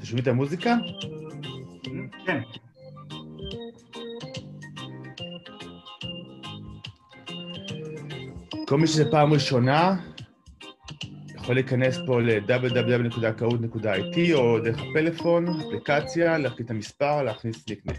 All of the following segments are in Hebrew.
שומעים את המוזיקה? כן. כל מי שזה פעם ראשונה, יכול להיכנס פה ל-www.kahoot.it או דרך הפלאפון, אפליקציה, להחליט את המספר, להכניס ניקניים.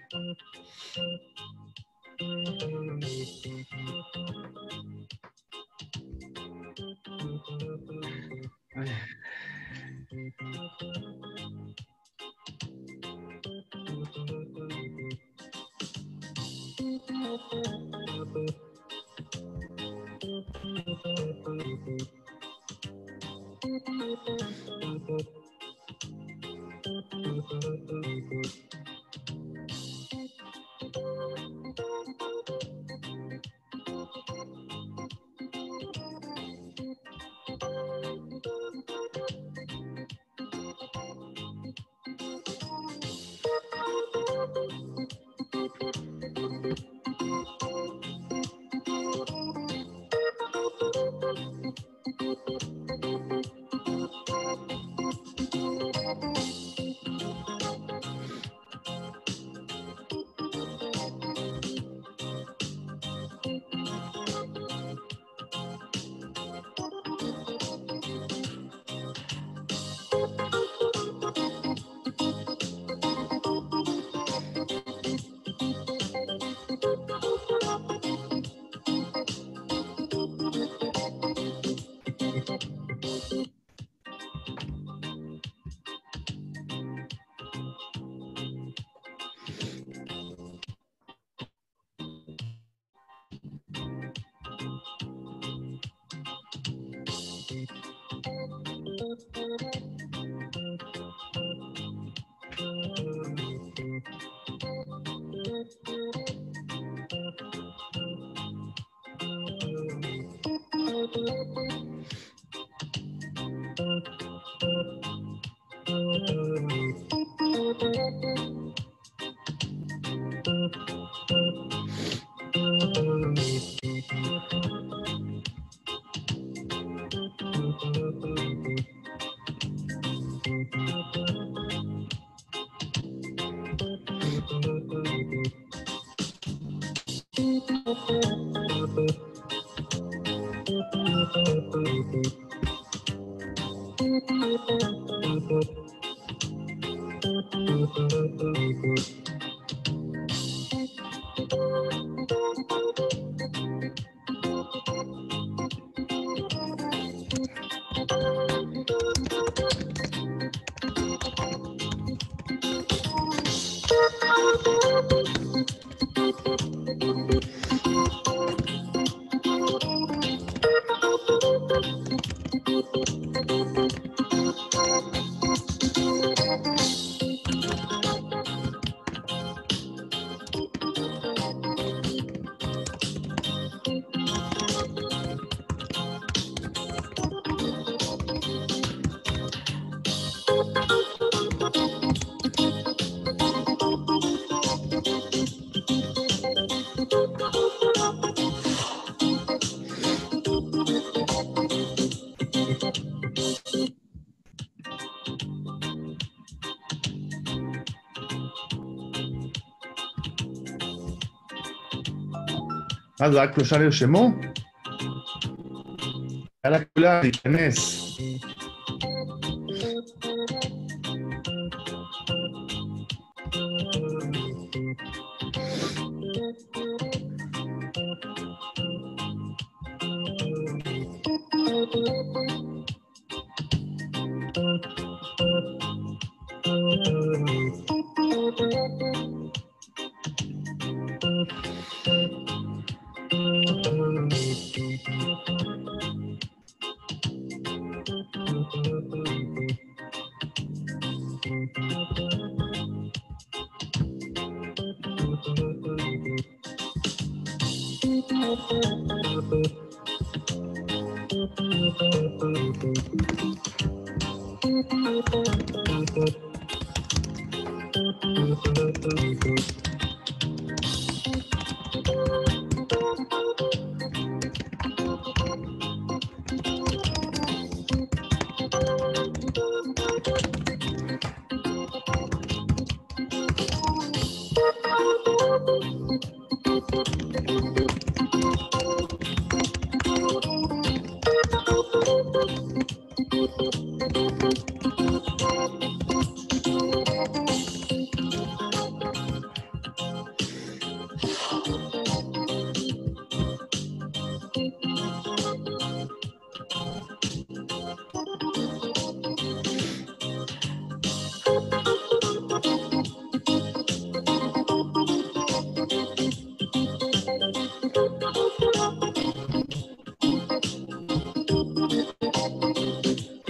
אז רק 3 נרשמו? יאללה כולם, להיכנס.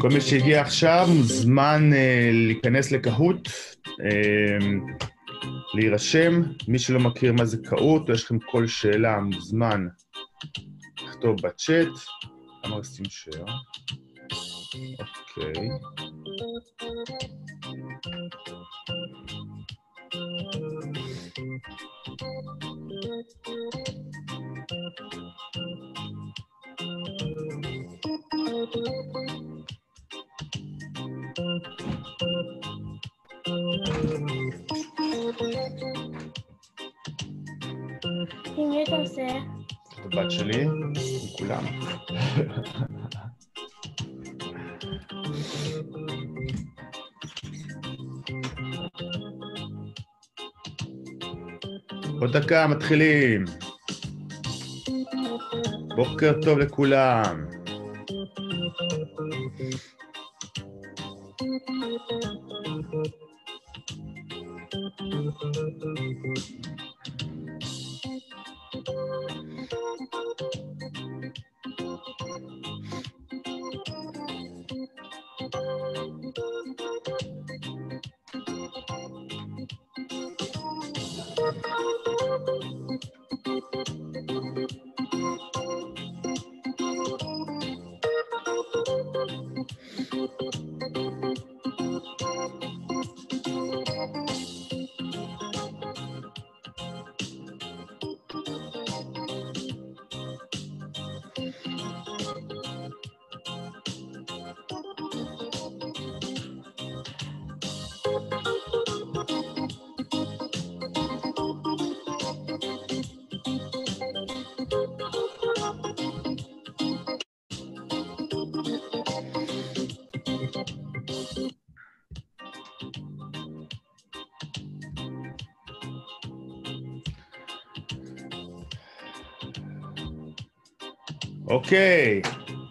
כל מי שהגיע עכשיו מוזמן להיכנס לקהות, להירשם. מי שלא מכיר מה זה קהות, או יש לכם כל שאלה, מוזמן לכתוב בצ'אט. אמר שים שייר. אוקיי. עם מי אתה עושה? את הבת שלי, עם כולם. עוד דקה, מתחילים. בוקר טוב לכולם. אוקיי.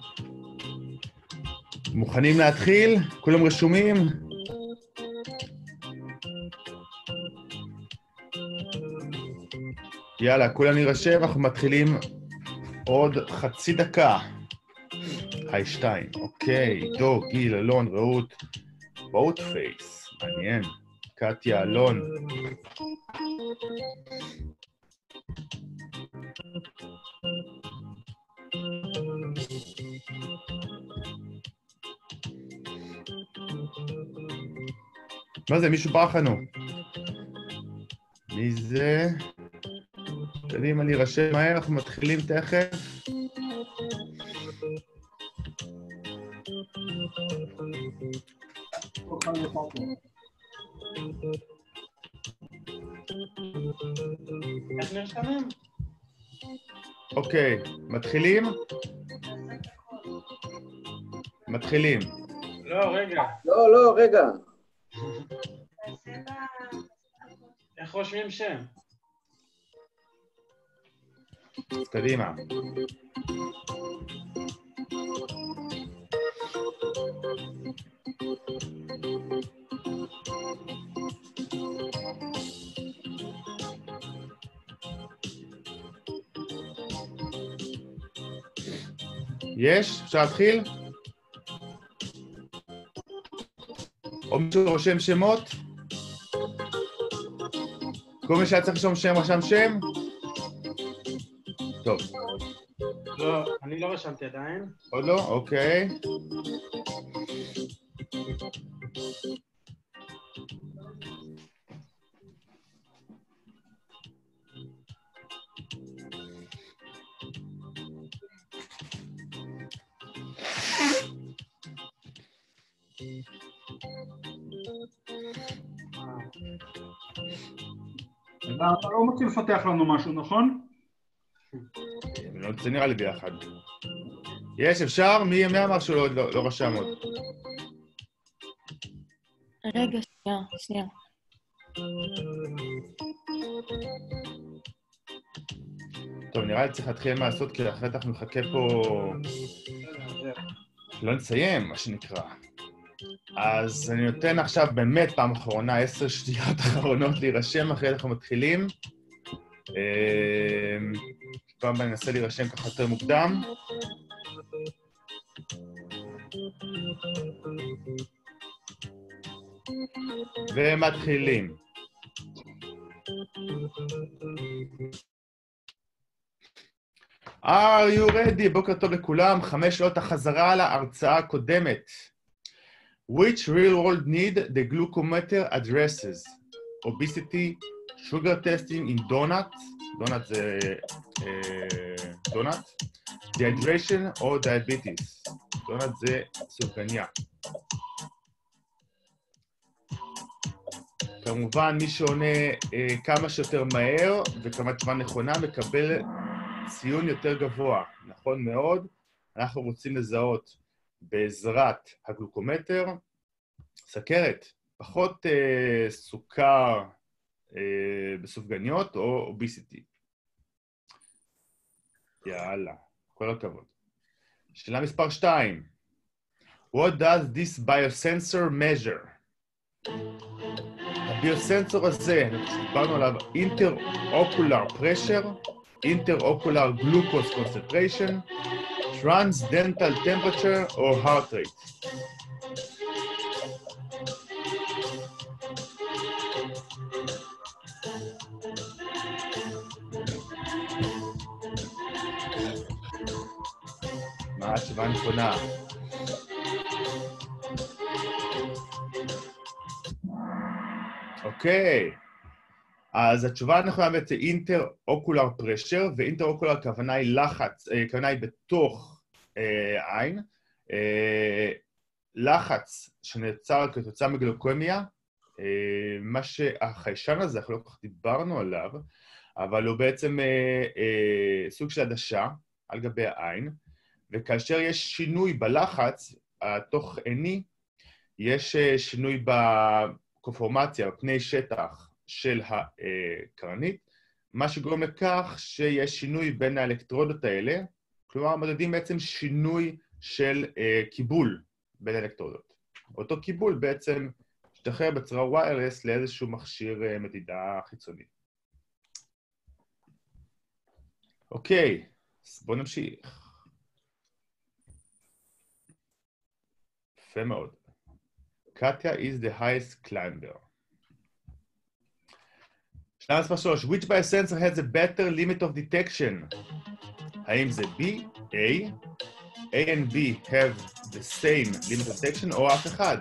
מוכנים להתחיל? כולם רשומים? יאללה, כולם נירשם, אנחנו מתחילים עוד חצי דקה. היי שתיים, אוקיי, דו, גיל, אלון, רעות, בוט פייס, מעניין, קטיה, אלון. מה זה? מישהו ברח לנו. מי זה? קדימה להירשם מהר, אנחנו מתחילים תכף. אוקיי, מתחילים? מתחילים. לא, רגע. לא, רגע. איך רושמים שם? אז קדימה. יש? אפשר להתחיל? או מישהו רושם שמות? כל מי שהיה צריך לרשום שם, רשם שם? טוב. לא, אני לא רשמתי עדיין. עוד לא? אוקיי. אתה לא מוציא לפתח לנו משהו, נכון? זה נראה לי ביחד. יש, אפשר? מי אמר שהוא לא רשם עוד? רגע, שנייה. טוב, נראה לי צריך להתחיל מה לעשות, כי אחרת אנחנו נחכה פה... לא נסיים, מה שנקרא. אז אני נותן עכשיו באמת פעם אחרונה, 10 שניות אחרונות להירשם, אחרי אנחנו מתחילים. פעם אני אנסה להירשם ככה יותר מוקדם. ומתחילים. Are you ready? בוקר טוב לכולם, 5 שעות החזרה להרצאה הקודמת. Which real world need the glucometer addresses? Obesity, sugar testing in donuts, donut זה donut, dehydration או diabetes, donut זה סופגניה. כמובן מי שעונה כמה שיותר מהר וכמה תשובה נכונה מקבל ציון יותר גבוה, נכון מאוד. אנחנו רוצים לזהות בעזרת הגלוקומטר סכרת, פחות סוכר בסופגניות או אוביסיטי. יאללה, כל הכבוד. שאלה מספר 2. What does this biosensor measure? הביוסנסור הזה, דיברנו עליו intraocular pressure, intraocular glucose concentration, transdental temperature or heart rate. מה התשובה הנכונה? אוקיי. אז התשובה הנכונה בעצם אינטר-אוקולר פרשר, ואינטר-אוקולר הכוונה היא לחץ, הכוונה היא בתוך עין. לחץ שנעצר כתוצאה מגלוקמיה, מה שהחיישן הזה, אנחנו לא כל כך דיברנו עליו, אבל הוא בעצם סוג של עדשה על גבי העין, וכאשר יש שינוי בלחץ, התוך עיני, יש שינוי בקונפורמציה, בפני שטח, של הקרנית, מה שגורם לכך שיש שינוי בין האלקטרודות האלה, כלומר, מדדים בעצם שינוי של קיבול בין האלקטרודות. אותו קיבול בעצם משתחרר בצורה ויירלס לאיזשהו מכשיר מדידה חיצוני. אוקיי, אז בואו נמשיך. יפה מאוד. קטיה is the highest climber. שאלה מספר 3, which biosensor has a better limit of detection? האם זה B, A, A and B have the same limit of detection או אף אחד?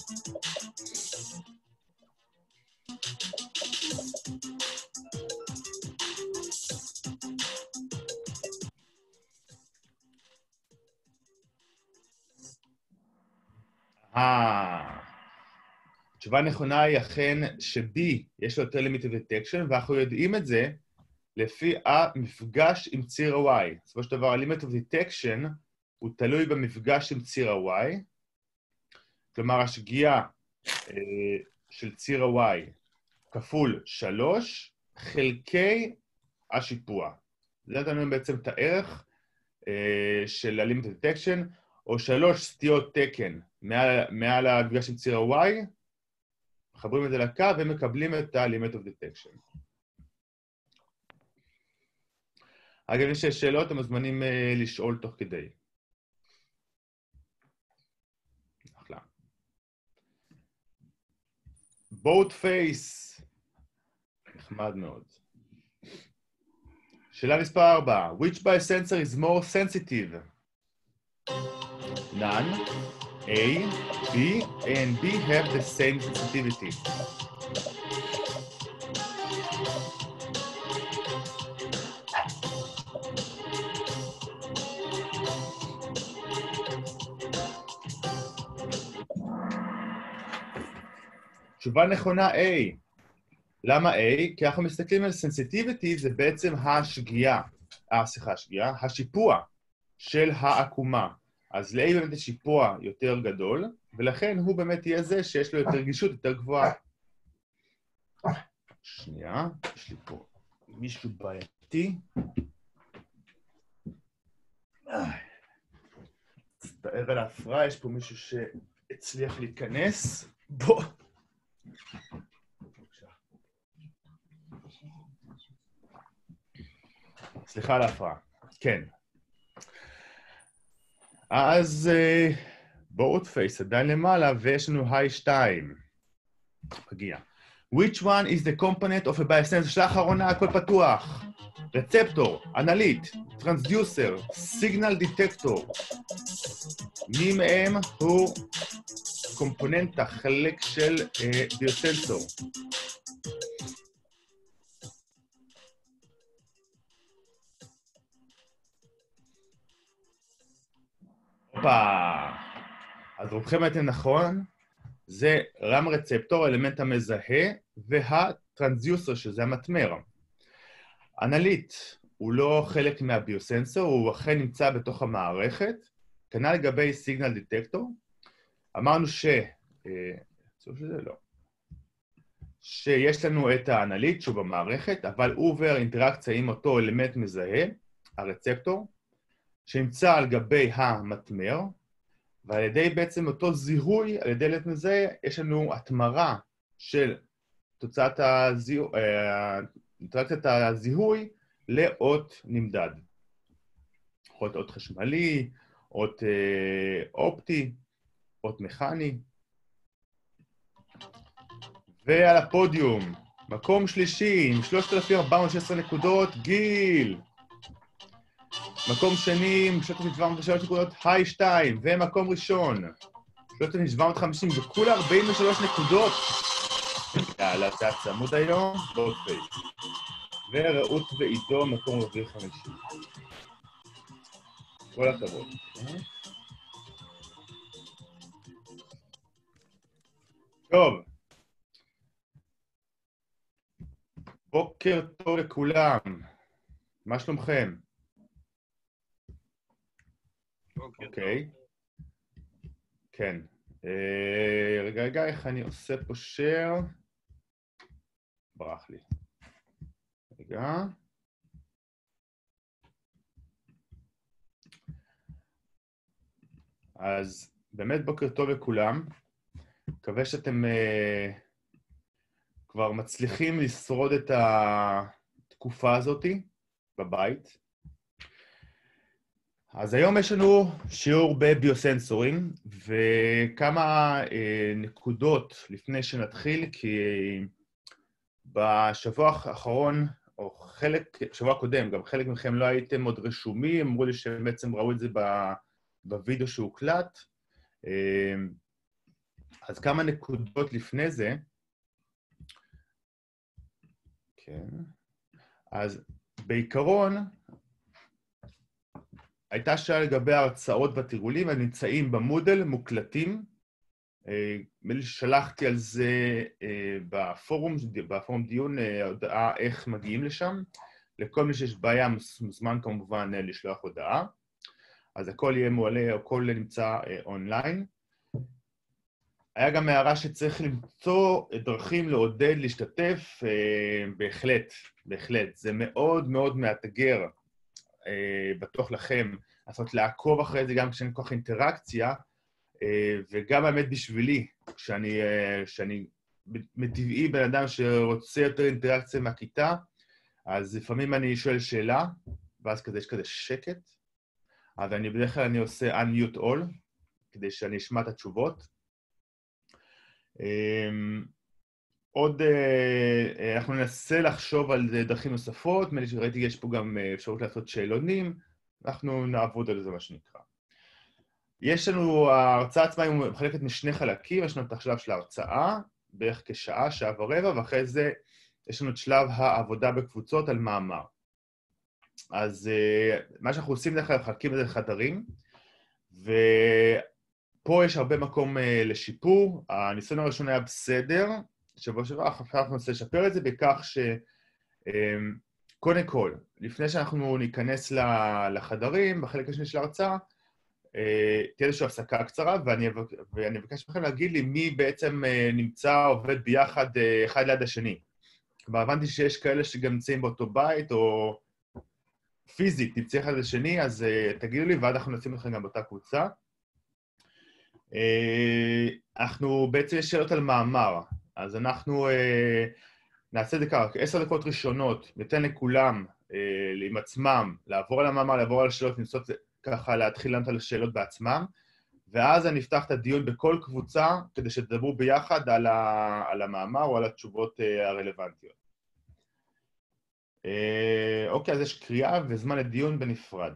התשובה הנכונה היא אכן ש-B יש לו יותר limited detection, ואנחנו יודעים את זה לפי המפגש עם ציר ה-Y. בסופו של דבר, ה-limit of detection הוא תלוי במפגש עם ציר ה-Y, כלומר, השגיאה של ציר ה-Y כפול 3 חלקי השיפוע. זה נתנו בעצם את הערך של ה-limit of detection, או 3 סטיות תקן מעל המפגש עם ציר ה-Y, מחברים את זה לקו ומקבלים את ה-limit of detection. אגב, אם יש שאלות, אתם מוזמנים לשאול תוך כדי. אחלה. boat face. נחמד מאוד. שאלה מספר 4. Which biosensor is more sensitive? None. A, B, A and B have the same sensitivity. תשובה נכונה A. למה A? כי אנחנו מסתכלים על sensitivity, זה בעצם השגיאה, השיפוע של העקומה. אז ל-A באמת יש שיפוע יותר גדול, ולכן הוא באמת יהיה זה שיש לו יותר גישות, יותר גבוהה. שנייה, יש לי פה מישהו בעייתי. תאר על ההפרעה, יש פה מישהו שהצליח להיכנס. בוא. סליחה על ההפרעה. כן. אז בוט פייס עדיין למעלה, ויש לנו היי 2. מגיע. Which one is the component of a biosensor? שאלה אחרונה, הכל פתוח. רצפטור, אנליט, טרנסדיוסר, סיגנל דיטקטור. מי מהם הוא קומפוננט החלק של ביוסנסור? הופה. אז רובכם הייתם נכון. זה רם רצפטור, אלמנט המזהה, והטרנסדיוסר, שזה המטמר. אנליט הוא לא חלק מהביוסנסור, הוא אכן נמצא בתוך המערכת. כנ"ל לגבי סיגנל דיטקטור. אמרנו שיש לנו את האנליט שהוא במערכת, אבל הוא עובר אינטראקציה עם אותו אלמנט מזהה, הרצפטור, שנמצא על גבי המטמר, ועל ידי בעצם אותו זיהוי, על ידי אלמנט מזהה, יש לנו התמרה של תוצאת אינטראקציית הזיהוי לאות נמדד. יכול להיות אות חשמלי, אות אופטי, אות מכני. ועל הפודיום, מקום שלישי עם 3,416 נקודות, גיל. מקום שני עם 3,703 נקודות, היי 2. ומקום ראשון, 3,750, וכולה 43 נקודות. יאללה, זה הצמוד היום, ועוד פייס. ורעות ועידו, מקום רביעי 50. כל הכבוד. טוב. בוקר טוב לכולם. מה שלומכם? אוקיי. כן. רגע, איך אני עושה פה share? ברח לי. רגע. אז באמת בוקר טוב לכולם. מקווה שאתם כבר מצליחים לשרוד את התקופה הזאת בבית. אז היום יש לנו שיעור בביוסנסורים, וכמה נקודות לפני שנתחיל, כי בשבוע האחרון, או שבוע הקודם, גם חלק מכם לא הייתם עוד רשומים, אמרו לי שהם בעצם ראו את זה בווידאו שהוקלט. אז כמה נקודות לפני זה. כן. אז בעיקרון, הייתה שאלה לגבי ההרצאות והתרגולים, הנמצאים במודל, מוקלטים. שלחתי על זה בפורום דיון, הודעה איך מגיעים לשם. לכל מי שיש בעיה, מוזמן כמובן לשלוח הודעה. אז הכל יהיה מועלה, הכל נמצא אונליין. היה גם הערה שצריך למצוא דרכים לעודד, להשתתף, בהחלט. זה מאוד מאוד מאתגר, בטוח לכם, לעשות לעקוב אחרי זה גם כשאין כוח אינטראקציה, וגם האמת בשבילי, כשאני מטבעי בן אדם שרוצה יותר אינטראקציה מהכיתה, אז לפעמים אני שואל שאלה, ואז כזה יש כזה שקט, אז בדרך כלל אני עושה unmute all, כדי שאני אשמע את התשובות. עוד, אנחנו ננסה לחשוב על דרכים נוספות, ראיתי יש פה גם אפשרות לעשות שאלונים, אנחנו נעבוד על זה מה שנקרא. יש לנו, ההרצאה עצמה היא מחלקת משני חלקים, יש לנו את השלב של ההרצאה, בערך כשעה, שעה ורבע, ואחרי זה יש לנו את שלב העבודה בקבוצות על מאמר. אז מה שאנחנו עושים דרך כלל, מחלקים את זה לחדרים, ופה יש הרבה מקום לשיפור. הניסיון הראשון היה בסדר, שבוע שעבר, אנחנו ננסה לשפר את זה בכך קודם כל, לפני שאנחנו ניכנס לחדרים, בחלק השני של ההרצאה, תהיה איזושהי הפסקה קצרה, ואני אבקש מכם להגיד לי מי בעצם נמצא, עובד ביחד, אחד ליד השני. כלומר, הבנתי שיש כאלה שגם נמצאים באותו בית, או פיזית נמצא אחד לשני, אז תגידו לי, ועד אנחנו נשים לכם גם באותה קבוצה. אנחנו בעצם יש שאלות על מאמר, אז אנחנו נעשה את זה ככה, 10 דקות ראשונות, ניתן לכולם, עם עצמם, לעבור על המאמר, לעבור על השאלות, לנסות ככה להתחיל לענות על השאלות בעצמם, ואז אני אפתח את הדיון בכל קבוצה, כדי שתדברו ביחד על המאמר או על התשובות הרלוונטיות. אוקיי, אז יש קריאה וזמן לדיון בנפרד.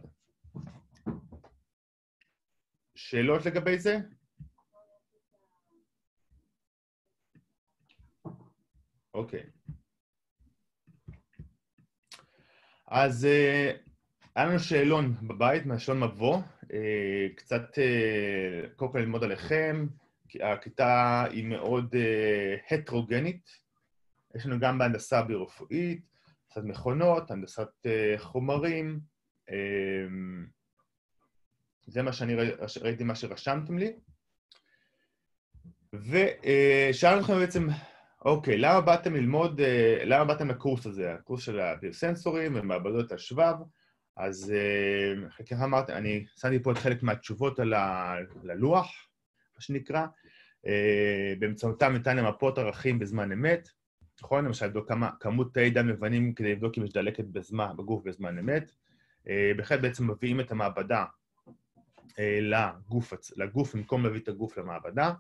שאלות לגבי זה? אוקיי. אז היה לנו שאלון בבית, מהשאלון מבוא, קצת קודם כל ללמוד עליכם, כי הכיתה היא מאוד הטרוגנית, יש לנו גם בהנדסה ביו-רפואית, הנדסת מכונות, הנדסת חומרים, זה מה שאני ראיתי, מה שרשמתם לי, ושאלנו אתכם בעצם, אוקיי, למה באתם ללמוד, למה באתם לקורס הזה, הקורס של הביוסנסורים ומעבדות השבב, אז חלקך אמרתי, אני שמתי פה את חלק מהתשובות על הלוח, מה שנקרא, באמצעותם ניתן למפות ערכים בזמן אמת, נכון? למשל, לבדוק כמות תאי דם לבנים כדי לבדוק אם יש דלקת בגוף בזמן אמת, בהחלט בעצם מביאים את המעבדה לגוף במקום להביא את הגוף למעבדה,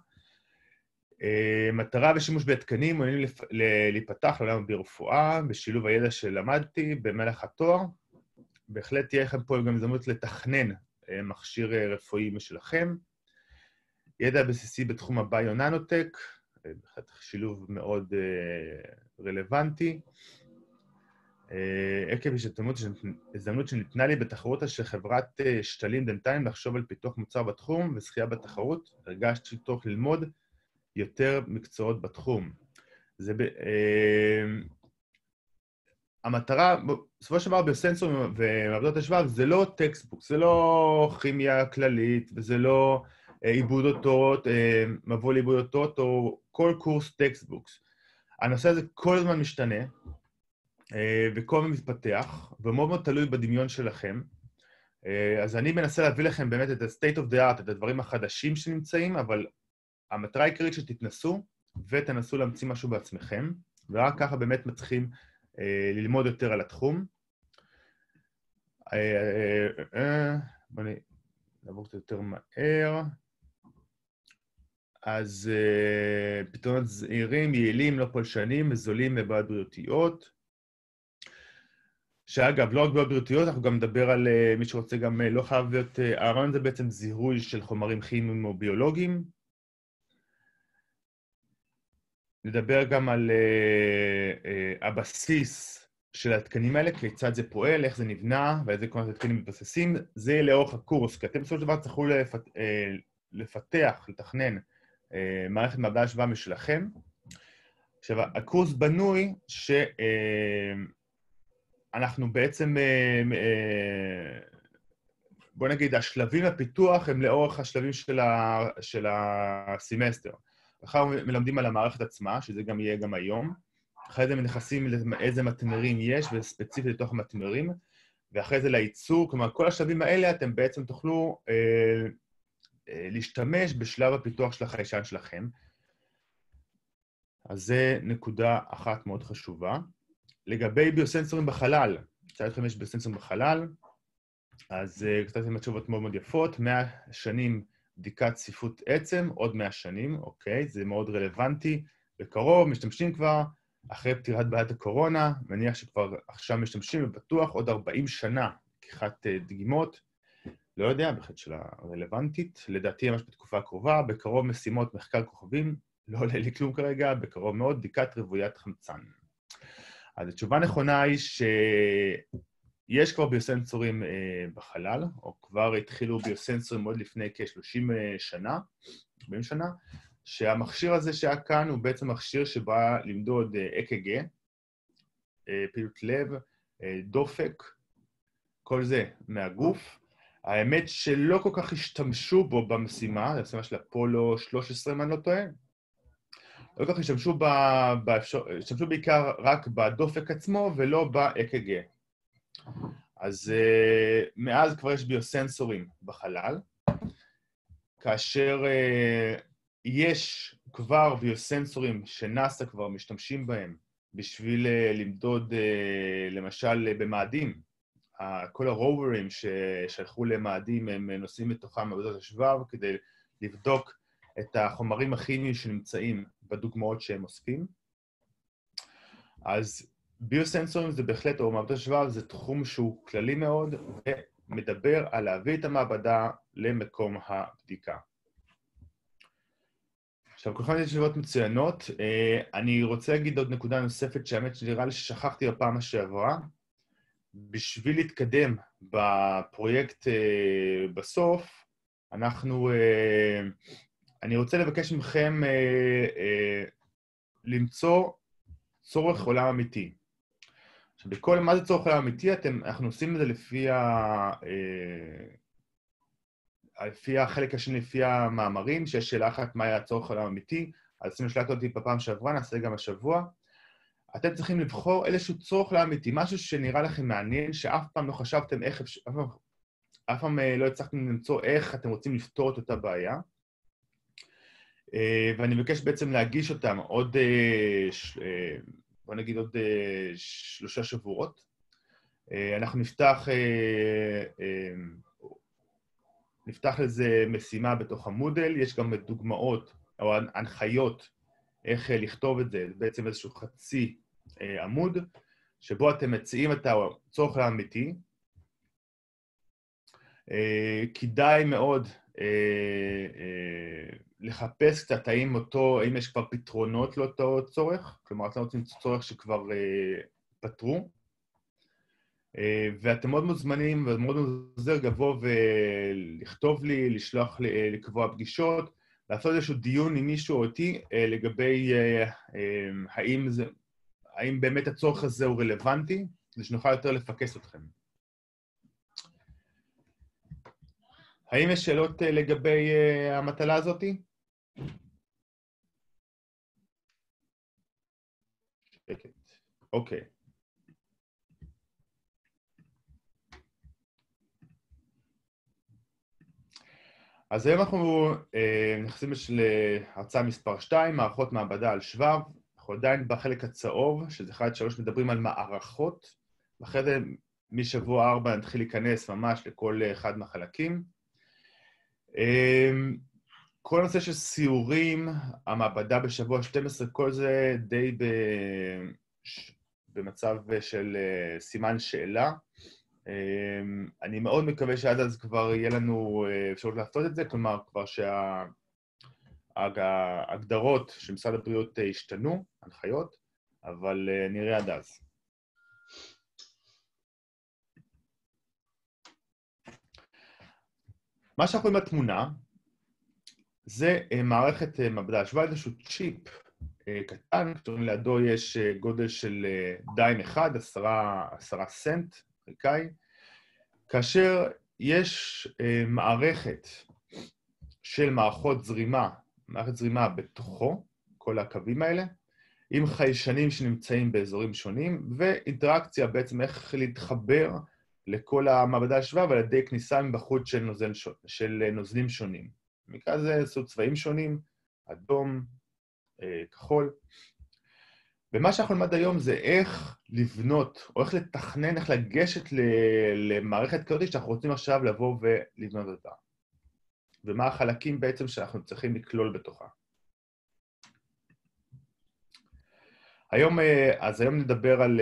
מטרה ושימוש בהתקנים מעוניינים להיפתח לעולם ברפואה, בשילוב הידע שלמדתי במהלך התואר. בהחלט תהיה לכם פה גם הזדמנות לתכנן מכשיר רפואי משלכם. ידע בסיסי בתחום הביו-ננוטק, בהחלט שילוב מאוד רלוונטי. עקב הזדמנות שניתנה לי בתחרות של חברת שתלים דנטליים לחשוב על פיתוח מוצר בתחום וזכייה בתחרות, הרגשתי תוך ללמוד יותר מקצועות בתחום. המטרה, בסופו של דבר ביוסנסורים ומעבדות השבב, זה לא טקסטבוק, זה לא כימיה כללית, וזה לא עיבוד אותות, מבוא לעיבוד אותות, או כל קורס טקסטבוקס. הנושא הזה כל הזמן משתנה, וכל הזמן מתפתח, ומאוד מאוד תלוי בדמיון שלכם. אז אני מנסה להביא לכם באמת את ה-state of the art, את הדברים החדשים שנמצאים, אבל המטרה העיקרית שתתנסו, ותנסו להמציא משהו בעצמכם, ורק ככה באמת מצליחים ללמוד יותר על התחום. בואו נעבור קצת יותר מהר. אז פתרונות זהירים, יעילים, לא פולשניים, וזולים לבעיות בריאותיות. שאגב, לא רק בעיות בריאותיות, אנחנו גם נדבר על מי שרוצה גם לא חייב להיות, הרעיון זה בעצם זיהוי של חומרים כימיים או ביולוגיים. נדבר גם על הבסיס של התקנים האלה, כיצד זה פועל, איך זה נבנה, ואיזה כל התקנים מתבססים. זה לאורך הקורס, כי אתם בסופו של דבר צריכו לפתח, לתכנן מערכת מעבדה השבב משלכם. עכשיו, הקורס בנוי שאנחנו בעצם, בוא נגיד, השלבים לפיתוח הם לאורך השלבים של הסמסטר. אחר מלמדים על המערכת עצמה, שזה גם יהיה גם היום. אחרי זה מנכסים לאיזה מתמרים יש, וספציפית לתוך המתמרים, ואחרי זה לייצור, כלומר, כל השלבים האלה אתם בעצם תוכלו להשתמש בשלב הפיתוח של החיישן שלכם. אז זה נקודה אחת מאוד חשובה. לגבי ביוסנסורים בחלל, מצד לכם יש ביוסנסורים בחלל, אז קצת עם התשובות מאוד מאוד יפות, 100 שנים בדיקת צפיפות עצם, עוד 100 שנים, אוקיי, זה מאוד רלוונטי. בקרוב משתמשים כבר, אחרי פתירת בעיית הקורונה, מניח שכבר עכשיו משתמשים, ובטוח עוד 40 שנה לקיחת דגימות, לא יודע, בהחלט שאלה רלוונטית, לדעתי ממש בתקופה הקרובה, בקרוב משימות מחקר כוכבים, לא עולה לי כלום כרגע, בקרוב מאוד, בדיקת רוויית חמצן. אז התשובה נכונה היא שיש כבר ביוסנסורים בחלל, או כבר התחילו ביוסנסורים עוד לפני כ-30 שנה, 40 שנה, שהמכשיר הזה שהיה כאן הוא בעצם מכשיר שבא למדוד אק"ג, פעילות לב, דופק, כל זה מהגוף. האמת שלא כל כך השתמשו בו במשימה, זו המשימה של אפולו 13, אם אני לא טועה. לא כל כך השתמשו בעיקר רק בדופק עצמו ולא באק"ג. אז מאז כבר יש ביוסנסורים בחלל, כאשר יש כבר ביוסנסורים שנאס"א כבר משתמשים בהם בשביל למדוד, למשל, במאדים. כל הרוברים ששלחו למאדים הם נושאים מתוכם מעבדות השבב כדי לבדוק את החומרים הכימיים שנמצאים בדוגמאות שהם אוספים. אז ביוסנסורים זה בהחלט, או מעבדת השבב, זה תחום שהוא כללי מאוד, ומדבר על להביא את המעבדה למקום הבדיקה. עכשיו, כולכם יש שאלות מצוינות. אני רוצה להגיד עוד נקודה נוספת, שהאמת שנראה לי ששכחתי בפעם שעברה. בשביל להתקדם בפרויקט בסוף, אני רוצה לבקש מכם למצוא צורך עולם אמיתי. עכשיו, מה זה צורך עולם אמיתי? אנחנו עושים את זה לפי החלק השני, לפי המאמרים, שיש שאלה אחת מה היה הצורך עולם אמיתי, אז עשינו שאלה אותי בפעם שעברה, נעשה גם השבוע. אתם צריכים לבחור איזשהו צורך עולם אמיתי, משהו שנראה לכם מעניין, שאף פעם לא חשבתם איך, אף פעם לא הצלחתם למצוא איך אתם רוצים לפתור את אותה בעיה. ואני מבקש בעצם להגיש אותם עוד, בוא נגיד עוד 3 שבועות. אנחנו נפתח לזה משימה בתוך המודל, יש גם דוגמאות או הנחיות איך לכתוב את זה, בעצם איזשהו חצי עמוד, שבו אתם מציעים את הצורך האמיתי. כדאי מאוד לחפש קצת האם יש כבר פתרונות לאותו צורך, כלומר, אתם רוצים צורך שכבר פתרו, ואתם מאוד מוזמנים ומאוד עוזר גבוה ולכתוב לי, לשלוח לי, לקבוע פגישות, לעשות איזשהו דיון עם מישהו או אותי לגבי האם באמת הצורך הזה הוא רלוונטי, כדי שנוכל יותר לפקס אתכם. האם יש שאלות לגבי המטלה הזאת? שקט. אוקיי. אז היום אנחנו נכנסים להרצאה מספר 2, מערכות מעבדה על שבב. אנחנו עדיין בחלק הצהוב, שזה 1-3, מדברים על מערכות. ואחרי זה, משבוע 4 נתחיל להיכנס ממש לכל אחד מהחלקים. כל הנושא של סיורים, המעבדה בשבוע 12, כל זה די במצב של סימן שאלה. אני מאוד מקווה שעד אז כבר יהיה לנו אפשרות לעשות את זה, כלומר כבר שההגדרות של משרד הבריאות השתנו, הנחיות, אבל נראה עד אז. מה שאנחנו רואים בתמונה, זה מערכת מעבדה השוואה, איזשהו צ'יפ קטן, לידו יש גודל של דיים אחד, 10 סנט, חלקאי, כאשר יש מערכת של מערכת זרימה בתוכו, כל הקווים האלה, עם חיישנים שנמצאים באזורים שונים, ואינטראקציה בעצם איך להתחבר לכל המעבדה השוואה, ועל ידי כניסה מבחוץ של נוזלים שונים. במקרה הזה עשו צבעים שונים, אדום, כחול. ומה שאנחנו נלמד היום זה איך לבנות, או איך לתכנן, איך לגשת למערכת כזאת שאנחנו רוצים עכשיו לבוא ולבנות אותה. ומה החלקים בעצם שאנחנו צריכים לכלול בתוכה. היום נדבר על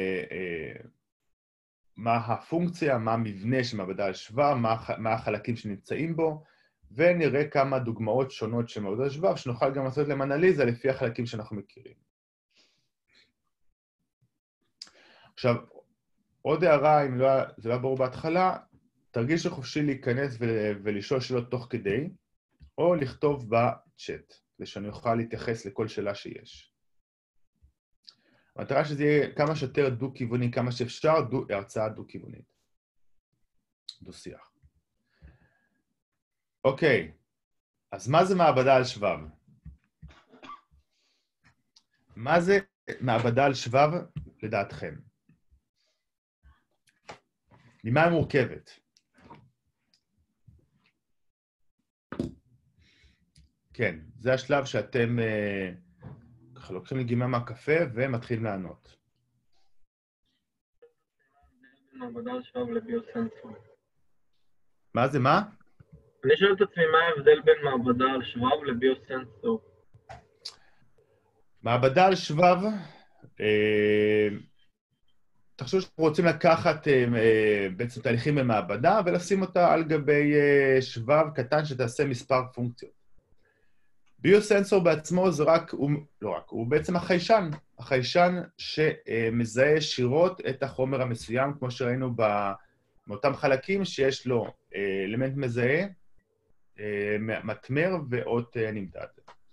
מה הפונקציה, מה המבנה של מעבדה השוואה, מה החלקים שנמצאים בו, ונראה כמה דוגמאות שונות של מעבדה השוואה, שנוכל גם לעשות להם אנליזה לפי החלקים שאנחנו מכירים. עכשיו, עוד הערה, אם זה לא ברור בהתחלה, תרגישו חופשי להיכנס ולשאול שאלות תוך כדי, או לכתוב בצ'אט, כדי שאני אוכל להתייחס לכל שאלה שיש. המטרה שזה יהיה כמה שיותר דו-כיווני, כמה שאפשר, הרצאה דו-כיוונית. דו-שיח. אוקיי, אז מה זה מעבדה על שבב? מה זה מעבדה על שבב לדעתכם? ממה היא מורכבת? כן, זה השלב שאתם ככה לוקחים לגימה מהקפה ומתחילים לענות. מעבדה על שבב לביוסנסורים. מה זה מה? אני שואל את עצמי מה ההבדל בין מעבדה על שבב לביוסנסור. מעבדה על שבב, תחשוב שאנחנו רוצים לקחת בעצם תהליכים במעבדה ולשים אותה על גבי שבב קטן שתעשה מספר פונקציות. ביוסנסור בעצמו זה רק, לא רק, הוא בעצם החיישן שמזהה ישירות את החומר המסוים, כמו שראינו מאותם חלקים שיש לו אלמנט מזהה, מתמר ואות נמדד.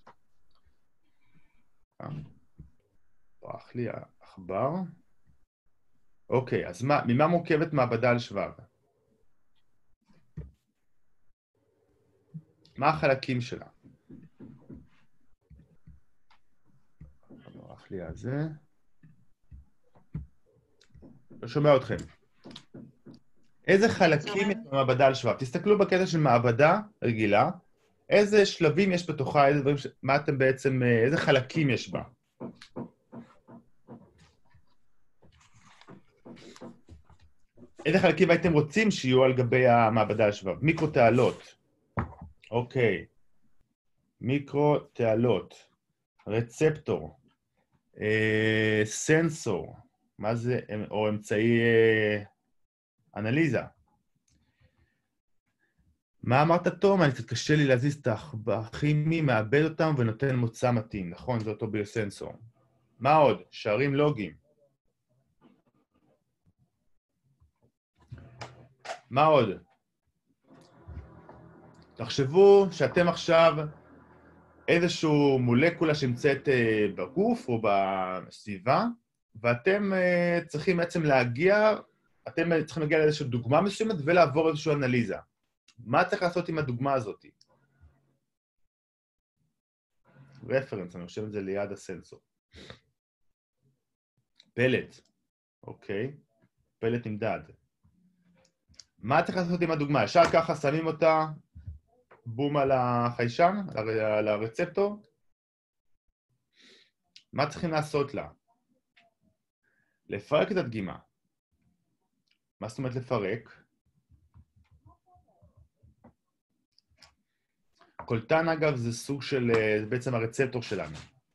ברח לי העכבר. אוקיי, אז ממה מורכבת מעבדה על שבב? מה החלקים שלה? ברח לי על זה. לא שומע אתכם. איזה חלקים יש במעבדה על שבב? תסתכלו בקטע של מעבדה רגילה, איזה שלבים יש בתוכה, איזה דברים, מה אתם בעצם, איזה חלקים יש בה? איזה חלקים הייתם רוצים שיהיו על גבי המעבדה על שבב? מיקרו-תעלות. אוקיי. מיקרו-תעלות. רצפטור. סנסור. מה זה? או אמצעי אנליזה. מה אמרת, תום? אני קצת קשה לי להזיז את הכימי, מאבד אותם ונותן מוצא מתאים. נכון, זה אותו ביוסנסור. מה עוד? שערים לוגיים. מה עוד? תחשבו שאתם עכשיו איזשהו מולקולה שנמצאת בגוף או בסביבה, ואתם צריכים בעצם להגיע, אתם צריכים להגיע לאיזושהי דוגמה מסוימת ולעבור איזושהי אנליזה. מה צריך לעשות עם הדוגמה הזאת? רפרנס, אני חושב את זה ליד הסנסור. פלט, אוקיי, פלט נמדד. מה צריך לעשות עם הדוגמה? ישר ככה שמים אותה, בום על החיישן, על הרצפטור. מה צריכים לעשות לה? לפרק את הדגימה. מה זאת אומרת לפרק? קולטן, אגב, זה סוג של, זה בעצם הרצפטור שלנו.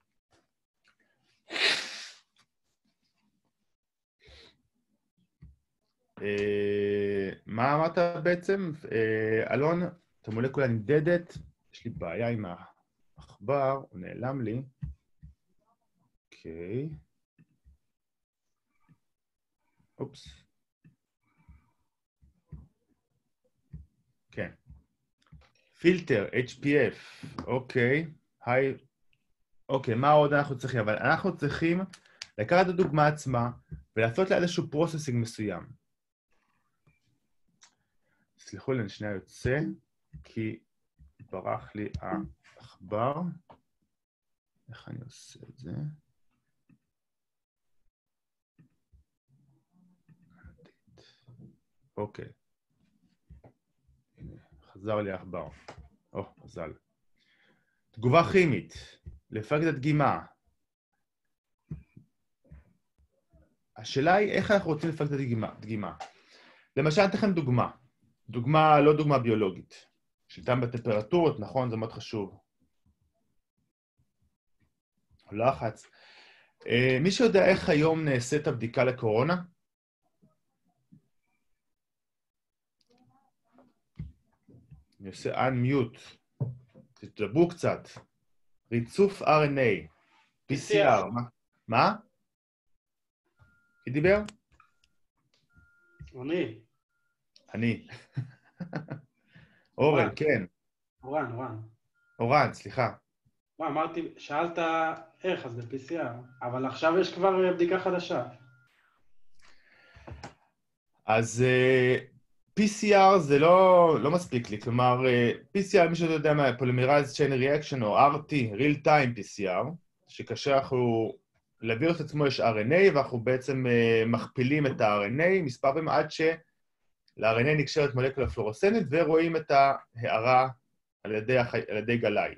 מה אמרת בעצם? אלון, את המולקולה נמדדת, יש לי בעיה עם העכבר, הוא נעלם לי. אוקיי. אופס. כן. פילטר, HPF, אוקיי. היי. אוקיי, מה עוד אנחנו צריכים? אבל אנחנו צריכים לקחת את הדוגמה עצמה ולעשות לה איזשהו פרוססינג מסוים. סליחו לי, אני שנייה יוצא, כי ברח לי העכבר. איך אני עושה את זה? אוקיי. הנה, חזר לי העכבר. מזל. תגובה כימית, לפרק את הדגימה. השאלה היא איך אנחנו רוצים לפרק את הדגימה. למשל, אני אתן לכם דוגמה. דוגמה, לא דוגמה ביולוגית. שליטה בטמפרטורות, נכון, זה מאוד חשוב. לחץ. מי שיודע איך היום נעשית הבדיקה לקורונה? אני עושה unmute. תדברו קצת. ריצוף RNA. PCR. מה? מי דיבר? אני. אורן, כן. אורן, סליחה. מה, אמרתי, שאלת איך, אז ב-PCR, אבל עכשיו יש כבר בדיקה חדשה. אז PCR זה לא מספיק לי, כלומר, PCR, מי שאתה יודע מה, Polymerase Chain Reaction או RT, Real Time PCR, שכאשר אנחנו, לווירוס עצמו יש RNA, ואנחנו בעצם מכפילים את ה-RNA, מספר פעמים עד ל-RNA נקשרת מולקולה פלורוסנטית, ורואים את ההערה על ידי גלאי.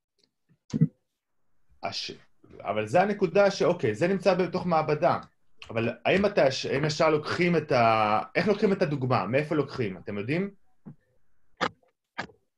אבל זה הנקודה שאוקיי, זה נמצא בתוך מעבדה, אבל האם ישר לוקחים איך לוקחים את הדוגמה? מאיפה לוקחים? אתם יודעים?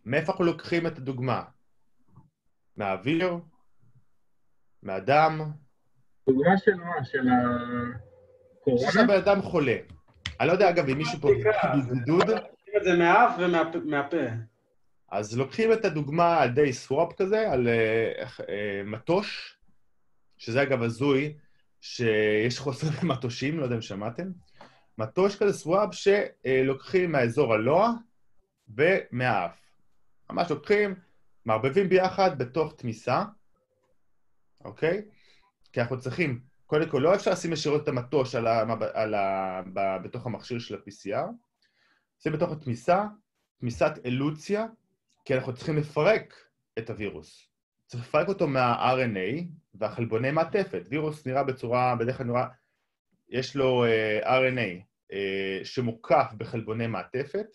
מאיפה אנחנו לוקחים את הדוגמה? מהאוויר? מהדם? דוגמה של מה? של חושב הקורונה? שהבן אדם חולה. אני לא יודע, אגב, אם מישהו פה בבידוד, לוקחים את זה מהאף ומהפה. אז לוקחים את הדוגמה על די סוואפ כזה, על מטוש, שזה אגב הזוי, שיש חוסר במטושים, לא יודע אם שמעתם. מטוש כזה סוואפ שלוקחים מהאזור הלוע ומהאף. ממש לוקחים, מערבבים ביחד בתוך תמיסה, אוקיי? כי אנחנו צריכים, קודם כל, לא אפשר לשים ישירות את המטוש בתוך המכשיר של ה-PCR, זה בתוך התמיסה, תמיסת אלוציה, כי אנחנו צריכים לפרק את הווירוס. צריך לפרק אותו מה-RNA והחלבוני מעטפת. וירוס נראה בצורה, בדרך כלל נראה, יש לו RNA שמוקף בחלבוני מעטפת,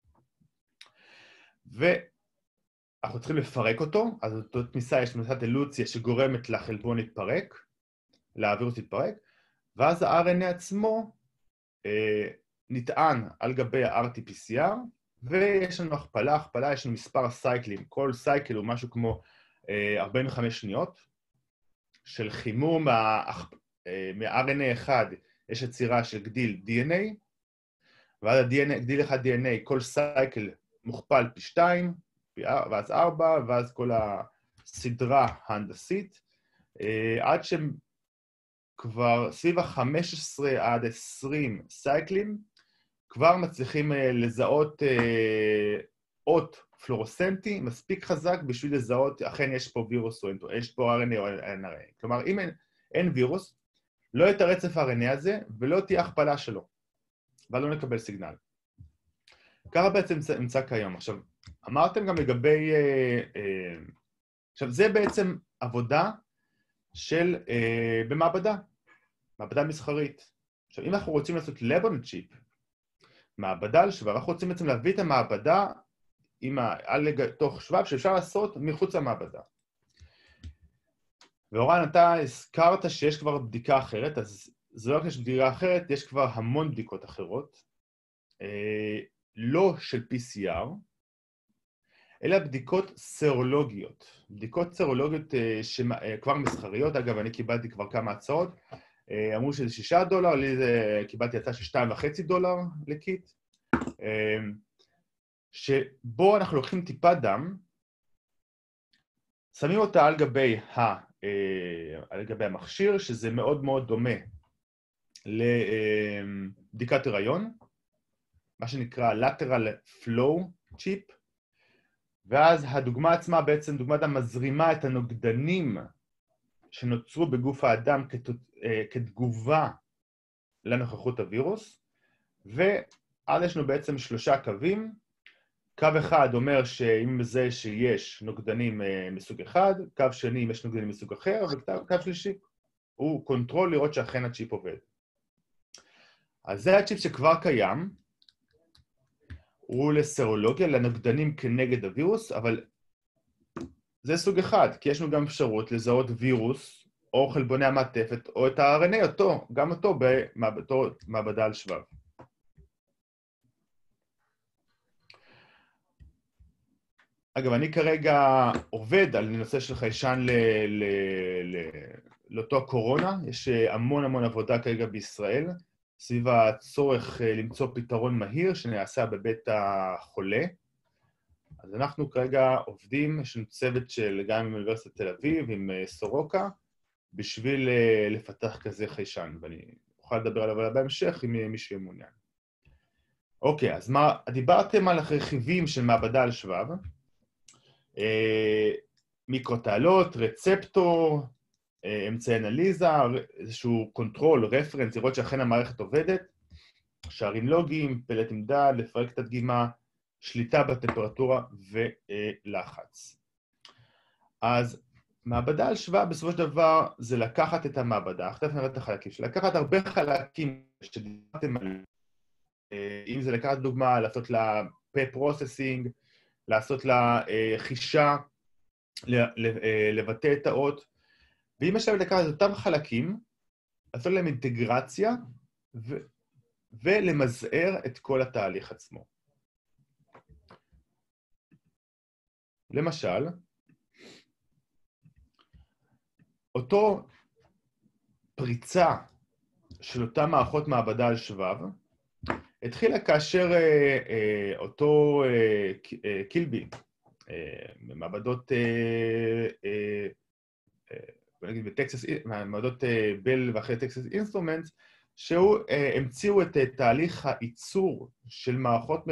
ואנחנו צריכים לפרק אותו, אז באותה תמיסה יש תמיסת אלוציה שגורמת לחלבון להתפרק, לווירוס להתפרק, ואז ה-RNA עצמו נטען על גבי ה-RT-PCR, ויש לנו הכפלה, יש לנו מספר סייקלים, כל סייקל הוא משהו כמו 45 שניות, של חימור מה-RNA אחד, יש יצירה של גדיל DNA, ואז גדיל אחד DNA, כל סייקל מוכפל פי 2, ואז 4, ואז כל הסדרה ההנדסית, עד שכבר סביב ה-15 עד 20 סייקלים, כבר מצליחים לזהות אות פלורוסנטי מספיק חזק בשביל לזהות, אכן יש פה וירוס או יש פה RNA או NRA. כלומר, אם אין וירוס, לא יהיה את הרצף ה-RNA הזה, ולא תהיה הכפלה שלו, אבל לא נקבל סיגנל. ככה בעצם נמצא כיום. עכשיו, אמרתם גם לגבי... עכשיו, זה בעצם עבודה של... במעבדה, מעבדה מסחרית. עכשיו, אם אנחנו רוצים לעשות lab on a chip, מעבדה על שבב, אנחנו רוצים בעצם להביא את המעבדה תוך שבב שאפשר לעשות מחוץ למעבדה. ואורן, אתה הזכרת שיש כבר בדיקה אחרת, אז זה לא רק יש בדיקה אחרת, יש כבר המון בדיקות אחרות, לא של PCR, אלא בדיקות סרולוגיות. בדיקות סרולוגיות כבר מסחריות, אגב, אני קיבלתי כבר כמה הצעות, אמרו שזה $6, לי קיבלתי הצעה של $2.5 לקיט, שבו אנחנו לוקחים טיפת דם, שמים אותה על גבי המכשיר, שזה מאוד מאוד דומה לבדיקת הריון, מה שנקרא lateral flow chip, ואז הדוגמה עצמה בעצם, דוגמת דם מזרימה את הנוגדנים שנוצרו בגוף האדם כתגובה לנוכחות הווירוס, ואז יש לנו בעצם 3 קווים. קו אחד אומר שאם זה שיש נוגדנים מסוג אחד, קו שני אם יש נוגדנים מסוג אחר, וקו שלישי הוא קונטרול לראות שאכן הצ'יפ עובד. אז זה הצ'יפ שכבר קיים, הוא לסרולוגיה, לנוגדנים כנגד הווירוס, אבל זה סוג אחד, כי יש לנו גם אפשרות לזהות וירוס, או חלבוני המעטפת, או את ה-RNA, גם אותו במעבדה על שבב. אגב, אני כרגע עובד על נושא של חיישן לאותו הקורונה, יש המון עבודה כרגע בישראל, סביב הצורך למצוא פתרון מהיר שנעשה בבית החולה. אז אנחנו כרגע עובדים, יש לנו צוות של גם עם אוניברסיטת תל אביב, עם סורוקה, בשביל לפתח כזה חיישן, ואני אוכל לדבר עליו בהמשך אם מישהו יהיה מעוניין. אוקיי, אז דיברתם על הרכיבים של מעבדה על שבב, מיקרו-תעלות, רצפטור, אמצעי אנליזה, איזשהו קונטרול, רפרנס, לראות שאכן המערכת עובדת, שערים לוגיים, פלט עמדה, לפרק את הדגימה, שליטה בטמפרטורה ולחץ. אז מעבדה על שבב בסופו של דבר זה לקחת את המעבדה, עכשיו נראה את החלקים שלה, לקחת הרבה חלקים שדיברתם עליהם, אם זה לקחת דוגמה, לעשות לה פרוססינג, לעשות לה חישה, לבטא את האות, ואם עכשיו לקחת את אותם חלקים, לעשות להם אינטגרציה ולמזער את כל התהליך עצמו. למשל, אותו פריצה של אותה מערכות מעבדה על שבב, התחילה כאשר אותו קילבי, במעבדות, נגיד בטקסס, מעבדות בל ואחרי טקסס אינסטרומנטס, שהוא המציאו את תהליך הייצור של מערכות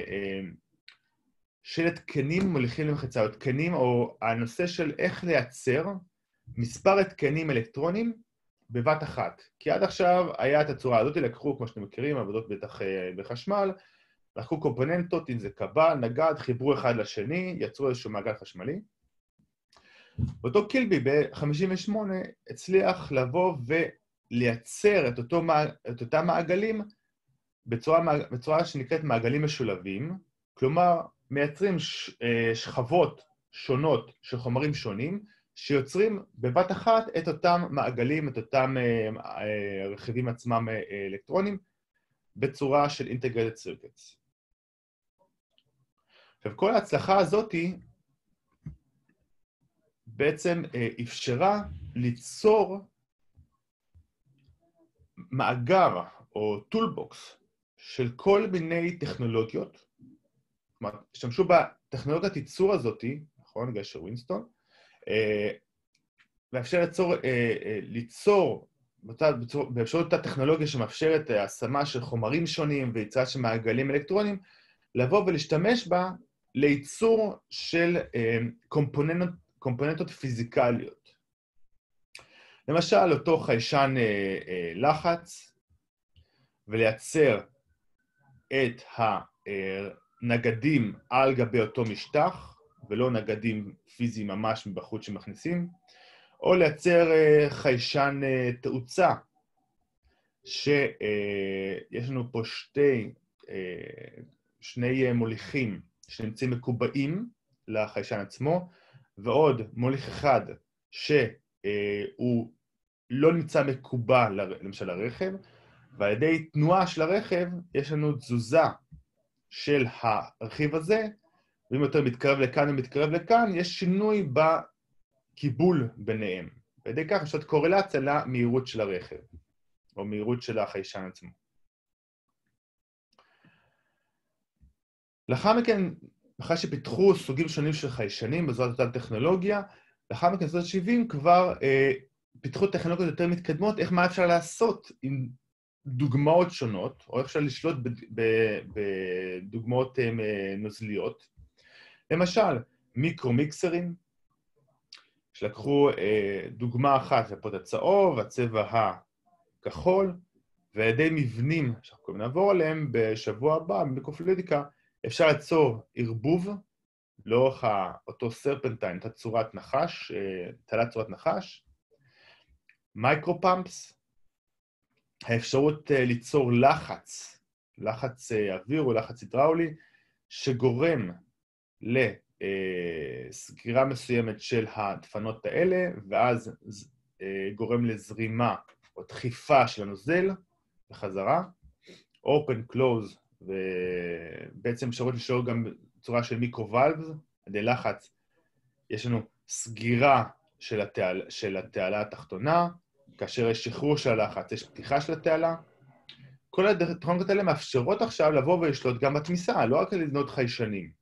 של התקנים מוליכים למחצה, או התקנים, או הנושא של איך לייצר מספר התקנים אלקטרונים בבת אחת. כי עד עכשיו היה את הצורה הזאת, לקחו, כמו שאתם מכירים, עבודות בטח בחשמל, לקחו קומפוננטות, אם זה קבל, נגד, חיברו אחד לשני, יצרו איזשהו מעגל חשמלי. ואותו קילבי ב-58 הצליח לבוא ולייצר את אותם מעגלים בצורה שנקראת מעגלים משולבים, כלומר, מייצרים שכבות שונות של חומרים שונים, שיוצרים בבת אחת את אותם מעגלים, את אותם רכיבים עצמם אלקטרונים, בצורה של integrated circuits. עכשיו, כל ההצלחה הזאת בעצם אפשרה ליצור מאגר או טולבוקס של כל מיני טכנולוגיות, כלומר, השתמשו בטכנולוגיית ייצור הזאת, נכון, גשר ווינסטון, ואפשר ליצור, באפשרות אותה טכנולוגיה שמאפשרת השמה של חומרים שונים ויצירה של מעגלים אלקטרונים, לבוא ולהשתמש בה לייצור של קומפוננטות פיזיקליות. למשל, אותו חיישן לחץ, ולייצר את הנגדים על גבי אותו משטח, ולא נגדים פיזיים ממש מבחוץ שמכניסים, או לייצר חיישן תאוצה, שיש לנו פה שני מוליכים שנמצאים מקובעים לחיישן עצמו, ועוד מוליך אחד שהוא לא נמצא מקובע למשל לרכב, ועל ידי תנועה של הרכב יש לנו תזוזה של הרכיב הזה, ואם יותר מתקרב לכאן ומתקרב לכאן, יש שינוי בקיבול ביניהם. ועל ידי כך יש עוד קורלציה למהירות של הרכב, או מהירות של החיישן עצמו. לאחר מכן, אחרי שפיתחו סוגים שונים של חיישנים בעזרת אותה טכנולוגיה, לאחר מכן, בשנות ה-70 כבר פיתחו טכנולוגיות יותר מתקדמות, מה אפשר לעשות עם דוגמאות שונות, או איך אפשר לשלוט בדוגמאות נוזליות. למשל, מיקרו-מיקסרים, שלקחו דוגמה אחת לפות הצהוב, הצבע הכחול, ועל ידי מבנים, שאנחנו נעבור עליהם בשבוע הבא, במיקרופלואידיקה, אפשר ליצור ערבוב לאורך אותו סרפנטיין, אותה צורת נחש, תעלת צורת נחש, מייקרו-פאמפס, האפשרות ליצור לחץ אוויר או לחץ הידראולי, שגורם לסגירה מסוימת של הדפנות האלה, ואז גורם לזרימה או דחיפה של הנוזל בחזרה, open, close, ובעצם אפשרות לשאול גם בצורה של מיקרו-ולבס, על ידי לחץ, יש לנו סגירה של התעלה התחתונה, כאשר יש שחרור של הלחץ, יש פתיחה של התעלה. כל הטכנולוגיות האלה מאפשרות עכשיו לבוא ולשלוט גם בתמיסה, לא רק לבנות חיישנים.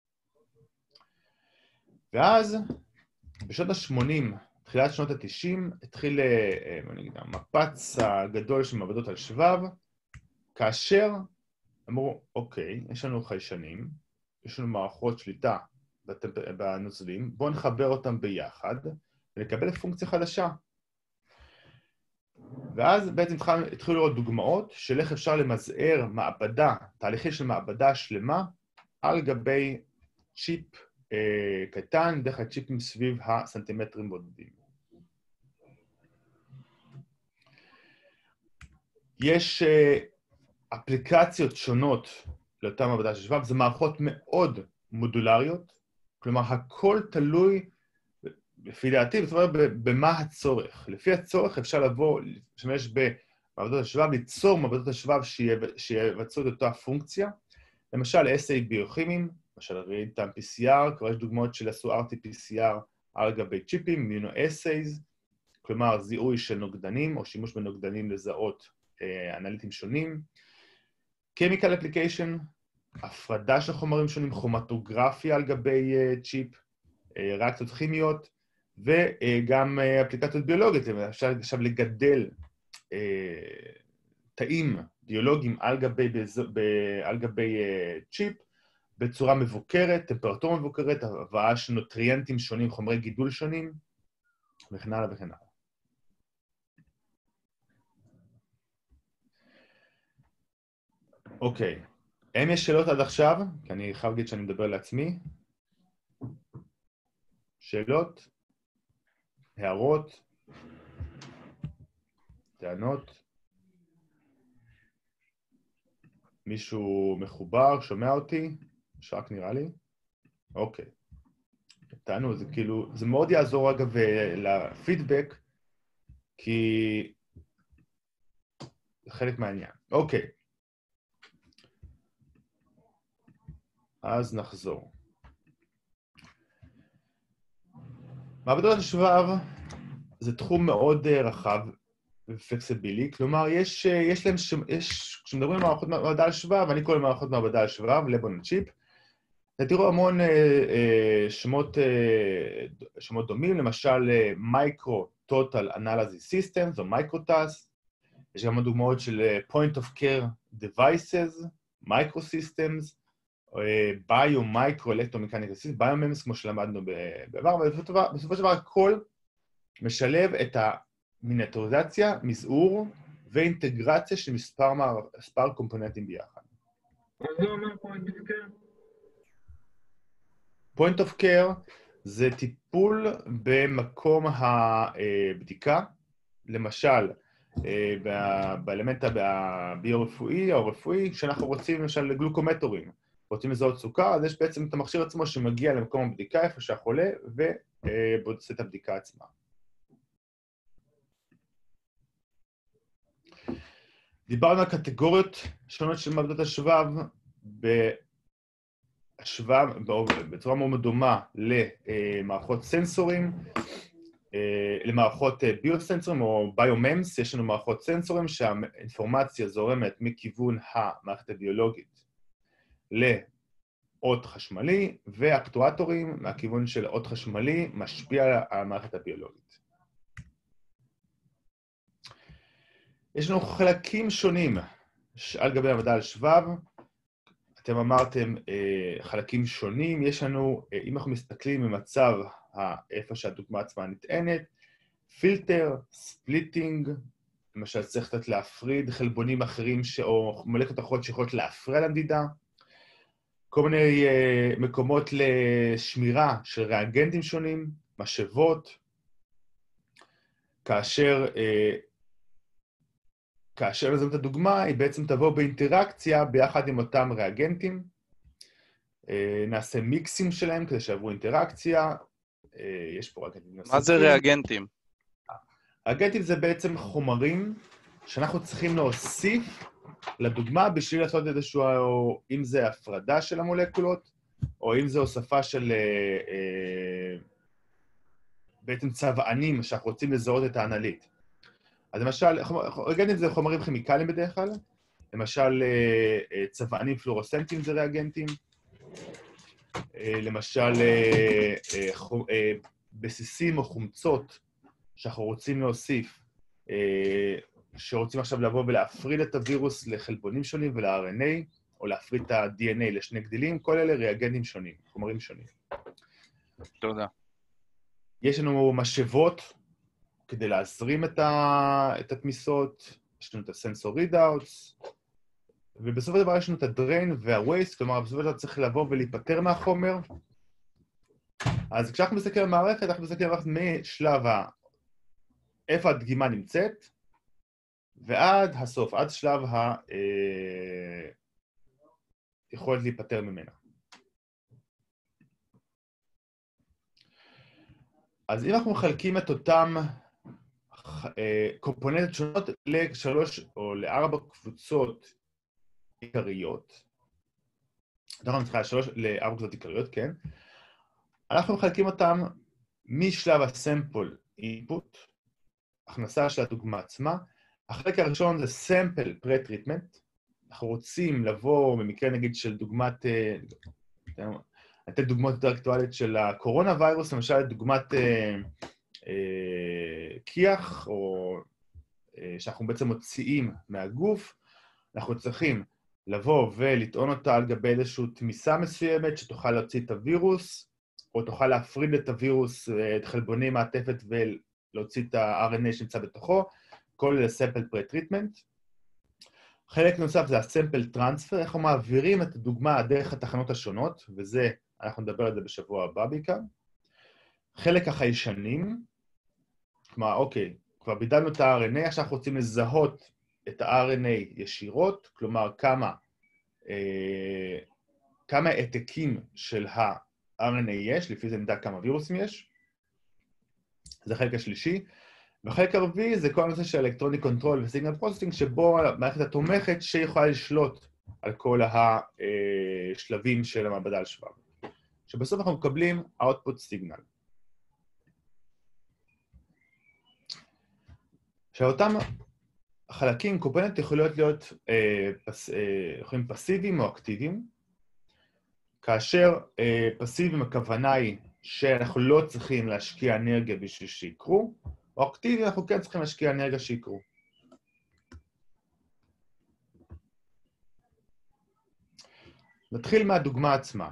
ואז, בשנות ה-80, תחילת שנות ה-90, התחיל המפץ הגדול של מעבדות על שבב, כאשר אמרו, אוקיי, יש לנו חיישנים, יש לנו מערכות שליטה בנוזלים, בואו נחבר אותם ביחד, ונקבל פונקציה חדשה. ואז בעצם התחילו לראות דוגמאות של איך אפשר למזער מעבדה, תהליכי של מעבדה שלמה, על גבי צ'יפ קטן, דרך הצ'יפים סביב הסנטימטרים בודדים. יש אפליקציות שונות לאותה מעבדה של שבב, זה מערכות מאוד מודולריות, כלומר הכל תלוי, לפי דעתי, במה הצורך. לפי הצורך אפשר לבוא, לשמש במעבדות השבב, ליצור מעבדות השבב שיבצעו את אותה פונקציה, למשל, אסי ביוכימיים, למשל ראיתם PCR, כבר יש דוגמאות של עשו RT-PCR על גבי צ'יפים, immunoassays, כלומר זיהוי של נוגדנים או שימוש בנוגדנים לזהות אנליטים שונים, chemical application, הפרדה של חומרים שונים, כרומטוגרפיה על גבי צ'יפ, ריאקציות כימיות, וגם אפליקציות ביולוגיות, אפשר עכשיו לגדל תאים ביולוגיים על גבי צ'יפ, בצורה מבוקרת, טמפרטורה מבוקרת, הבאה של נוטריאנטים שונים, חומרי גידול שונים, וכן הלאה וכן הלאה. אוקיי, האם יש שאלות עד עכשיו? כי אני חייב להגיד שאני מדבר לעצמי. שאלות? הערות? טענות? מישהו מחובר? שומע אותי? שרק נראה לי? אוקיי. טענו, זה כאילו, זה מאוד יעזור אגב לפידבק, כי זה חלק מהעניין. אוקיי. אז נחזור. מעבדות השבב זה תחום מאוד רחב ופלקסיבילי, כלומר יש להם, כשמדברים על מערכות מעבדה על שבב, אני קורא מערכות מעבדה על שבב, לבון צ'יפ, תראו המון שמות דומים, למשל מייקרו טוטל אנליזיס סיסטמס או מייקרוטאס, יש גם דוגמאות של point of care devices, micro systems, Bio-electromechanical systems, Biosensors, כמו שלמדנו בעבר, אבל בסופו של דבר הכל משלב את המיניאטוריזציה, מזעור ואינטגרציה של מספר קומפוננטים ביחד. מה זה אומר point of care? point of care זה טיפול במקום הבדיקה, למשל, באלמנט הביו-רפואי או רפואי, כשאנחנו רוצים למשל גלוקומטורים, רוצים לזהות סוכר, אז יש בעצם את המכשיר עצמו שמגיע למקום הבדיקה, איפה שהחולה, ובודק את הבדיקה עצמה. דיברנו על קטגוריות שונות של מעבדות השבב, בצורה מאוד דומה למערכות סנסורים, למערכות ביוסנסורים או ביוממס, יש לנו מערכות סנסורים שהאינפורמציה זורמת מכיוון המערכת הביולוגית לאות חשמלי, ואקטואטורים מהכיוון של אות חשמלי משפיע על המערכת הביולוגית. יש לנו חלקים שונים על גבי מעבדה על שבב, אתם אמרתם חלקים שונים, יש לנו, אם אנחנו מסתכלים ממצב איפה שהדוגמה עצמה נטענת, פילטר, ספליטינג, למשל צריך קצת להפריד חלבונים אחרים או מולקות אחרות שיכולות להפריע למדידה, כל מיני מקומות לשמירה של ריאגנטים שונים, משאבות, כאשר לזאת הדוגמה, היא בעצם תבוא באינטראקציה ביחד עם אותם ריאגנטים, נעשה מיקסים שלהם כדי שעברו אינטראקציה, יש פה ריאגנטים נוספים. מה זה ריאגנטים? ריאגנטים זה בעצם חומרים שאנחנו צריכים להוסיף לדוגמה בשביל לעשות איזשהו, אם זה הפרדה של המולקולות, או אם זה הוספה של בעצם צבענים שאנחנו רוצים לזהות את האנליט. אז למשל, ריאגנטים זה חומרים כימיקליים בדרך כלל, למשל צבענים פלורוסנטיים זה ריאגנטים, למשל בסיסים או חומצות שאנחנו רוצים להוסיף, שרוצים עכשיו לבוא ולהפריד את הווירוס לחלבונים שונים ול-RNA, או להפריד את ה-DNA לשני גדילים, כל אלה ריאגנטים שונים, חומרים שונים. תודה. יש לנו משאבות כדי להזרים את התמיסות, יש לנו את ה-sensor readouts, ובסופו של דבר יש לנו את ה-drain וה-waste, כלומר בסופו של דבר צריך לבוא ולהיפטר מהחומר. אז כשאנחנו מסתכלים על מערכת, אנחנו מסתכלים על מערכת משלב איפה הדגימה נמצאת, ועד הסוף, עד שלב יכולת להיפטר ממנה. אז אם אנחנו מחלקים את אותם קומפוננטות שונות ל3 או ל4 קבוצות עיקריות, אנחנו נתחיל ל4 קבוצות עיקריות, כן? אנחנו מחלקים אותם משלב הסמפל input, הכנסה של הדוגמה עצמה. החלק הראשון זה סמפל פרה-טריטמנט. אנחנו רוצים לבוא, במקרה נגיד של דוגמת, נתן דוגמאות יותר אקטואלית של הקורונה ויירוס, למשל דוגמת כיח, או שאנחנו בעצם מוציאים מהגוף, אנחנו צריכים לבוא ולטעון אותה על גבי איזושהי תמיסה מסוימת שתוכל להוציא את הווירוס, או תוכל להפריד את הווירוס, את חלבוני מעטפת ולהוציא את ה-RNA שנמצא בתוכו, כל זה סמפל פרה-טריטמנט. חלק נוסף זה הסמפל טרנספר, אנחנו מעבירים את הדוגמה דרך התחנות השונות, וזה, אנחנו נדבר על זה בשבוע הבא בעיקר. חלק החיישנים, כלומר, אוקיי, כבר בידלנו את ה-RNA, עכשיו אנחנו רוצים לזהות את ה-RNA ישירות, כלומר, כמה העתקים של ה-RNA יש, לפי זה נדע כמה וירוסים יש. זה החלק השלישי. והחלק הרביעי זה כל הנושא של אלקטרוני קונטרול וסיגנל פרוססינג, שבו המערכת התומכת שיכולה לשלוט על כל השלבים של המעבדה על שבב. שבסוף אנחנו מקבלים output signal. עכשיו, אותם החלקים, קומפוננט יכולים להיות פסיביים או אקטיביים, כאשר פסיביים הכוונה היא שאנחנו לא צריכים להשקיע אנרגיה בשביל שיקרו, או אקטיבי, אנחנו כן צריכים להשקיע אנרגיה שיקרו. נתחיל מהדוגמה עצמה.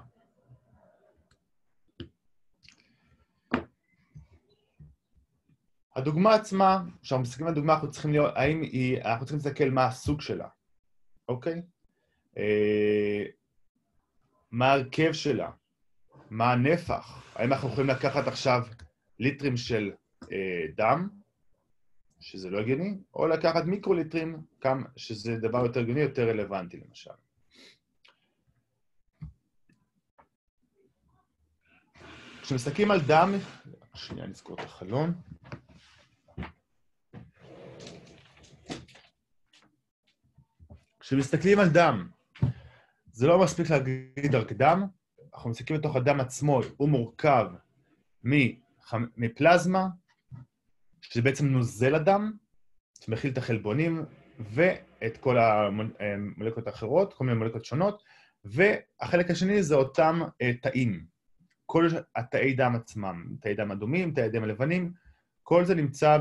הדוגמה עצמה, כשאנחנו מסתכלים על הדוגמה, אנחנו צריכים לראות, אנחנו צריכים להסתכל מה הסוג שלה, אוקיי? מה ההרכב שלה? מה הנפח? האם אנחנו יכולים לקחת עכשיו ליטרים של דם, שזה לא הגיוני, או לקחת מיקרוליטרים, שזה דבר יותר הגיוני, יותר רלוונטי למשל. כשמסתכלים על דם, שנייה נזכור את החלון. כשמסתכלים על דם, זה לא מספיק להגיד רק דם, אנחנו מסתכלים לתוך הדם עצמו, הוא מורכב מפלזמה, שזה בעצם נוזל הדם, שמכיל את החלבונים ואת כל המולקולות האחרות, כל מיני מולקולות שונות, והחלק השני זה אותם תאים. כל התאי דם עצמם, תאי דם אדומים, תאי דם הלבנים, כל זה נמצא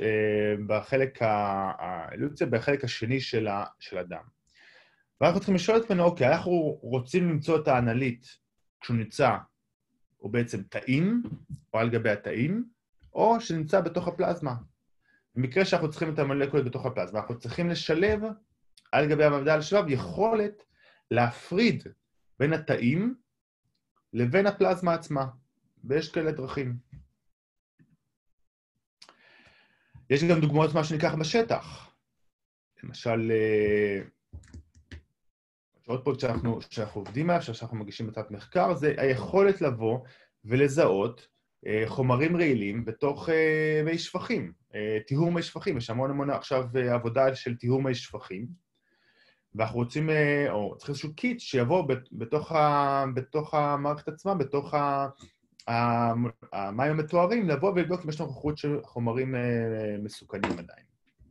בחלק השני של הדם. ואנחנו צריכים לשאול את עצמנו, אוקיי, אנחנו רוצים למצוא את האנליט כשהוא נמצא, הוא בעצם תאים, או על גבי התאים, או שנמצא בתוך הפלזמה. במקרה שאנחנו צריכים את המולקולות בתוך הפלזמה, אנחנו צריכים לשלב על גבי המעבדה על שבב יכולת להפריד בין התאים לבין הפלזמה עצמה, ויש כאלה דרכים. יש גם דוגמאות מה שניקח בשטח. למשל, עוד פרויקט שאנחנו עובדים עליו, שאנחנו מגישים הצעת מחקר, זה היכולת לבוא ולזהות חומרים רעילים בתוך מי שפכים, טיהור מי שפכים. יש המון עכשיו עבודה של טיהור מי שפכים, ואנחנו רוצים, או צריך איזשהו קיט שיבוא בתוך המערכת עצמה, בתוך המים המתוארים, לבוא ולבדוק אם יש נוכחות של חומרים מסוכנים עדיין.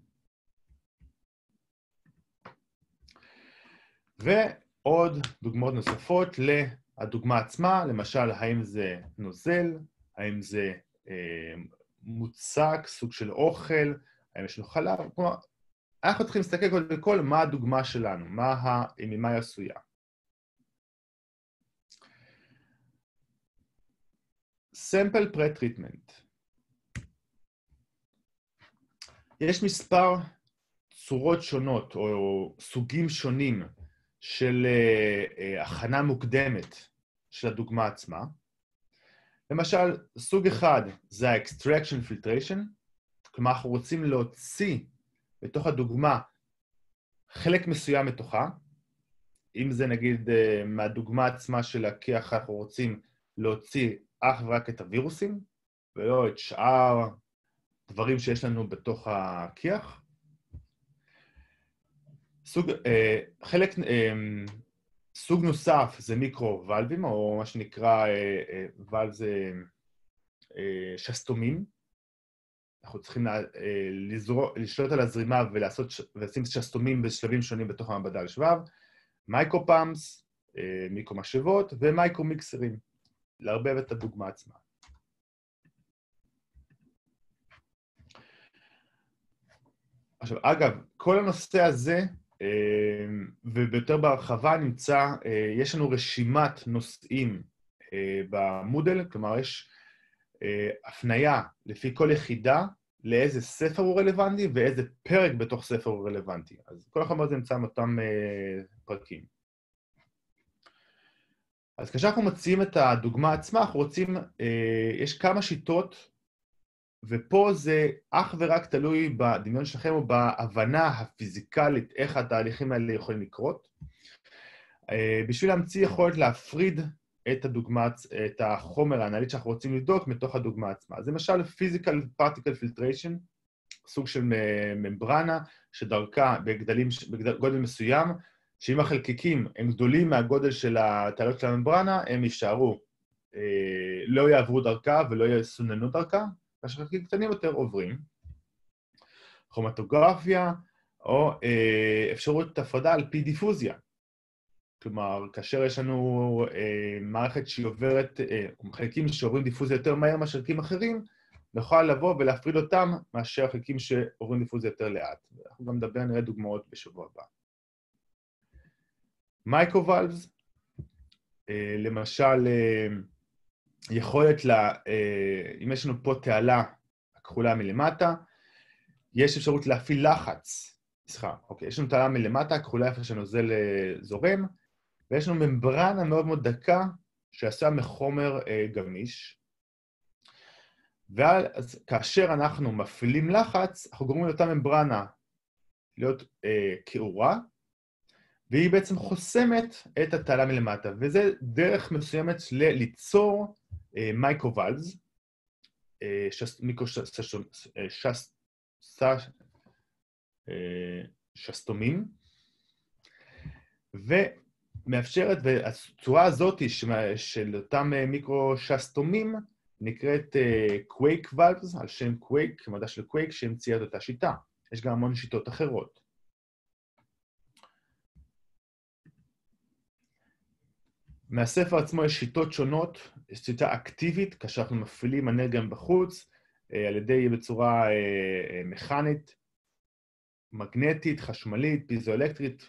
ועוד דוגמאות נוספות לדוגמה עצמה, למשל, האם זה נוזל, האם זה מוצק, סוג של אוכל, האם יש לנו חלב, כלומר, אנחנו צריכים להסתכל קודם כל מה הדוגמה שלנו, ממה היא עשויה. Sample pre-treatment. יש מספר צורות שונות או סוגים שונים של הכנה מוקדמת של הדוגמה עצמה. למשל, סוג אחד זה ה-extraction filtration, כלומר אנחנו רוצים להוציא בתוך הדוגמה חלק מסוים מתוכה, אם זה נגיד מהדוגמה עצמה של הכיח, אנחנו רוצים להוציא אך ורק את הווירוסים, ולא את שאר דברים שיש לנו בתוך הכיח. חלק סוג נוסף זה מיקרו-ולבים, או מה שנקרא ולב זה שסתומים. אנחנו צריכים לשלוט על הזרימה ולשים שסתומים בשלבים שונים בתוך המעבדה לשבב. מייקרו-פאמפס, מיקרו-משאבות ומייקרו-מיקסרים, לערבב את הדוגמה עצמה. עכשיו, אגב, כל הנושא הזה, וביותר בהרחבה נמצא, יש לנו רשימת נושאים במודל, כלומר, יש הפניה לפי כל יחידה לאיזה ספר הוא רלוונטי ואיזה פרק בתוך ספר הוא רלוונטי. אז כל החומר הזה נמצא מאותם פרקים. אז כשאנחנו מציעים את הדוגמה עצמה, אנחנו רוצים, יש כמה שיטות, ופה זה אך ורק תלוי בדמיון שלכם או בהבנה הפיזיקלית איך התהליכים האלה יכולים לקרות. בשביל להמציא יכולת להפריד את החומר האנליטי שאנחנו רוצים לבדוק מתוך הדוגמה עצמה. אז למשל, Physical Particle Filtration, סוג של ממברנה שדרכה בגודל מסוים, שאם החלקיקים הם גדולים מהגודל של התהליך של הממברנה, הם יישארו, לא יעברו דרכה ולא יסוננו דרכה, כאשר חלקיקים קטנים יותר עוברים. כרומטוגרפיה, או אפשרות הפרדה על פי דיפוזיה. כלומר, כאשר יש לנו מערכת שהיא עוברת, חלקים שעוברים דיפוזיה יותר מהר מאשר חלקים אחרים, נוכל לבוא ולהפריד אותם מאשר חלקים שעוברים דיפוזיה יותר לאט. אנחנו גם נראה דוגמאות בשבוע הבא. מייקרו-ולבס, למשל, יכולת אם יש לנו פה תעלה הכחולה מלמטה, יש אפשרות להפעיל לחץ. אוקיי, יש לנו תעלה מלמטה, הכחולה איפה שהנוזל זורם, ויש לנו ממברנה מאוד מאוד דקה שעשה מחומר גמיש. ואז כאשר אנחנו מפעילים לחץ, אנחנו גורמים לאותה ממברנה להיות כאורה, והיא בעצם חוסמת את התעלה מלמטה, וזה דרך מסוימת ליצור מייקרו-ולבס, שסתומים, ומאפשרת, והצורה הזאת של אותם מיקרו-שסתומים נקראת קווייק-ולבס, על שם קווייק, מדע של קווייק, שהמציאה את אותה שיטה. יש גם המון שיטות אחרות. מהספר עצמו יש שיטות שונות, יש שיטה אקטיבית, כאשר אנחנו מפעילים אנרגיה בחוץ, על ידי בצורה מכנית, מגנטית, חשמלית, פיזואלקטרית,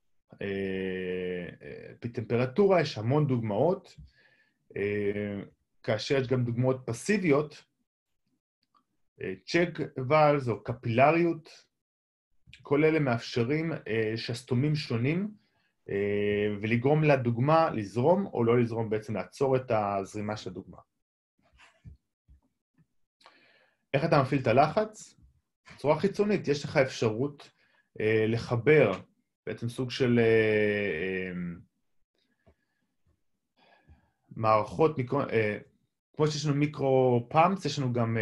בטמפרטורה, יש המון דוגמאות, כאשר יש גם דוגמאות פסיביות, צ'ק ולס או קפילריות, כל אלה מאפשרים שסתומים שונים, ולגרום לדוגמה לזרום או לא לזרום, בעצם לעצור את הזרימה של הדוגמה. איך אתה מפעיל את הלחץ? בצורה חיצונית, יש לך אפשרות לחבר בעצם סוג של מערכות, כמו שיש לנו מיקרו-פאמפס, יש לנו גם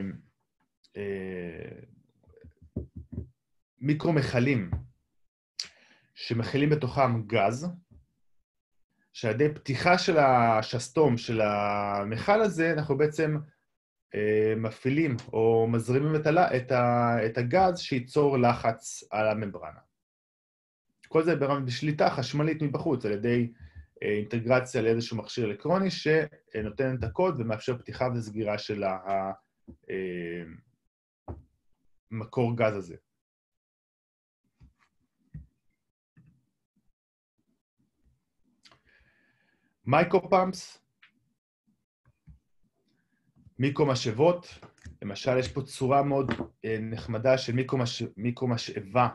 מיקרו-מכלים, שמכילים בתוכם גז, שעל ידי פתיחה של השסתום של המכל הזה, אנחנו בעצם מפעילים או מזרימים את הגז שייצור לחץ על הממברנה. כל זה בשליטה חשמלית מבחוץ, על ידי אינטגרציה לאיזשהו מכשיר אלקטרוני שנותן את הקוד ומאפשר פתיחה וסגירה של המקור גז הזה. מייקרו-פאמפס, מיקרו-משאבות, למשל יש פה צורה מאוד נחמדה של מיקרו-משאבה,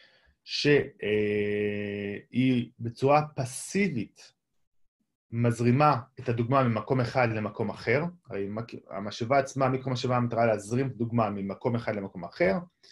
שהיא בצורה פסיבית מזרימה את הדוגמה ממקום אחד למקום אחר. הרי המשאבה עצמה, מיקרו-משאבה, המטרה להזרים דוגמה ממקום אחד למקום אחר,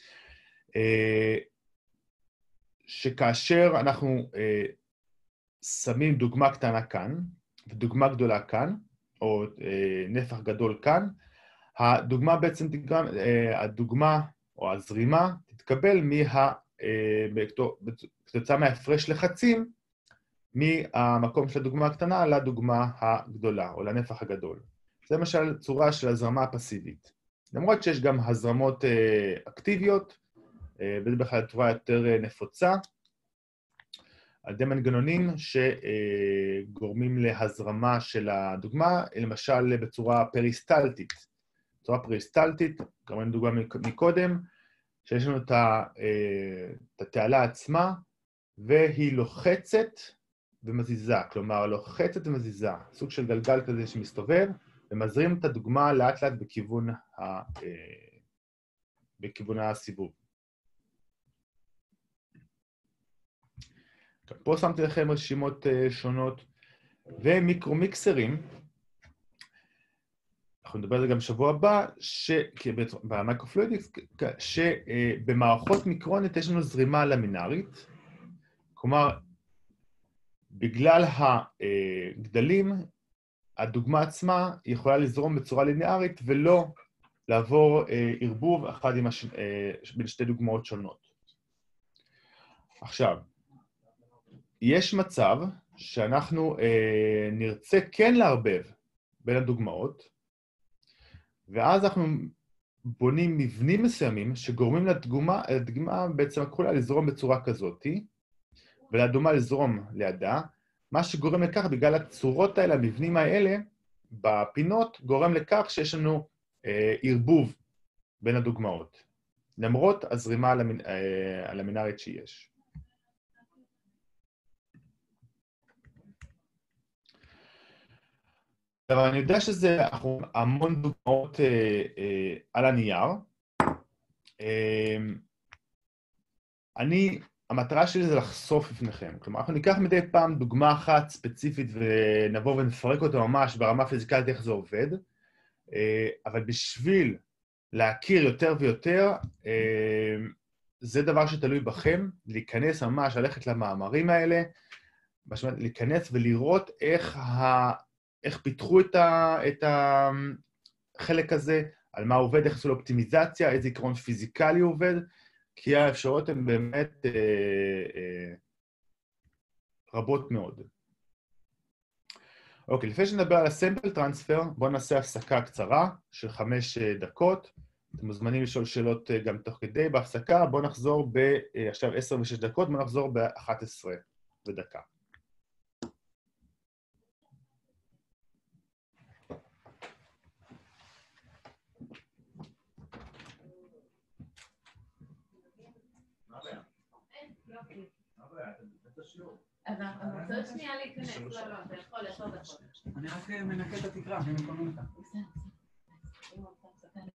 שכאשר אנחנו שמים דוגמה קטנה כאן, ודוגמה גדולה כאן, או נפח גדול כאן, הדוגמה בעצם תגרם, הדוגמה או הזרימה תתקבל כתוצאה מהפרש לחצים מהמקום של הדוגמה הקטנה לדוגמה הגדולה, או לנפח הגדול. זה למשל צורה של הזרמה פסיבית. למרות שיש גם הזרמות אקטיביות, וזה בכלל צורה יותר נפוצה, על ידי מנגנונים שגורמים להזרמה של הדוגמה, למשל בצורה פריסטלטית. בצורה פריסטלטית, גם אני דוגמה מקודם, שיש לנו את התעלה עצמה, והיא לוחצת ומזיזה, כלומר לוחצת ומזיזה, סוג של גלגל כזה שמסתובב, ומזרים את הדוגמה לאט לאט בכיוון הסיבוב. פה שמתי לכם רשימות שונות, ומיקרו-מיקסרים, אנחנו נדבר על זה גם בשבוע הבא, במיקרופלואידיקס, שבמערכות מיקרונית יש לנו זרימה למינארית, כלומר, בגלל הגדלים, הדוגמה עצמה יכולה לזרום בצורה ליניארית ולא לעבור ערבוב בין שתי דוגמאות שונות. עכשיו, יש מצב שאנחנו נרצה כן לערבב בין הדוגמאות, ואז אנחנו בונים מבנים מסוימים שגורמים לדוגמה בעצם הכחולה לזרום בצורה כזאת, ולדוגמה לזרום לידה, מה שגורם לכך בגלל הצורות האלה, המבנים האלה, בפינות, גורם לכך שיש לנו ערבוב בין הדוגמאות, למרות הזרימה הלמינרית שיש. אבל אני יודע שזה המון דוגמאות על הנייר. המטרה שלי זה לחשוף לפניכם. כלומר, אנחנו ניקח מדי פעם דוגמה אחת ספציפית ונבוא ונפרק אותה ממש ברמה פיזיקלית איך זה עובד, אבל בשביל להכיר יותר ויותר, זה דבר שתלוי בכם, להיכנס ממש, ללכת למאמרים האלה, להיכנס ולראות איך פיתחו את החלק הזה, על מה עובד, איך עשו לו אופטימיזציה, איזה עקרון פיזיקלי עובד, כי האפשרויות הן באמת רבות מאוד. אוקיי, לפני שנדבר על הסמפל טרנספר, בואו נעשה הפסקה קצרה של 5 דקות. אתם מוזמנים לשאול שאלות גם תוך כדי בהפסקה. בואו נחזור עכשיו 10 ו6 דקות, בואו נחזור ב-11 ודקה. אז אנחנו רוצות שנייה להיכנס, לא, אתה יכול 10 דקות. אני רק מנקה את התקרה, אני מקום אותה.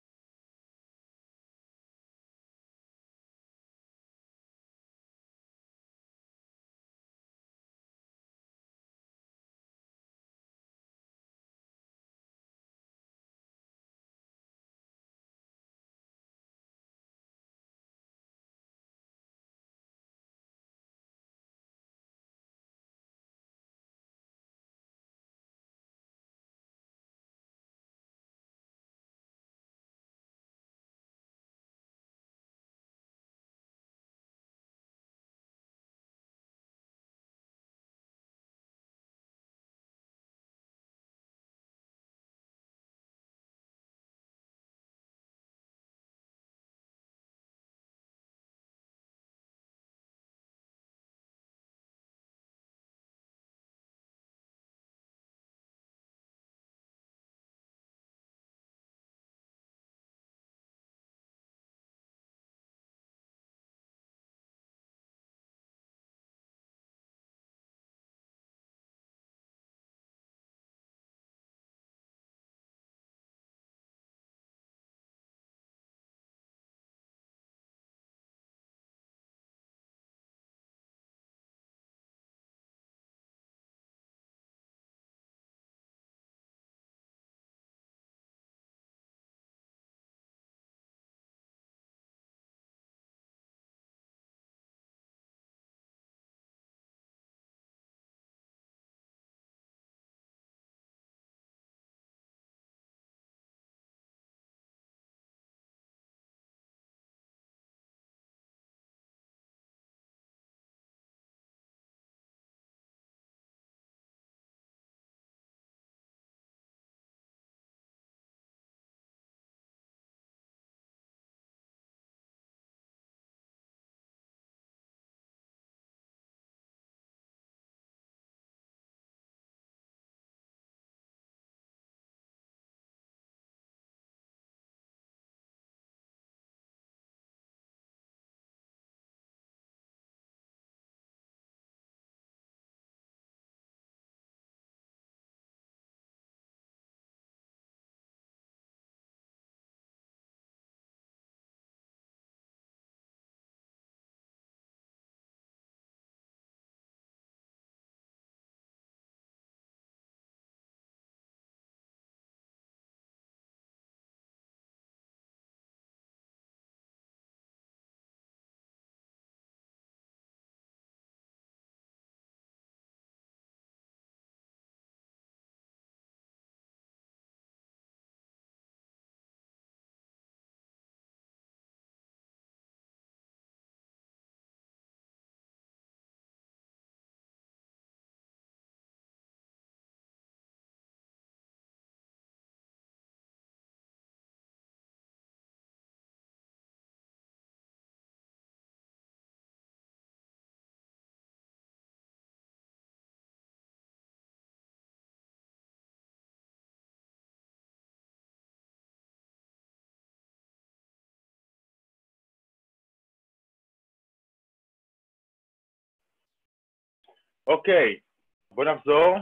אוקיי, בואו נחזור.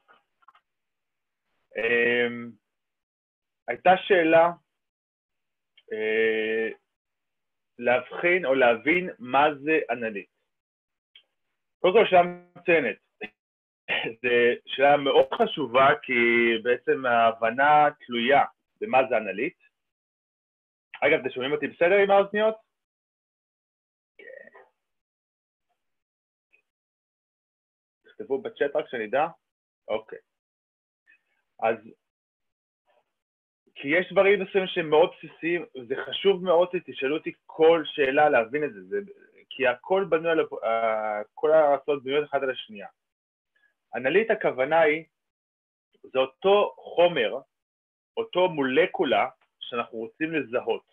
הייתה שאלה להבחין או להבין מה זה אנליט. קודם כל, שאלה מצוינת. זו שאלה מאוד חשובה, כי בעצם ההבנה תלויה במה זה אנליט. אגב, אתם שומעים אותי בסדר עם האוזניות? תכתבו בצ'אט רק שנדע. אוקיי. אז, כי יש דברים מסוימים שהם מאוד בסיסיים, זה חשוב מאוד, תשאלו אותי כל שאלה להבין את זה, כי הכל בנוי על, כל הרצאות בנויות אחד על השנייה. אנליט הכוונה היא, זה אותו חומר, אותו מולקולה שאנחנו רוצים לזהות.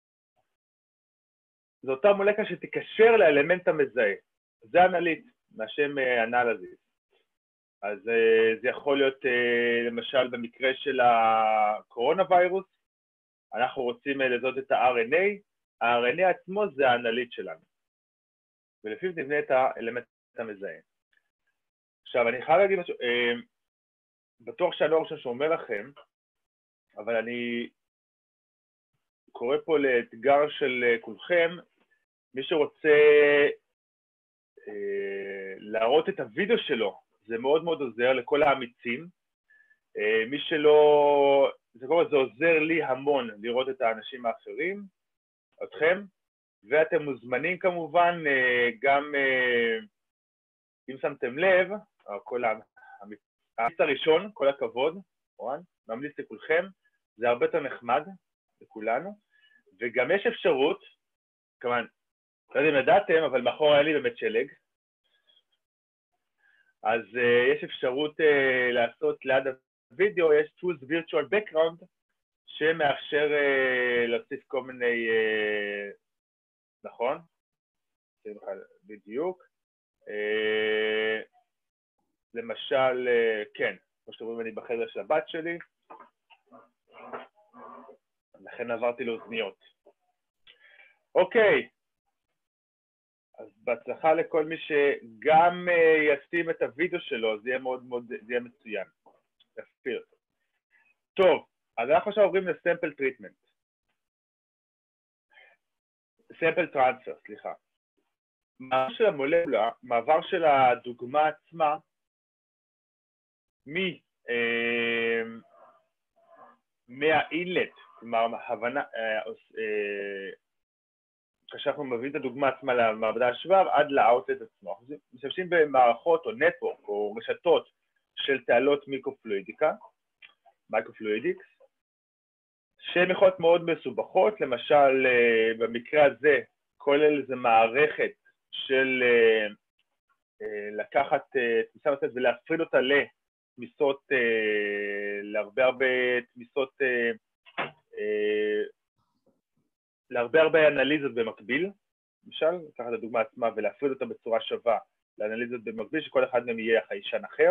זו אותה מולקולה שתקשר לאלמנט המזהה. זה אנליט, מהשם אנליזיס. אז זה יכול להיות, למשל, במקרה של הקורונה ויירוס, אנחנו רוצים לזהות את ה-RNA, ה-RNA עצמו זה האנליט שלנו. ולפיו נבנה את האלמנט המזהה. עכשיו, אני חייב להגיד משהו, בטוח שאני לא ראשון שאומר לכם, אבל אני קורא פה לאתגר של כולכם, מי שרוצה להראות את הוידאו שלו, זה מאוד מאוד עוזר לכל האמיצים. מי שלא, זה עוזר לי המון לראות את האנשים האחרים, אתכם, ואתם מוזמנים כמובן גם, אם שמתם לב, כל האמיץ הראשון, כל הכבוד, ממליץ לכולכם, זה הרבה יותר נחמד לכולנו, וגם יש אפשרות, כמובן, לא יודע אם ידעתם, אבל מאחור היה לי באמת שלג, אז יש אפשרות לעשות ליד הוידאו, יש choose virtual background, שמאפשר להוסיף כל מיני, נכון? בדיוק. למשל, כן, כמו שאתם רואים, אני בחדר של הבת שלי, לכן עברתי לאוזניות. אוקיי, אז בהצלחה לכל מי שגם ישים את הוידאו שלו, זה יהיה מאוד מאוד, זה יהיה מצוין. יפיר. טוב, אז אנחנו עכשיו עוברים לסמפל טריטמנט. סמפל טרנספר, סליחה. מעבר של המולקולה, מעבר של הדוגמה עצמה, מהאינלט, כלומר, הבנה, כשאנחנו מביאים את הדוגמה עצמה למעבדה השבב, עד לאוטלט עצמו. אנחנו משתמשים במערכות או נטוורק או רשתות של תעלות מייקרופלואידיקס, שהן יכולות מאוד מסובכות, למשל, במקרה הזה, כולל איזו מערכת של לקחת תמיסה מסוימת ולהפריד אותה לתמיסות, להרבה תמיסות, להרבה אנליזות במקביל, למשל, לקחת את הדוגמה עצמה ולהפריד אותה בצורה שווה לאנליזות במקביל, שכל אחד מהם יהיה חיישן אחר.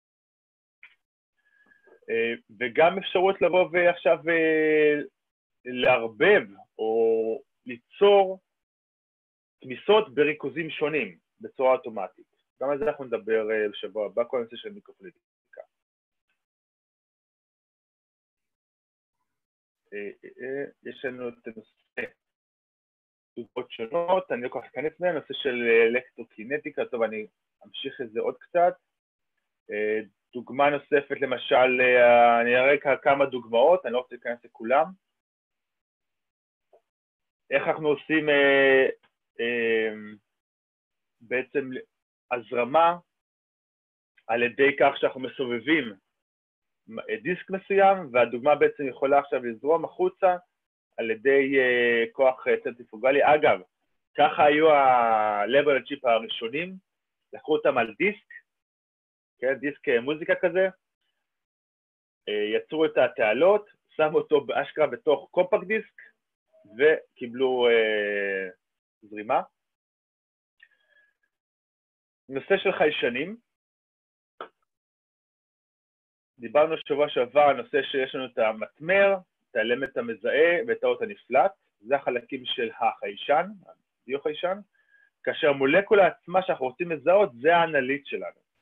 וגם אפשרות לבוא ועכשיו לערבב או ליצור תמיסות בריכוזים שונים בצורה אוטומטית. גם על זה אנחנו נדבר בשבוע הבא, כל הנושא של מיקרופלואידיקה. יש לנו את הנושא דוגמאות שונות, אני לא כל כך אכנס מהן, נושא של אלקטרוקינטיקה, טוב, אני אמשיך את זה עוד קצת. דוגמה נוספת, למשל, אני אראה כמה דוגמאות, אני לא רוצה להיכנס לכולם. איך אנחנו עושים בעצם הזרמה על ידי כך שאנחנו מסובבים דיסק מסוים, והדוגמה בעצם יכולה עכשיו לזרום החוצה על ידי כוח צנטריפוגלי. אגב, ככה היו ה-level chip הראשונים, לקחו אותם על דיסק, כן, דיסק מוזיקה כזה, יצרו את התעלות, שמו אותו באשכרה בתוך קומפקט דיסק, וקיבלו זרימה. נושא של חיישנים, דיברנו שבוע שעבר על נושא שיש לנו את המטמר, את האלמנט המזהה ואת האות הנפלט, זה החלקים של החיישן, דיו חיישן, כאשר המולקולה עצמה שאנחנו רוצים לזהות, זה האנליט שלנו.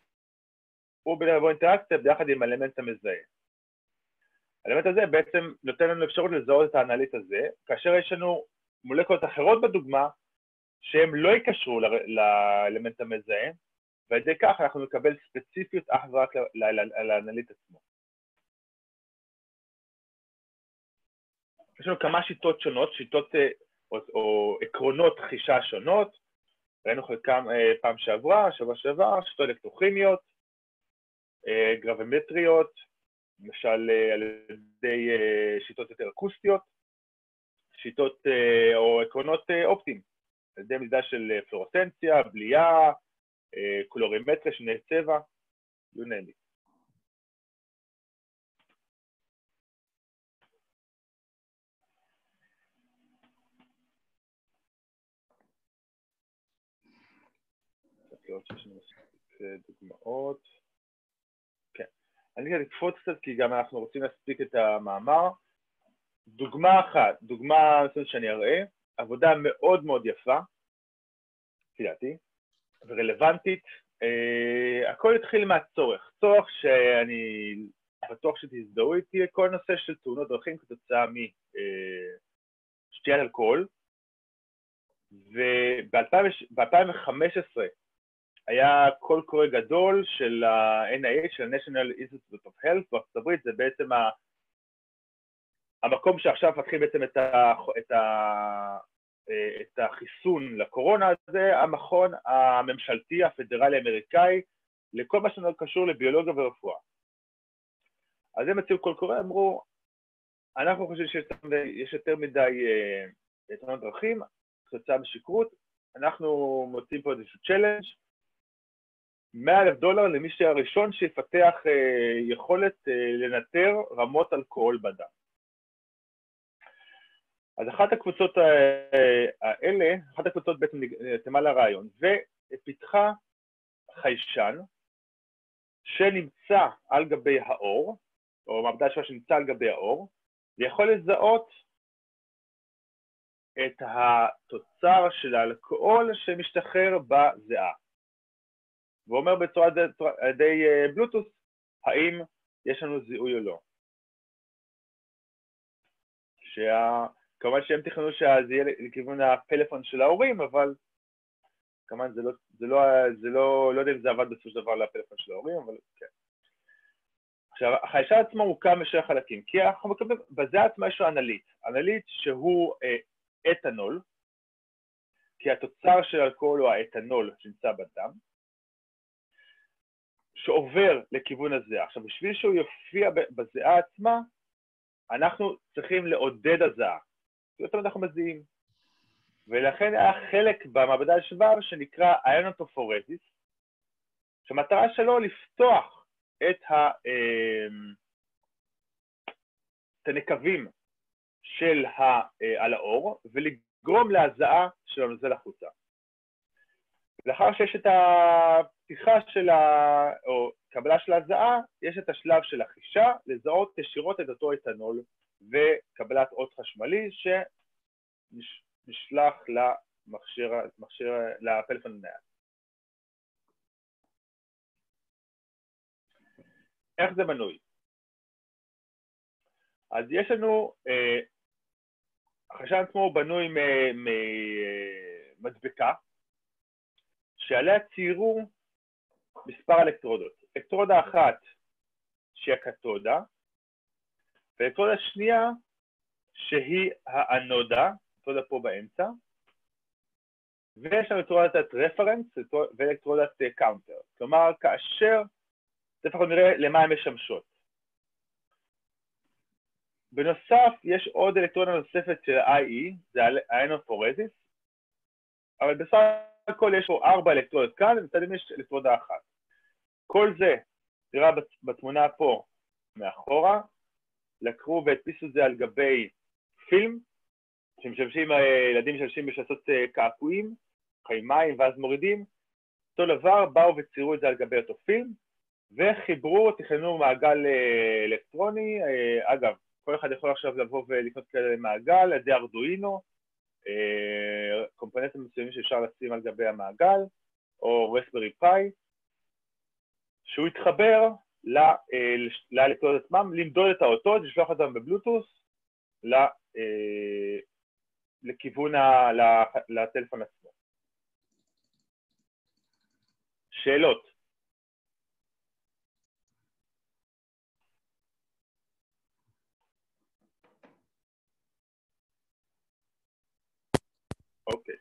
הוא בו אינטראקציה ביחד עם האלמנט המזהה. האלמנט הזה בעצם נותן לנו אפשרות לזהות את האנליט הזה, כאשר יש לנו מולקולות אחרות בדוגמה, שהם לא יקשרו לאלמנט המזהה, ועל ידי כך אנחנו נקבל ספציפיות אך ורק לאנליט עצמו. יש לנו כמה שיטות שונות, שיטות או עקרונות חישה שונות, ראינו חלקם פעם שעברה, שבוע שעבר, שיטות אלקטרוכימיות, גרבימטריות, למשל על ידי שיטות יותר אקוסטיות, שיטות או עקרונות אופטיים, על ידי מידה של פלורסנציה, בלייה, קולורימטריה, שני צבע, you name it. יש לנו דוגמאות. כן. אני אקפוץ קצת כי גם אנחנו רוצים להספיק את המאמר. דוגמה אחת, דוגמה שאני אראה, עבודה מאוד מאוד יפה, תדעתי, ורלוונטית. הכל התחיל מהצורך. צורך שאני בטוח שתזדהו איתי, כל נושא של תאונות דרכים כתוצאה משתיית אלכוהול. וב-2015 היה קול קורא גדול של ה-NIH, של ה-National Institute of Health, בארצות הברית, זה בעצם המקום שעכשיו מפתחים בעצם את החיסון לקורונה, זה המכון הממשלתי הפדרלי האמריקאי, לכל מה שקשור לביולוגיה ורפואה. אז הם הציעו קול קורא, אמרו, אנחנו חושבים שיש יותר מדי תאונות דרכים, כתוצאה משכרות, אנחנו מוצאים פה איזשהו צ'לנג' $100,000 למי שהראשון שיפתח יכולת לנטר רמות אלכוהול בדם. אז אחת הקבוצות האלה, אחת הקבוצות בעצם נתמה לרעיון, ופיתחה חיישן שנמצא על גבי האור, או מעבדה שלו שנמצא על גבי האור, ויכול לזהות את התוצר של האלכוהול שמשתחרר בזיעה. הוא אומר בצורה על ידי בלוטוס, האם יש לנו זיהוי או לא. כמובן שהם תכננו שזה יהיה לכיוון הפלאפון של ההורים, אבל כמובן לא יודע אם זה עבד בסופו של דבר לפלאפון של ההורים, אבל כן. עכשיו, החיישן עצמו הוקם בשני חלקים, כי אנחנו מקבלים, בזה עצמה יש לו אנליט. אנליט שהוא אתנול, כי התוצר של אלכוהול הוא האתנול שנמצא בדם, שעובר לכיוון הזיעה. עכשיו, בשביל שהוא יופיע בזיעה עצמה, אנחנו צריכים לעודד הזיעה. זאת אומרת, אנחנו מזיעים. ולכן היה חלק במעבדה השבב שנקרא איונוטופורזיס, שהמטרה שלו לפתוח את הנקבים על האור, ולגרום להזעה של הנוזל החוצה. לאחר שיש את הפתיחה או קבלה של ההזעה, יש את השלב של החישה, לזהות ישירות את אותו אתנול, וקבלת אות חשמלי שנשלח לפלאפון הנייד. איך זה בנוי? אז יש לנו, החיישן עצמו בנוי ממדבקה, שעליה ציירו מספר אלקטרודות. אלקטרודה אחת שהיא הקתודה, ואלקטרודה שנייה שהיא האנודה, אלקטרודה פה באמצע, ויש לנו אלקטרודת רפרנס ואלקטרודת קאונטר. כלומר, כאשר, לפחות נראה למה הן משמשות. בנוסף, יש עוד אלקטרודה נוספת של IE, זה האיונופורזיס, אבל בסך הכל יש פה 4 אלקטרודות כאן, ובצד יש אלקטרודה אחת. כל זה נראה בתמונה פה מאחורה, לקחו והדפיסו את זה על גבי פילם, שמשמשים, ילדים משמשים בשעשות קעקועים, חיים מים ואז מורידים, אותו דבר באו וציירו את זה על גבי אותו פילם, וחיברו, תכננו מעגל אלקטרוני, אגב, כל אחד יכול עכשיו לבוא ולקנות כאלה מעגל, על ידי ארדואינו, קומפוננטים מסוימים שאפשר לשים על גבי המעגל, או רסברי פאי, שהוא יתחבר לאלקטרודות עצמם, למדוד את האותות, לשלוח אותם בבלוטוס לכיוון לטלפון עצמו. שאלות? אוקיי.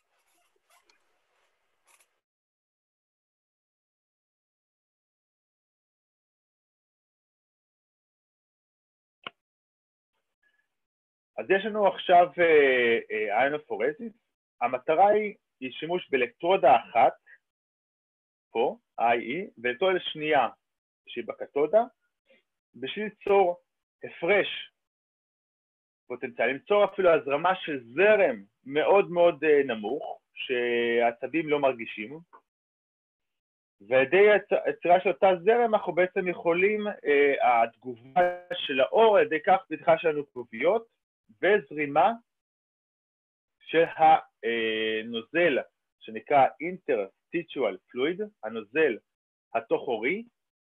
אז יש לנו עכשיו איונופורזיס. המטרה היא שימוש באלקטרודה אחת, פה, IE, ואלקטרודה שנייה שהיא בקתודה, בשביל ליצור הפרש פוטנציאלי, ליצור אפילו הזרמה של זרם מאוד מאוד נמוך, שהעצבים לא מרגישים, ועל ידי היצירה של אותה זרם אנחנו בעצם יכולים, התגובה של האור, על ידי כך פתחה שלנו כרוביות, וזרימה של הנוזל שנקרא interstitial fluid, הנוזל התוך-עורי,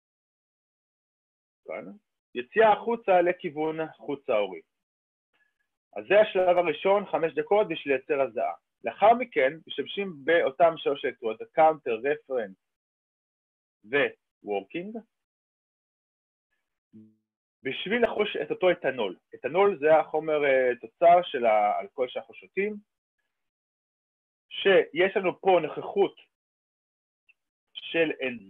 יציאה החוצה לכיוון חוץ-העורי. אז זה השלב הראשון, 5 דקות בשביל לייצר הזעה. לאחר מכן משתמשים באותם 3 אלקטרודות, counter, reference ו-working, בשביל לחוש את אותו אתנול. אתנול זה החומר תוצר של האלכוהול שאנחנו שותים, שיש לנו פה נוכחות של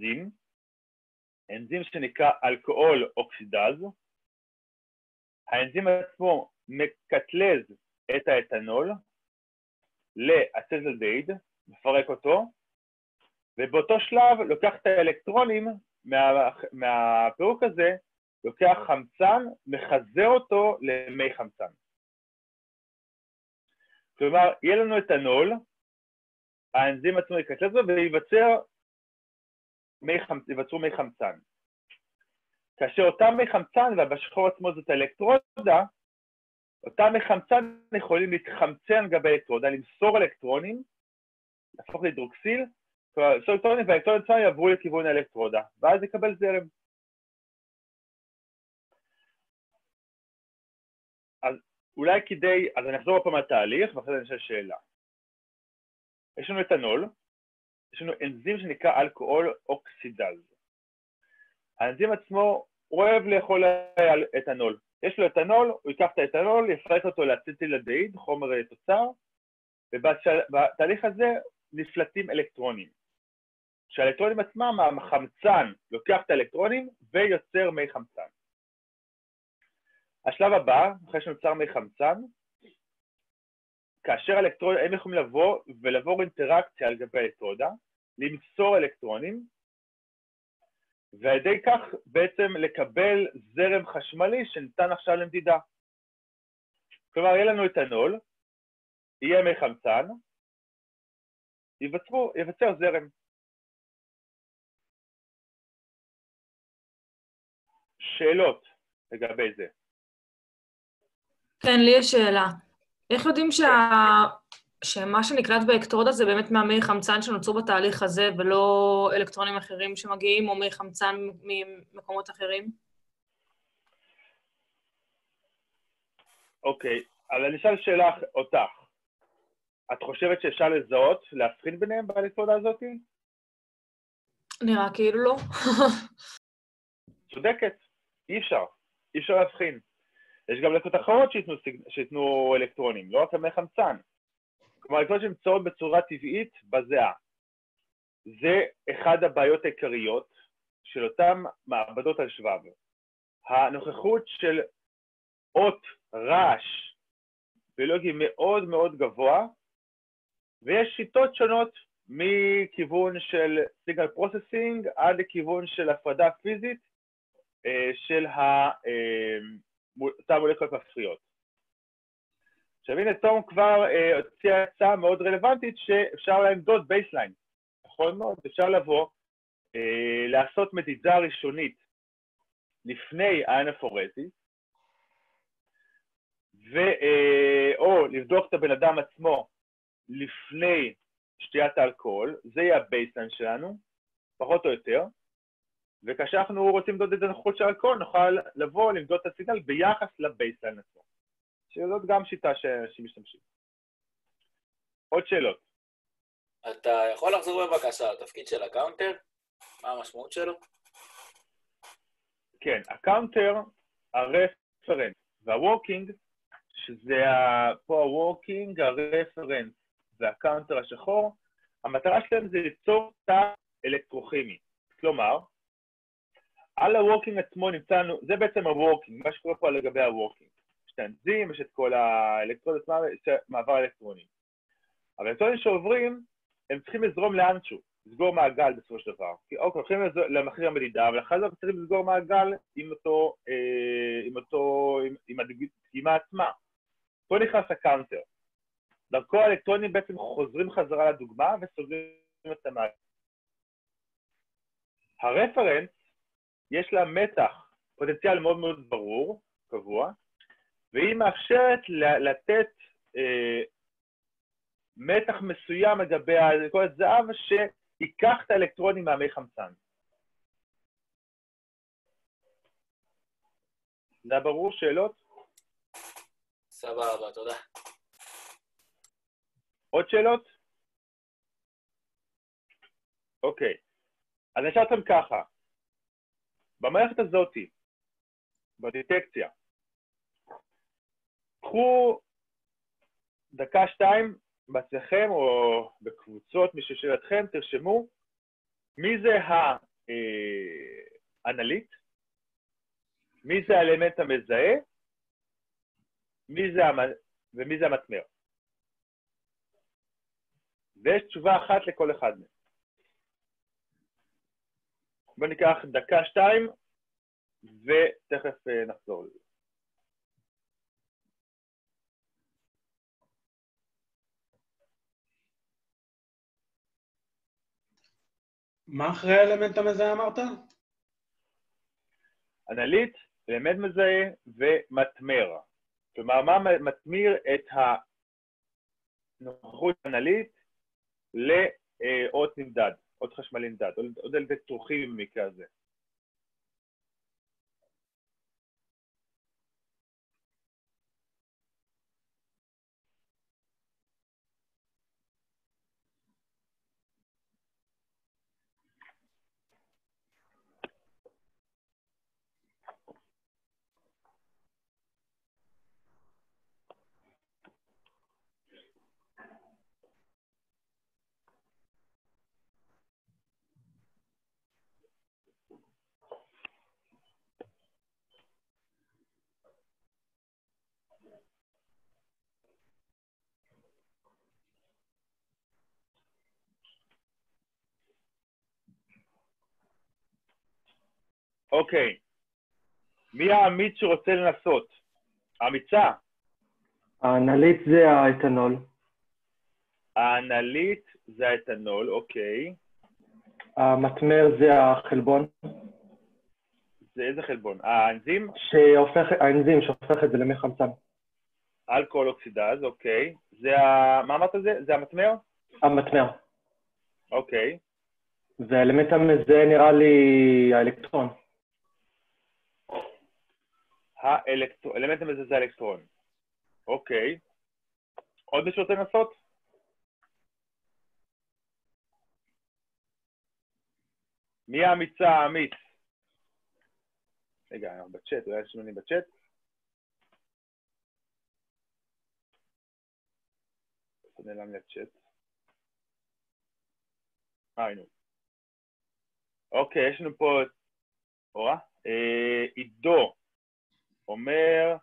אנזים שנקרא אלכוהול אוקסידז. האנזים עצמו מקטלז את האתנול לאצטלדהיד, מפרק אותו, ובאותו שלב לוקח את האלקטרונים מהפירוק הזה, לוקח חמצן, מחזר אותו למי חמצן. כלומר, יהיה לנו אתנול, האנזים עצמו יקטלז וייווצרו מי חמצן. כאשר אותם מי חמצן, ובשחור עצמו זאת האלקטרודה, אותם מי חמצן יכולים להתחמצן גבי אלקטרודה, למסור אלקטרונים, להפוך להידרוקסיל, והאלקטרונים עצמם יעברו לכיוון האלקטרודה, ואז יקבל זרם. אז אולי כדי, אז אני אחזור פעם מהתהליך, ואחרי זה אני אשאל שאלה. יש לנו אתנול, יש לנו אנזים שנקרא אלכוהול אוקסידז. האנזים עצמו אוהב לאכול אתנול. יש לו אתנול, הוא ייקח את האתנול, יפרק אותו לאצטילדהיד, חומר תוצר, ובתהליך הזה נפלטים אלקטרונים. שהאלקטרונים עצמם, החמצן לוקח את האלקטרונים ויוצר מי חמצן. השלב הבא, אחרי שנוצר מי חמצן, כאשר האלקטרונים, הם יכולים לבוא ולעבור אינטראקציה על גבי האלקטרודה, למסור אלקטרונים, ועל ידי כך בעצם לקבל זרם חשמלי שניתן עכשיו למדידה. כלומר, יהיה לנו אתנול, יהיה מי חמצן, ייווצר זרם. שאלות לגבי זה. כן, לי יש שאלה. איך יודעים שמה שנקלט באלקטרודה זה באמת מהמי חמצן שנוצרו בתהליך הזה, ולא אלקטרונים אחרים שמגיעים, או מי חמצן ממקומות אחרים? אוקיי, אבל אני אשאל שאלה אותך. את חושבת שאפשר לזהות, להבחין ביניהם באלקטרודה הזאת? נראה כאילו לא. צודקת, אי אפשר להבחין. יש גם אלקטרודות אחרות שיתנו אלקטרונים, לא רק מי חמצן. כלומר, אלקטרודות שנמצאות בצורה טבעית בזיעה. זה אחד הבעיות העיקריות של אותן מעבדות על שבב. הנוכחות של אות רעש ביולוגי מאוד מאוד גבוה, ויש שיטות שונות מכיוון של סיגנל פרוססינג עד לכיוון של הפרדה פיזית של אותן מולקולות מפריעות. עכשיו הנה תום כבר הוציאה הצעה מאוד רלוונטית שאפשר למדוד בייסליין. נכון מאוד, אפשר לבוא, לעשות מדידה ראשונית לפני האיונופורזיס, או לבדוק את הבן אדם עצמו לפני שתיית האלכוהול, זה יהיה הבייסליין שלנו, פחות או יותר, וכאשר אנחנו רוצים למדוד את הנוכחות של אלכוהול, נוכל לבוא למדוד את הסיגנל ביחס לבייסליין עצמו. שזאת גם שיטה שאנשים משתמשים. עוד שאלות. אתה יכול לחזור בבקשה על התפקיד של הקאונטר? מה המשמעות שלו? כן, הקאונטר, הרפרנס והוורקינג, שזה פה הוורקינג, הרפרנס והקאונטר השחור, המטרה שלהם זה ליצור תא אלקטרוכימי. כלומר, על הוורקינג עצמו נמצא לנו, זה בעצם הוורקינג, מה שקורה פה לגבי הוורקינג. יש את האנזים, יש את כל האלקטרוד עצמם, יש מעבר אלקטרונים. אבל האלקטרונים שעוברים, הם צריכים לזרום לאנשהו, לסגור מעגל בסופו של דבר. כי אוקיי, הולכים למחיר המדידה, אבל אחרי זה אנחנו צריכים לסגור מעגל עם הדגימה עצמה. פה נכנס הקאונטר. דרכו האלקטרונים בעצם חוזרים חזרה לדוגמה וסוגרים את המעגל. הרפרנס, יש לה מתח, פוטנציאל מאוד מאוד ברור, קבוע, והיא מאפשרת לתת מתח מסוים לגבי כל הזהב שיקח את האלקטרונים מהמי חמצן. זה ברור? שאלות? סבבה, תודה. עוד שאלות? אוקיי. אז נשאר אתם ככה. במערכת הזאת, בדיטקציה, קחו דקה-שתיים בעצמכם או בקבוצות משלכם, תרשמו מי זה האנליט, מי זה האלמנט המזהה, ומי זה המטמר. ויש תשובה אחת לכל אחד מהם. בואו ניקח דקה-שתיים, ותכף נחזור לזה. מה אחרי האלמנט המזהה אמרת? אנליט, אלמנט מזהה ומטמר. כלומר, מה מטמיר את הנוכחות האנליט לאות נמדד, אות חשמלי נמדד, עוד אלקטרוכימי במקרה הזה. אוקיי. מי האמיץ שרוצה לנסות? האמיצה? האנליט זה האתנול. האנליט זה האתנול, אוקיי. המטמר זה החלבון. זה איזה חלבון? האנזים? האנזים שהופך את זה למי חמצן. אלכוהול אוקסידז, אוקיי. מה אמרת זה? זה המטמר? המטמר. אוקיי. והאלמנט המזהה נראה לי האלקטרון. האלמנט המזהה זה האלקטרון. אוקיי. עוד מישהו רוצה לנסות? מי האמיצה האמיץ? רגע, אנחנו בצ'אט, אולי יש לנו בצ'אט. נעלם לי הצ'אט. הנה. אוקיי, יש לנו פה... עידו אומר...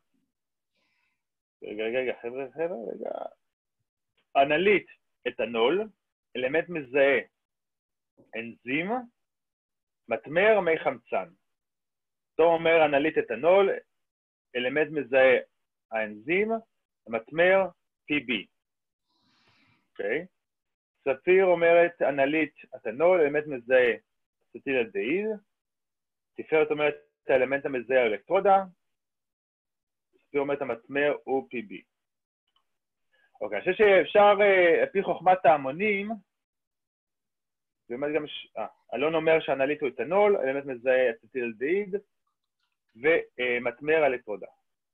רגע, חבר'ה, רגע. אנליט, אתנול, אלמנט מזהה, אנזים, מטמר, מי חמצן. תום אומר אנליט אתנול, אלמנט מזהה, האנזים, מטמר, PB. אוקיי? ספיר אומרת אנליט אתנול, אלמנט מזהה, אצטילאלדהיד. תפארת אומרת האלמנט המזהה, אלקטרודה. ספיר אומרת המטמר הוא PB. אוקיי, אני חושב שאפשר, על פי חוכמת ההמונים, באמת גם, אלון אומר שהאנליט הוא אתנול, אלמנט מזהה אצטילדהיד, ומטמר אלקטרודה.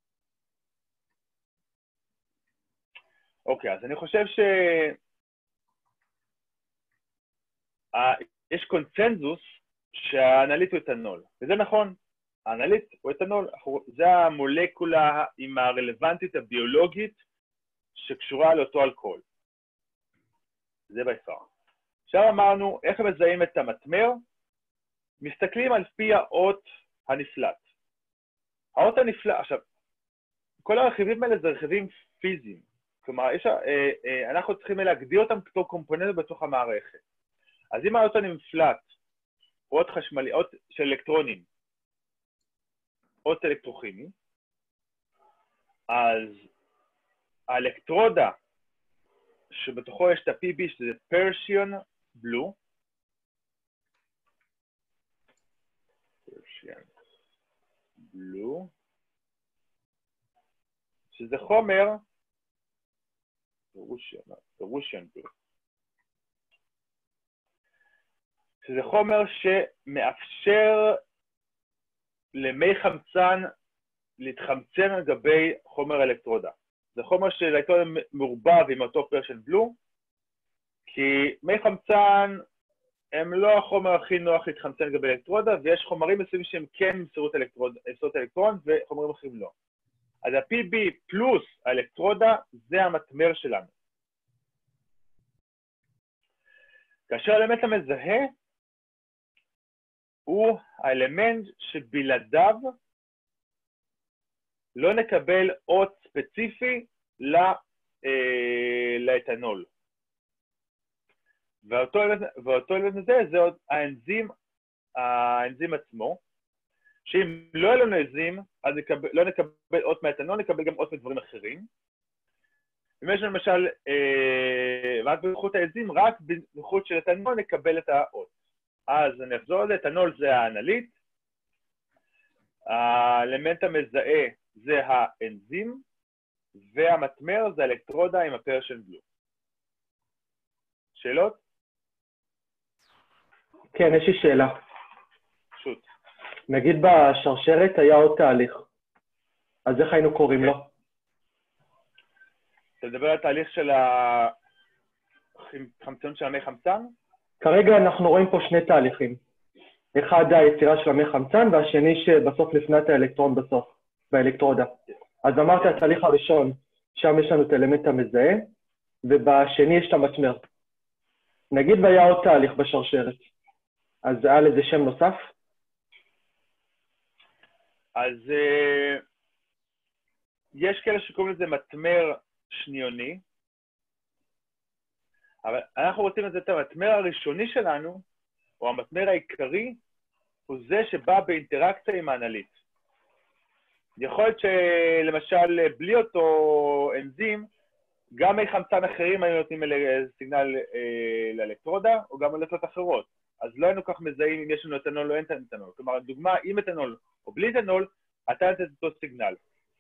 אוקיי, אז אני חושב יש קונצנזוס שהאנליט הוא אתנול, וזה נכון, האנליט הוא אתנול, זה המולקולה עם הרלוונטית הביולוגית שקשורה לאותו אלכוהול. זה בעיקר. עכשיו אמרנו, איך הם מזהים את המטמר? מסתכלים על פי האות הנפלט. האות הנפלט, עכשיו, כל הרכיבים האלה זה רכיבים פיזיים. כלומר, אנחנו צריכים להגדיר אותם כתוב קומפוננט בתוך המערכת. אז אם האות הנפלט, אות חשמלי, אות של אלקטרונים, אות אלקטרוכימי, אז האלקטרודה, שבתוכו יש את ה-PB, שזה פרשיון בלו, שזה חומר, פרושיון בלו, שזה חומר שמאפשר למי חמצן להתחמצן על גבי חומר אלקטרודה. זה חומר שלאלקטרודה מעורבב עם אותו פרשיון בלו, כי מי חמצן הם לא החומר הכי נוח להתחמצן על גבי אלקטרודה, ויש חומרים מסוימים שהם כן מסירות אלקטרון וחומרים אחרים לא. אז ה-PB פלוס האלקטרודה זה המטמר שלנו. כאשר האלמנט המזהה הוא האלמנט שבלעדיו לא נקבל אות ספציפי לאתנול. ואותו אלמנט הזה זה עוד האנזים עצמו, שאם לא יהיה לנו אנזים, אז לא נקבל אות מהאתנול, נקבל גם אות מדברים אחרים. אם יש לנו למשל, רק בנוחות האנזים, רק בנוחות של אתנול נקבל את האות. אז אני אחזור על זה, אתנול זה האנליט, האלמנט המזהה זה האנזים, והמטמר זה האלקטרודה עם הפרשיון בלו. שאלות? כן, יש לי שאלה. פשוט. נגיד בשרשרת היה עוד תהליך, אז איך היינו קוראים לו? אתה מדבר על תהליך של החמצון של המי חמצן? כרגע אנחנו רואים פה שני תהליכים. אחד היצירה של המי חמצן, והשני שבסוף לפנת האלקטרון בסוף, באלקטרודה. אז אמרת התהליך הראשון, שם יש לנו את האלמנט המזהה, ובשני יש את המטמר. נגיד והיה עוד תהליך בשרשרת, אז היה לזה שם נוסף? אז יש כאלה שקוראים לזה מטמר שניוני, אבל אנחנו רוצים לזה את המטמר הראשוני שלנו, או המטמר העיקרי, הוא זה שבא באינטראקציה עם האנליט. יכול להיות שלמשל בלי אותו אנזים, גם מי חמצן אחרים היו נותנים סיגנל לאלקטרודה, או גם אלקטרודות אחרות. אז לא היינו כך מזהים אם יש לנו אתנול או אין אתנול. כלומר, לדוגמה, עם אתנול או בלי אתנול, אתה נותן את אותו סיגנל.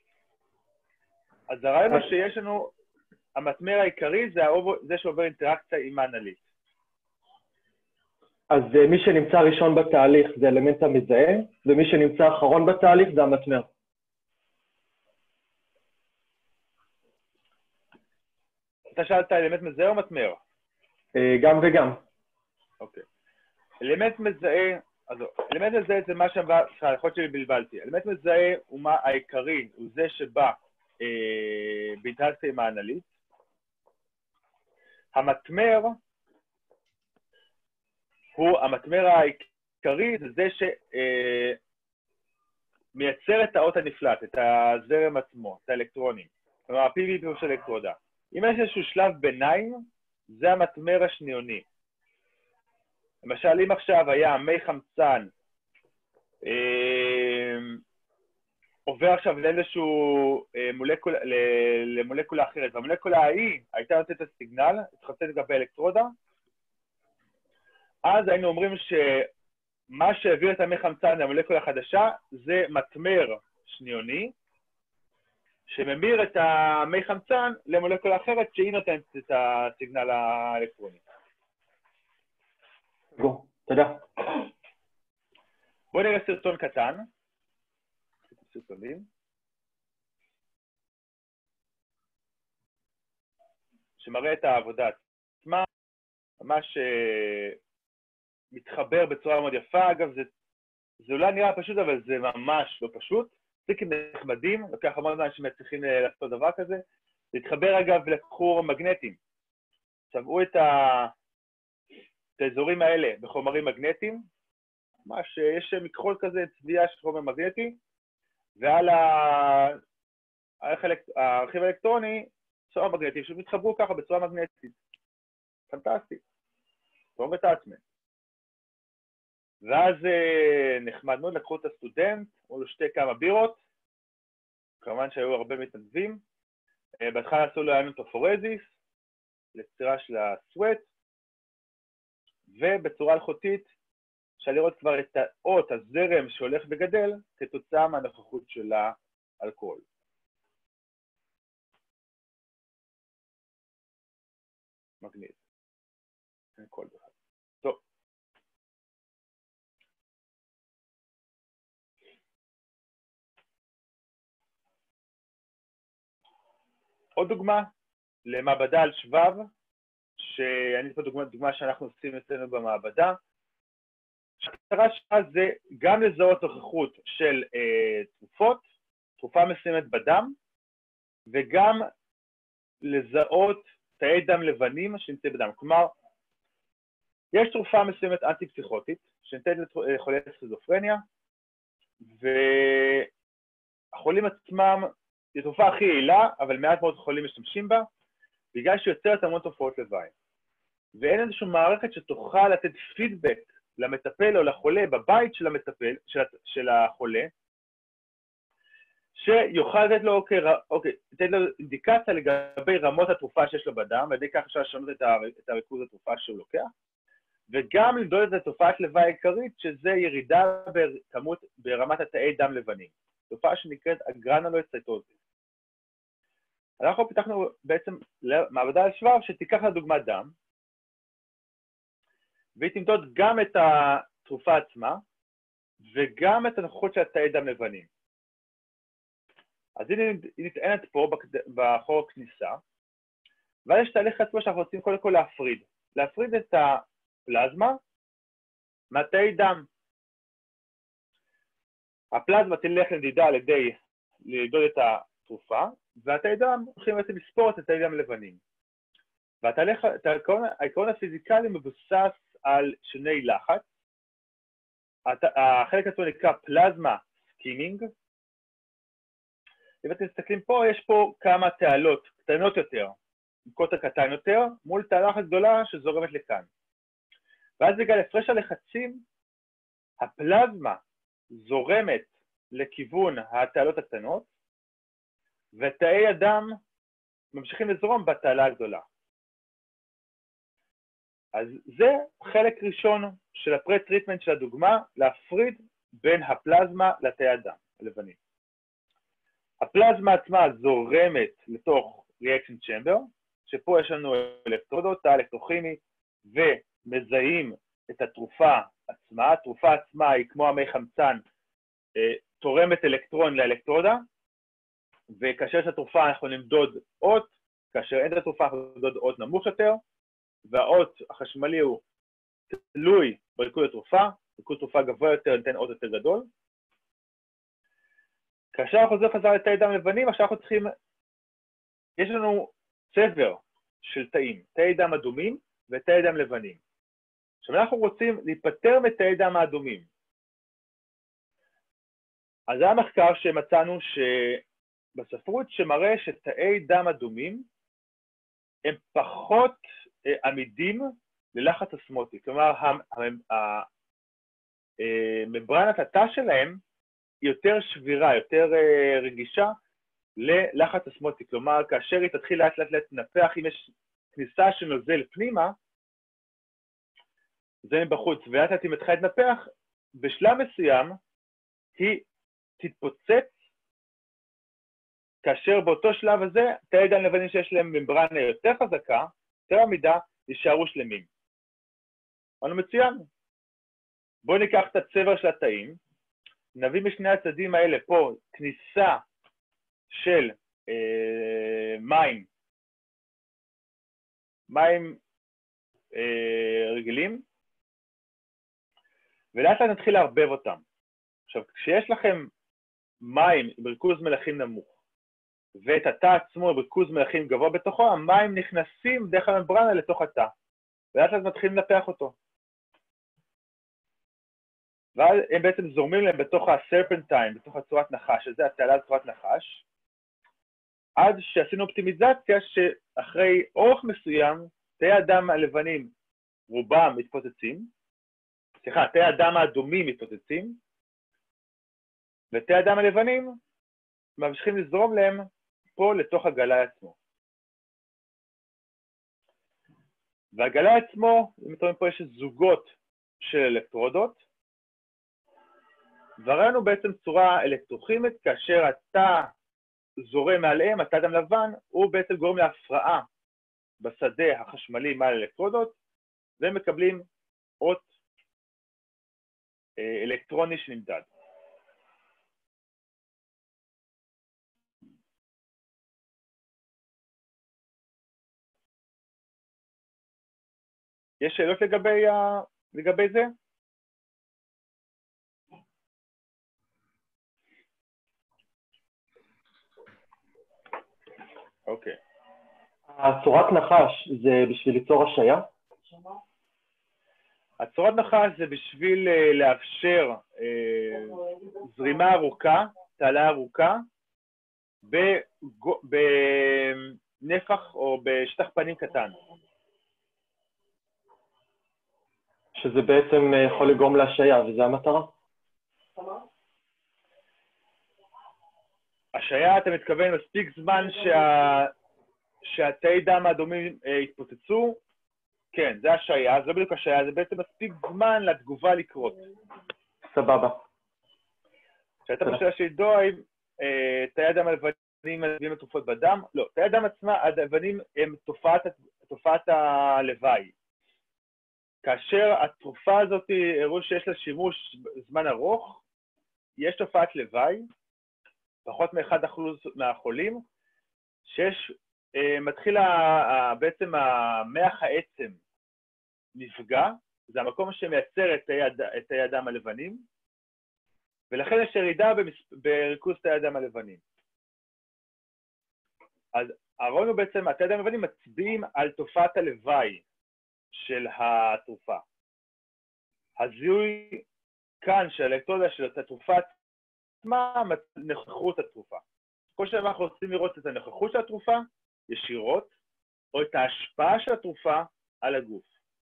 אז הרעיון הוא שיש לנו, המטמר העיקרי זה שעובר אינטראקציה עם האנליט. אז מי שנמצא ראשון בתהליך זה אלמנט המזהה, ומי שנמצא אחרון בתהליך זה המטמר. אתה שאלת אלמנט מזהה או מטמר? גם וגם. אוקיי. אלמנט מזהה, אז אלמנט מזהה זה מה שאמרה, יכול להיות שלי בלבלתי. אלמנט מזהה הוא מה העיקרי, הוא זה שבא באינטראקציה עם האנליט. המטמר הוא, המטמר העיקרי זה זה שמייצר את האות הנפלט, את הזרם עצמו, את האלקטרונים. כלומר, ה-PV של אלקטרודה. אם יש איזשהו שלב ביניים, זה המטמר השניוני. למשל, אם עכשיו היה מי חמצן, עובר עכשיו לאיזשהו למולקולה אחרת, והמולקולה ההיא הייתה נותנת את הסיגנל, התחמצת לגבי אלקטרודה, אז היינו אומרים שמה שהעביר את המי חמצן למולקולה החדשה זה מטמר שניוני, שממיר את המי חמצן למולקולה אחרת שהיא נותנת את הסיגנל האלקטרוני. תודה. בואו נראה סרטון קטן. סרטונים. שמראה את העבודה עצמה, ממש מתחבר בצורה מאוד יפה. אגב, זה אולי נראה פשוט, אבל זה ממש לא פשוט. סטיקים נחמדים, לוקח המון זמן שמצליחים לעשות דבר כזה. זה התחבר אגב לקחור מגנטיים. צבעו את האזורים האלה בחומרים מגנטיים, ממש יש מכחול כזה, צביעה של חומר מגנטי, ועל הרכיב האלקטרוני, צורה מגנטית, שמתחברו ככה בצורה מגנטית. פנטסטי. טוב ותעצמם. ואז נחמד מאוד, לקחו את הסטודנט, אמרו לו שתי כמה בירות, כמובן שהיו הרבה מתנדבים, בהתחלה עשו לו אנוטופורזיס, לצירה של הסווט, ובצורה אלחוטית, אפשר לראות כבר את האות, הזרם שהולך וגדל, כתוצאה מהנוכחות של האלכוהול. מגניב. אלכוהול בכלל. טוב. עוד דוגמה למעבדה על שבב, שאני פה דוגמה שאנחנו עושים אצלנו במעבדה. המטרה שלה זה גם לזהות נוכחות של תרופה מסוימת בדם, וגם לזהות תאי דם לבנים שנמצאים בדם. כלומר, יש תרופה מסוימת אנטי-פסיכוטית, שניתנת לחולי סכיזופרניה, והחולים עצמם, זו תרופה הכי יעילה, אבל מעט מאוד חולים משתמשים בה, בגלל שהיא יוצרת המון תופעות לוואי. ואין איזושהי מערכת שתוכל לתת פידבק למטפל או לחולה בבית של המטפל, של החולה, שיוכל לתת לו, לתת לו אינדיקציה לגבי רמות התרופה שיש לו בדם, ועל ידי כך אפשר לשנות את הריכוז התרופה שהוא לוקח, וגם למדוד את התופעת לוואי העיקרית, שזה ירידה ברמת התאי דם לבנים. תופעה שנקראת הגרנולוציטוזיס. אנחנו פיתחנו בעצם מעבדה על שבב שתיקח לדוגמת דם, והיא תמדוד גם את התרופה עצמה, וגם את הנוכחות של התאי דם לבנים. אז היא נטענת פה בחור הכניסה, ואז יש תהליך עצמו שאנחנו רוצים קודם כל להפריד. להפריד את הפלזמה מהתאי דם. הפלזמה תלך לנדידה על ידי למדוד את התרופה, והתאי דם הולכים בעצם לספור את התאי דם לבנים. והעיקרון הפיזיקלי מבוסס על שני לחץ. החלק עצמו נקרא פלזמה סקינינג. אם אתם מסתכלים פה, יש פה כמה תעלות קטנות יותר, עם קוטר קטן יותר, מול תעלה אחת גדולה שזורמת לכאן. ואז בגלל הפרש הלחצים, הפלזמה זורמת לכיוון התעלות הקטנות, ותאי הדם ממשיכים לזרום בתעלה הגדולה. אז זה חלק ראשון של הפרה-טריטמנט של הדוגמה, להפריד בין הפלזמה לתאי הדם הלבנים. הפלזמה עצמה זורמת לתוך reaction chamber, שפה יש לנו אלקטרודות, תא אלקטרוכימי, ומזהים את התרופה עצמה. התרופה עצמה היא כמו המי חמצן, תורמת אלקטרון לאלקטרודה, וכאשר יש התרופה אנחנו נמדוד אות, כאשר אין את התרופה אנחנו נמדוד אות נמוך יותר, והאות החשמלי הוא תלוי בריכוז התרופה, ריכוז תרופה גבוה יותר ניתן אות יותר גדול. כאשר אנחנו חוזרים חזרה לתאי דם לבנים, עכשיו אנחנו צריכים, יש לנו צבר של תאים, תאי דם אדומים ותאי דם לבנים. עכשיו אנחנו רוצים להיפטר מתאי דם האדומים. אז זה המחקר שמצאנו בספרות שמראה שתאי דם אדומים הם פחות עמידים ללחץ אוסמוטי. כלומר, ממברנת התא שלהם היא יותר שבירה, יותר רגישה ללחץ אוסמוטי. כלומר, כאשר היא תתחיל לאט לאט לנפח, אם יש כניסה של נוזל פנימה, זה מבחוץ, ולאט לאט היא מתחילה להתנפח, בשלב מסוים היא תתפוצץ, כאשר באותו שלב הזה, תאי דם לבנים שיש להם ממברנה יותר חזקה, יותר עמידה, יישארו שלמים. אמרנו מצוין. בואו ניקח את הצבע של התאים, נביא משני הצדדים האלה פה כניסה של מים רגילים, ולאט לאט נתחיל לערבב אותם. עכשיו, כשיש לכם מים בריכוז מלחים נמוך, ואת התא עצמו בריכוז מלחים גבוה בתוכו, המים נכנסים דרך הממברנה לתוך התא, ולאט לאט מתחילים לנפח אותו. ואז הם בעצם זורמים להם בתוך הסרפנטיין, בתוך הצורת נחש, שזה התעלה צורת נחש, עד שעשינו אופטימיזציה שאחרי אורך מסוים, תאי הדם הלבנים רובם מתפוצצים, תאי הדם האדומים מתפוצצים, ותאי הדם הלבנים ממשיכים לזרום להם פה לתוך הגלאי עצמו. והגלאי עצמו, אם אתם רואים פה יש זוגות של אלקטרודות, וראינו בעצם צורה אלקטרוכימית, כאשר התא זורם מעליהם, התא דם לבן, הוא בעצם גורם להפרעה בשדה החשמלי מעל אלקטרודות, והם מקבלים אות אלקטרוני שנמדד. יש שאלות לגבי זה? אוקיי. הצורת נחש זה בשביל ליצור השעיה? הצורת נחש זה בשביל לאפשר זרימה ארוכה, תעלה ארוכה, בנפח או בשטח פנים קטן. שזה בעצם יכול לגרום להשעיה, וזה המטרה? השעיה, אתה מתכוון מספיק זמן שהתאי דם האדומים התפוצצו? כן, זה השעיה, זה לא בדיוק השעיה, זה בעצם מספיק זמן לתגובה לקרות. סבבה. כשאתה בשאלה של דוי, תאי הדם הלבנים מביאים לתרופות בדם? לא, תאי הדם עצמה, הלבנים הם תופעת הלוואי. כאשר התרופה הזאת הראו שיש לה שימוש זמן ארוך, יש תופעת לוואי, פחות מ1% מהחולים, שיש, מתחיל בעצם המח העצם נפגע, זה המקום שמייצר את תאי הדם הלבנים, ולכן יש ירידה בריכוז תאי הדם הלבנים. אז הרעיון הוא בעצם, התאי הדם הלבנים מצביעים על תופעת הלוואי של התרופה. הזיהוי כאן של האלקטרודה של התרופה עצמה, נוכחות התרופה. כל שבוע אנחנו רוצים לראות את הנוכחות של התרופה ישירות, או את ההשפעה של התרופה על הגוף.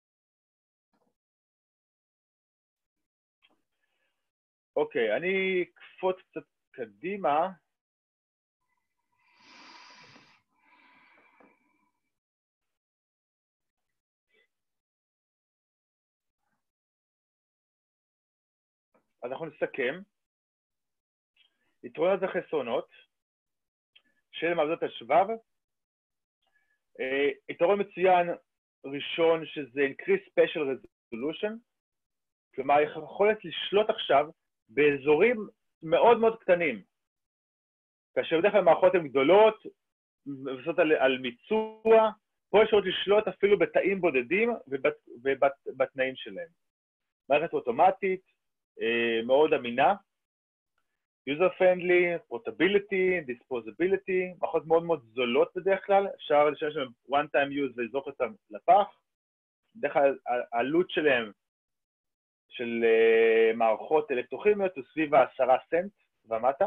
אוקיי, אני אקפוץ קצת קדימה. אז אנחנו נסכם. יתרונות וחסרונות של מעבדות השבב. יתרון מצוין ראשון שזה Increased Spatial Resolution, כלומר יכולת לשלוט עכשיו באזורים מאוד מאוד קטנים. כאשר בדרך כלל מערכות הן גדולות, מבוססות על מיצוע, פה אפשרות לשלוט אפילו בתאים בודדים ובתנאים שלהם. מערכת אוטומטית, מאוד אמינה, user friendly, portability, disposability, מערכות מאוד מאוד זולות בדרך כלל, אפשר לשמש להם one time use ולזרוק אותם לפח, בדרך כלל העלות שלהם, של מערכות אלקטרוכימיות, הוא סביב 10 סנט ומטה,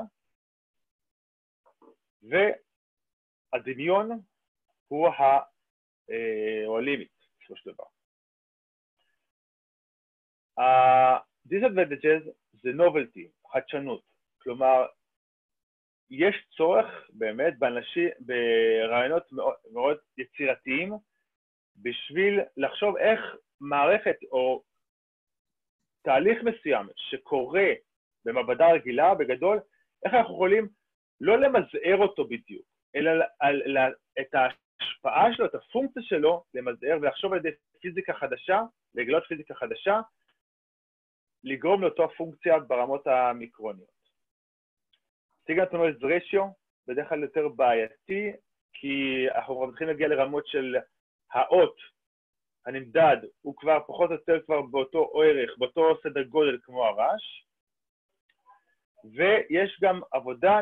והדמיון הוא הלימיט, בסופו של דבר. ה-disadvantages זה novelty, חדשנות, כלומר, יש צורך באמת ברעיונות מאוד, מאוד יצירתיים, בשביל לחשוב איך מערכת או תהליך מסוים שקורה במעבדה רגילה, בגדול, איך אנחנו יכולים לא למזער אותו בדיוק, אלא את ההשפעה שלו, את הפונקציה שלו, למזער ולחשוב על ידי פיזיקה חדשה, לגלות פיזיקה חדשה, לגרום לאותו הפונקציה ברמות המיקרוניות. סיגנט-נויז רשיו, בדרך כלל יותר בעייתי, כי אנחנו מתחילים להגיע לרמות של האות, הנמדד, הוא כבר פחות או יותר כבר באותו ערך, באותו סדר גודל כמו הרעש, ויש גם עבודה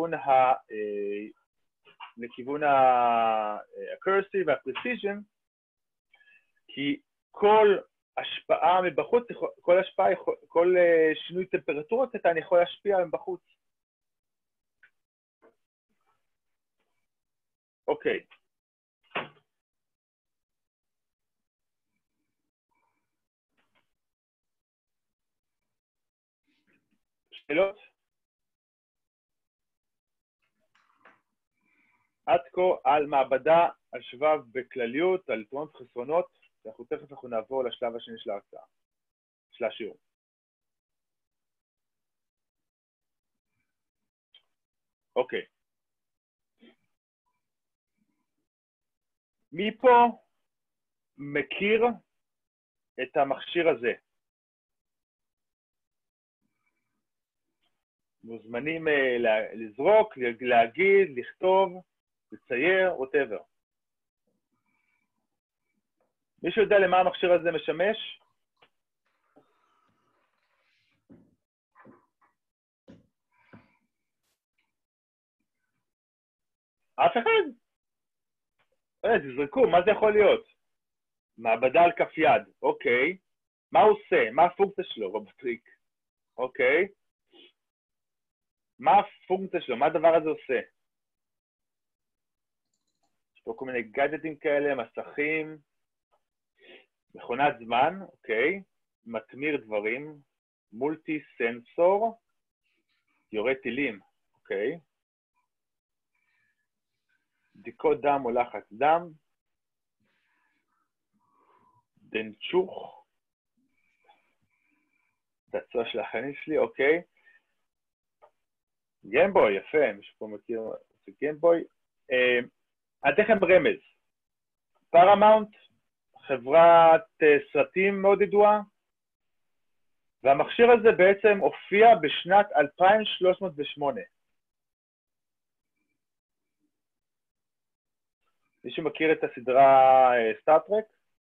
לכיוון ה-accuracy וה-precision, כי כל השפעה מבחוץ, כל שינוי טמפרטורות קטן יכול להשפיע מבחוץ. אוקיי. שאלות? עד כה על מעבדה, על שבב בכלליות, על יתרונות וחסרונות, תכף אנחנו נעבור לשלב השני של ההרצאה, של השיעור. אוקיי. מי פה מכיר את המכשיר הזה? מוזמנים לזרוק, להגיד, לכתוב, לצייר, whatever. מישהו יודע למה המכשיר הזה משמש? אף אחד? תזרקו, מה זה יכול להיות? מעבדה על כף יד, אוקיי. מה הוא עושה? מה הפונקציה שלו בטריק? אוקיי. מה הפונקציה שלו? מה הדבר הזה עושה? יש פה כל מיני גאדג'טים כאלה, מסכים, מכונת זמן, אוקיי. מתמיר דברים, מולטי סנסור, יורה טילים, אוקיי. בדיקות דם או לחץ דם, דנצ'וך, תצוע של החיים שלי, אוקיי. גיימבוי, יפה, מישהו פה מכיר את גיימבוי. אני אתן לכם רמז. פרמאונט, חברת סרטים מאוד ידועה, והמכשיר הזה בעצם הופיע בשנת 2308. מישהו מכיר את הסדרה סטארטרק?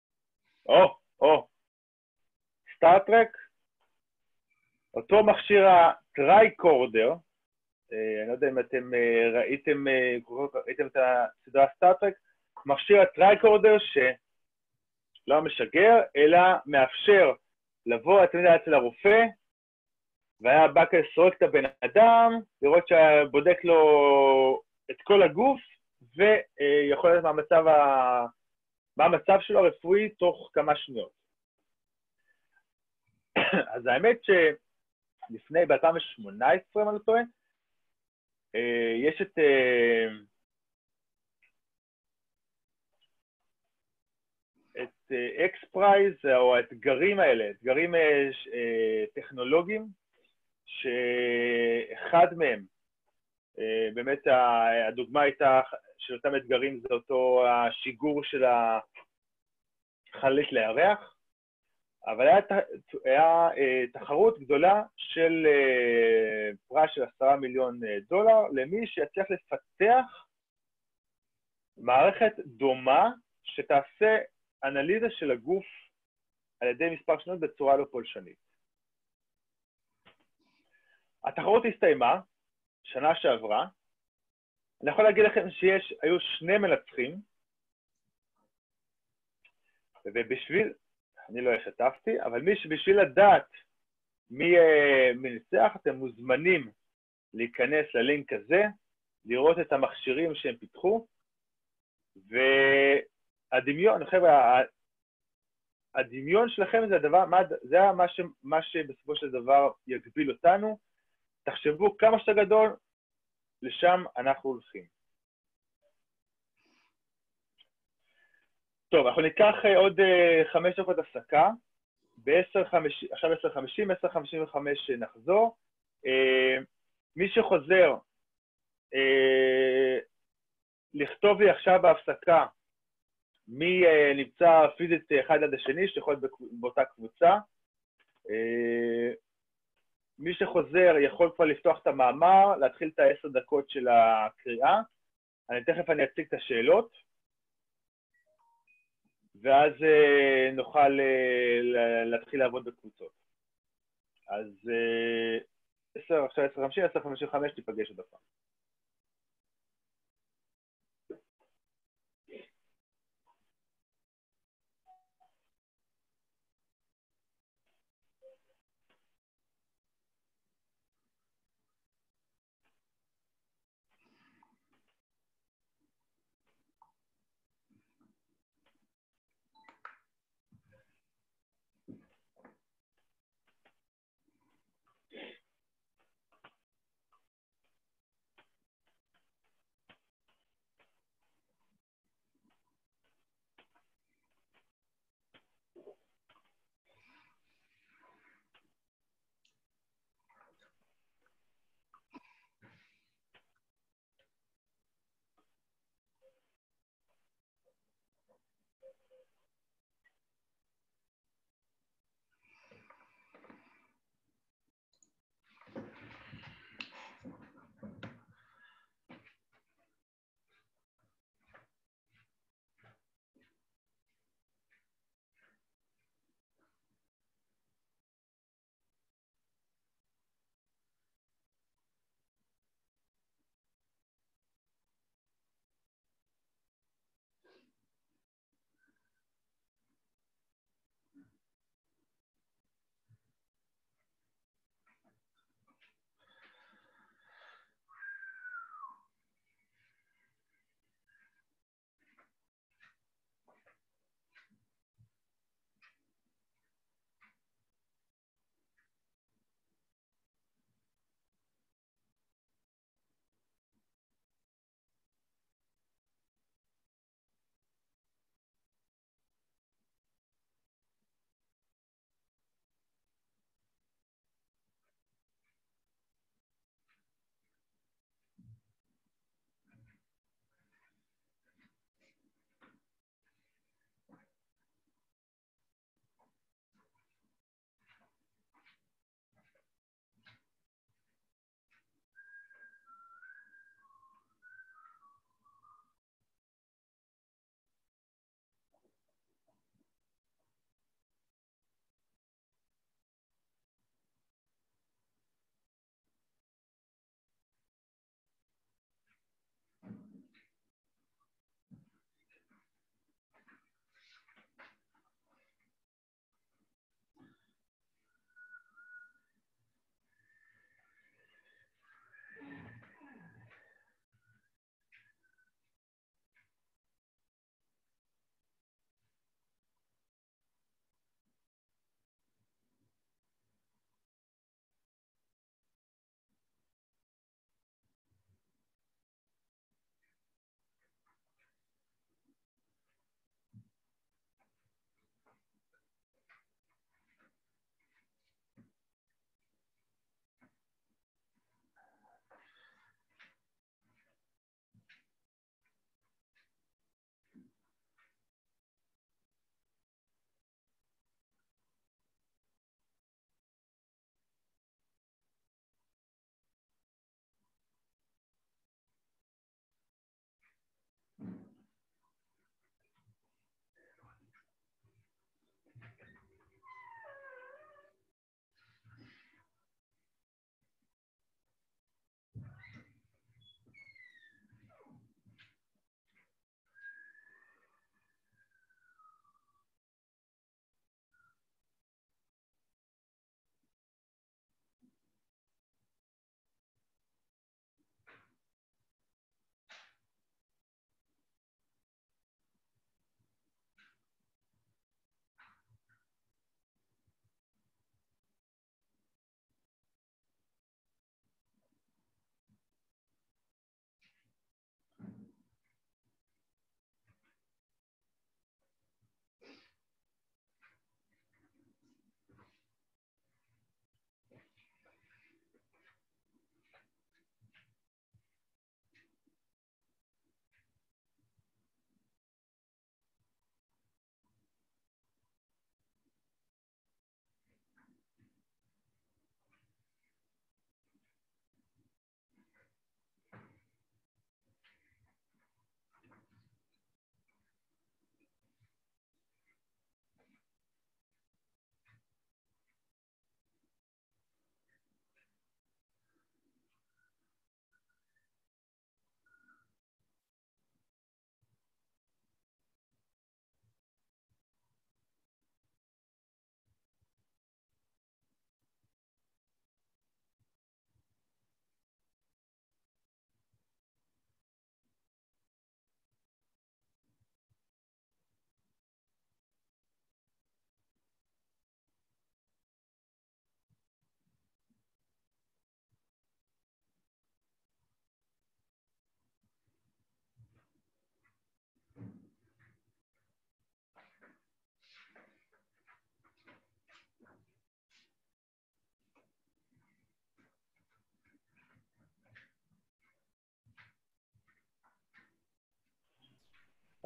סטארטרק, אותו מכשיר הטרייקורדר, אני לא יודע אם אתם ראיתם את הסדרה סטארטרק, מכשיר הטרייקורדר שלא משגר, אלא מאפשר לבוא, אתם יודעים, אצל הרופא, והיה בא כזה סורק את הבן אדם, לראות שבודק לו את כל הגוף, ויכול להיות מה המצב שלו הרפואי תוך כמה שניות. אז האמת שלפני, ב-2018, אם אני לא טועה, יש את אקספרייז, או האתגרים האלה, אתגרים טכנולוגיים, שאחד מהם, באמת הדוגמה הייתה של אותם אתגרים, זה אותו השיגור של החללית לירח, אבל היה תחרות גדולה של פרס של $10 מיליון למי שיצליח לפתח מערכת דומה שתעשה אנליזה של הגוף על ידי מספר שניות בצורה לא פולשנית. התחרות הסתיימה, שנה שעברה. אני יכול להגיד לכם שהיו 2 מנצחים, ובשביל, אני לא השתתפתי, אבל בשביל לדעת מי מנצח, אתם מוזמנים להיכנס ללינק הזה, לראות את המכשירים שהם פיתחו, והדמיון, חבר'ה, הדמיון שלכם זה הדבר, זה מה שבסופו של דבר יגביל אותנו. תחשבו כמה שאתה גדול, לשם אנחנו הולכים. טוב, אנחנו ניקח עוד 5 דקות הפסקה. עכשיו 10:50, 10:55 נחזור. מי שחוזר לכתוב לי עכשיו בהפסקה מי נמצא פיזית אחד עד השני, שיכול להיות באותה קבוצה. מי שחוזר יכול כבר לפתוח את המאמר, להתחיל את 10 דקות של הקריאה. תכף אני אציג את השאלות, ואז נוכל להתחיל לעבוד בקבוצות. אז 10, עכשיו 10:50, 10:55 תיפגש עוד פעם.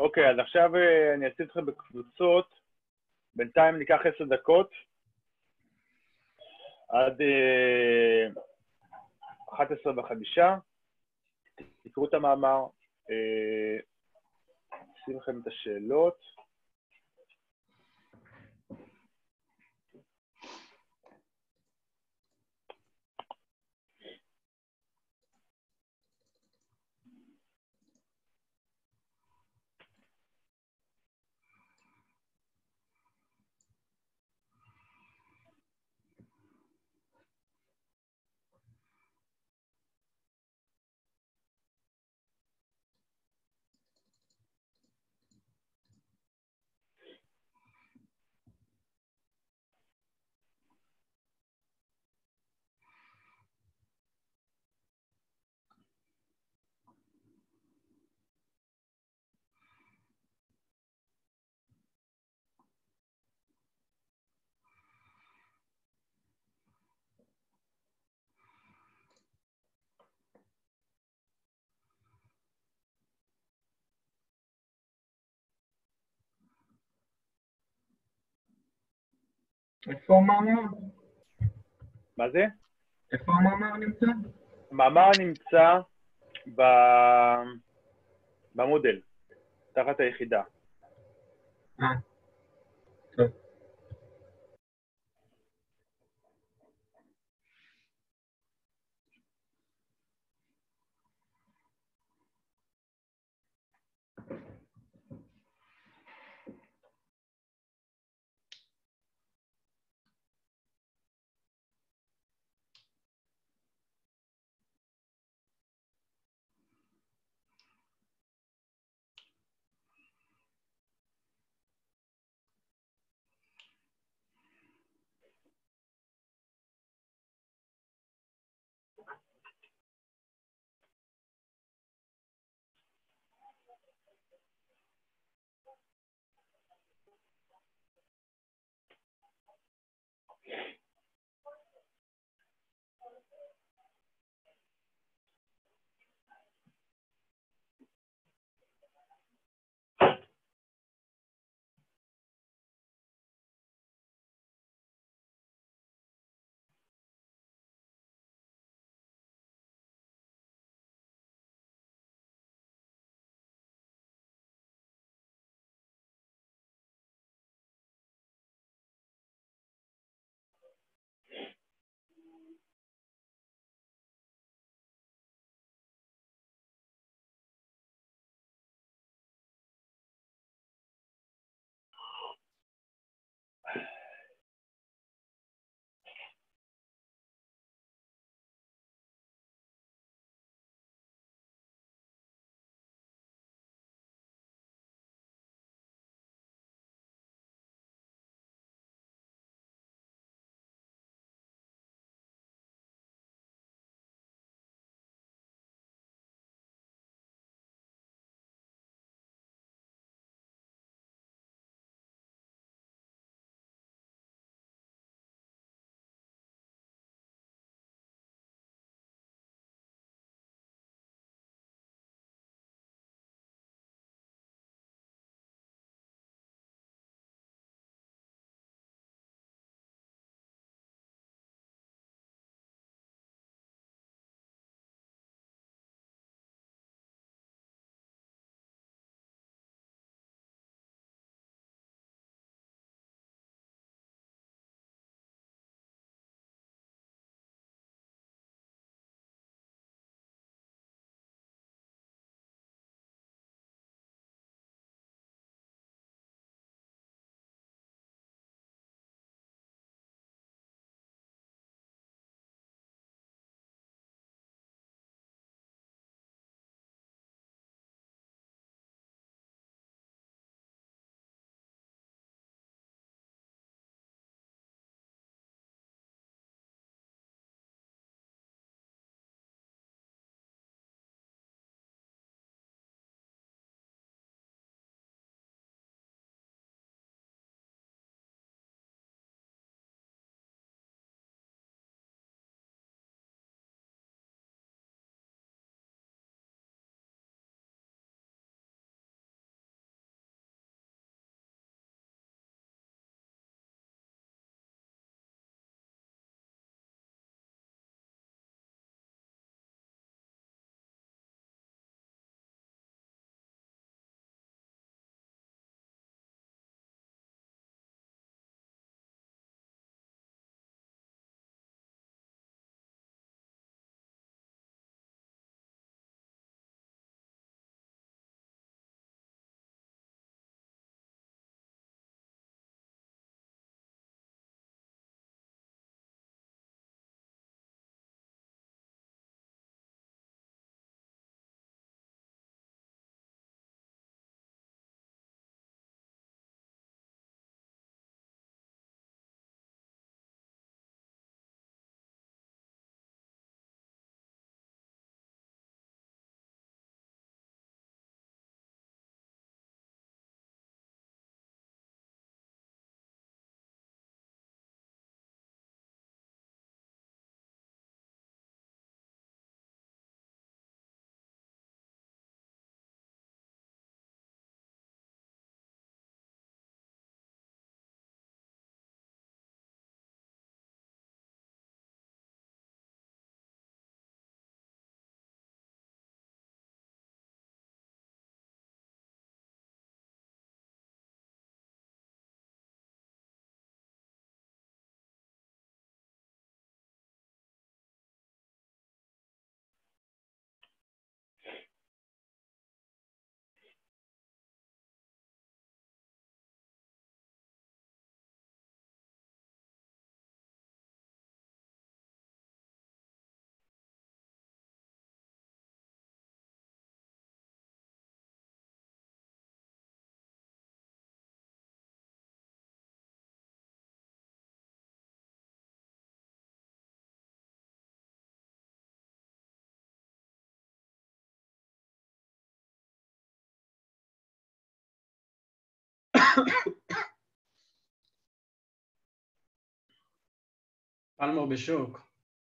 אוקיי, אז עכשיו אני אעשה אתכם בקבוצות. בינתיים ניקח 10 דקות. עד 11:05. תקראו את המאמר. נשים לכם את השאלות. איפה המאמר? מה זה? איפה המאמר נמצא? המאמר נמצא במודל, תחת היחידה. טוב. פלמור בשוק.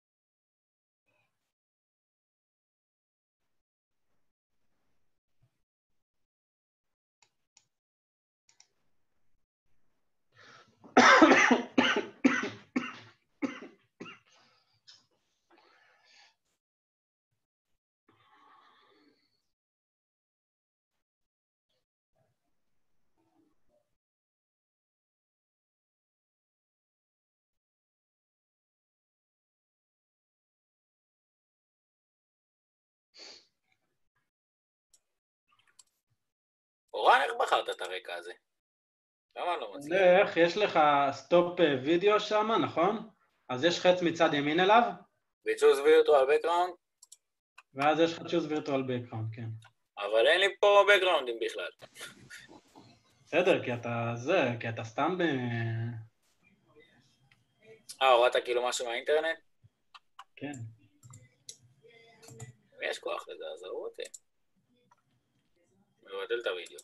אורן, איך בחרת את הרקע הזה? למה לא מצליח? איך, יש לך סטופ וידאו שם, נכון? אז יש חץ מצד ימין אליו, ב-Choose Virtual Background, ואז יש לך Choose Virtual Background, כן. אבל אין לי פה backgroundים בכלל. בסדר, כי אתה סתם הורדת כאילו משהו מהאינטרנט? כן. יש כוח לזה, אז ראו אותי. מבטל את הוידאו.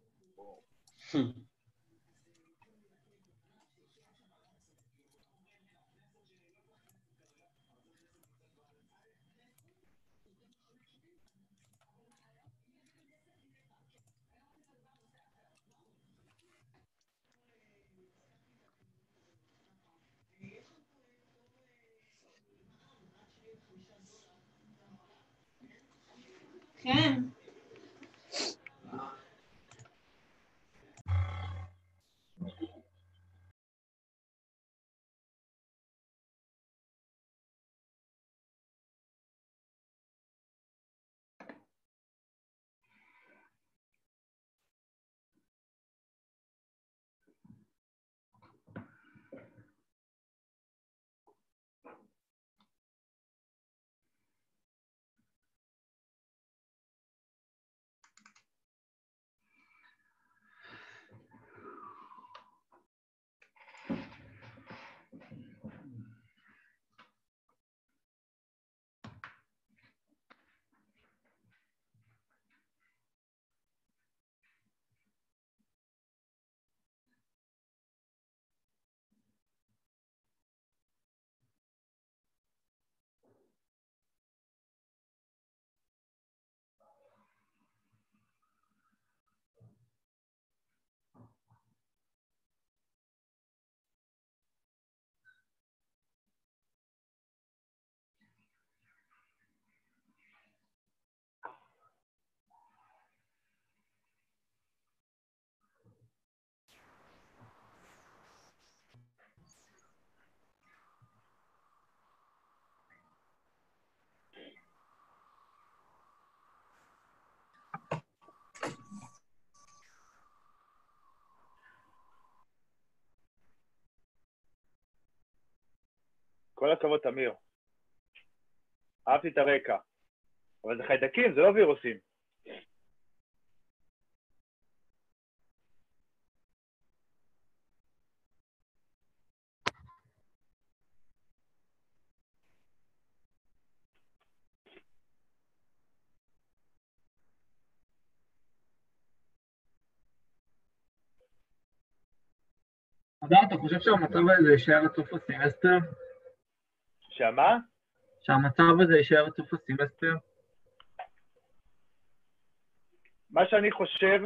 כן. כל הכבוד, תמיר. אהבתי את הרקע. אבל זה חיידקים, זה לא וירוסים. אדר, אתה חושב שהמצב הזה יישאר עד סוף הסמסטר? שמה? שהמצב הזה יישאר עד סוף הסמסטר? מה שאני חושב,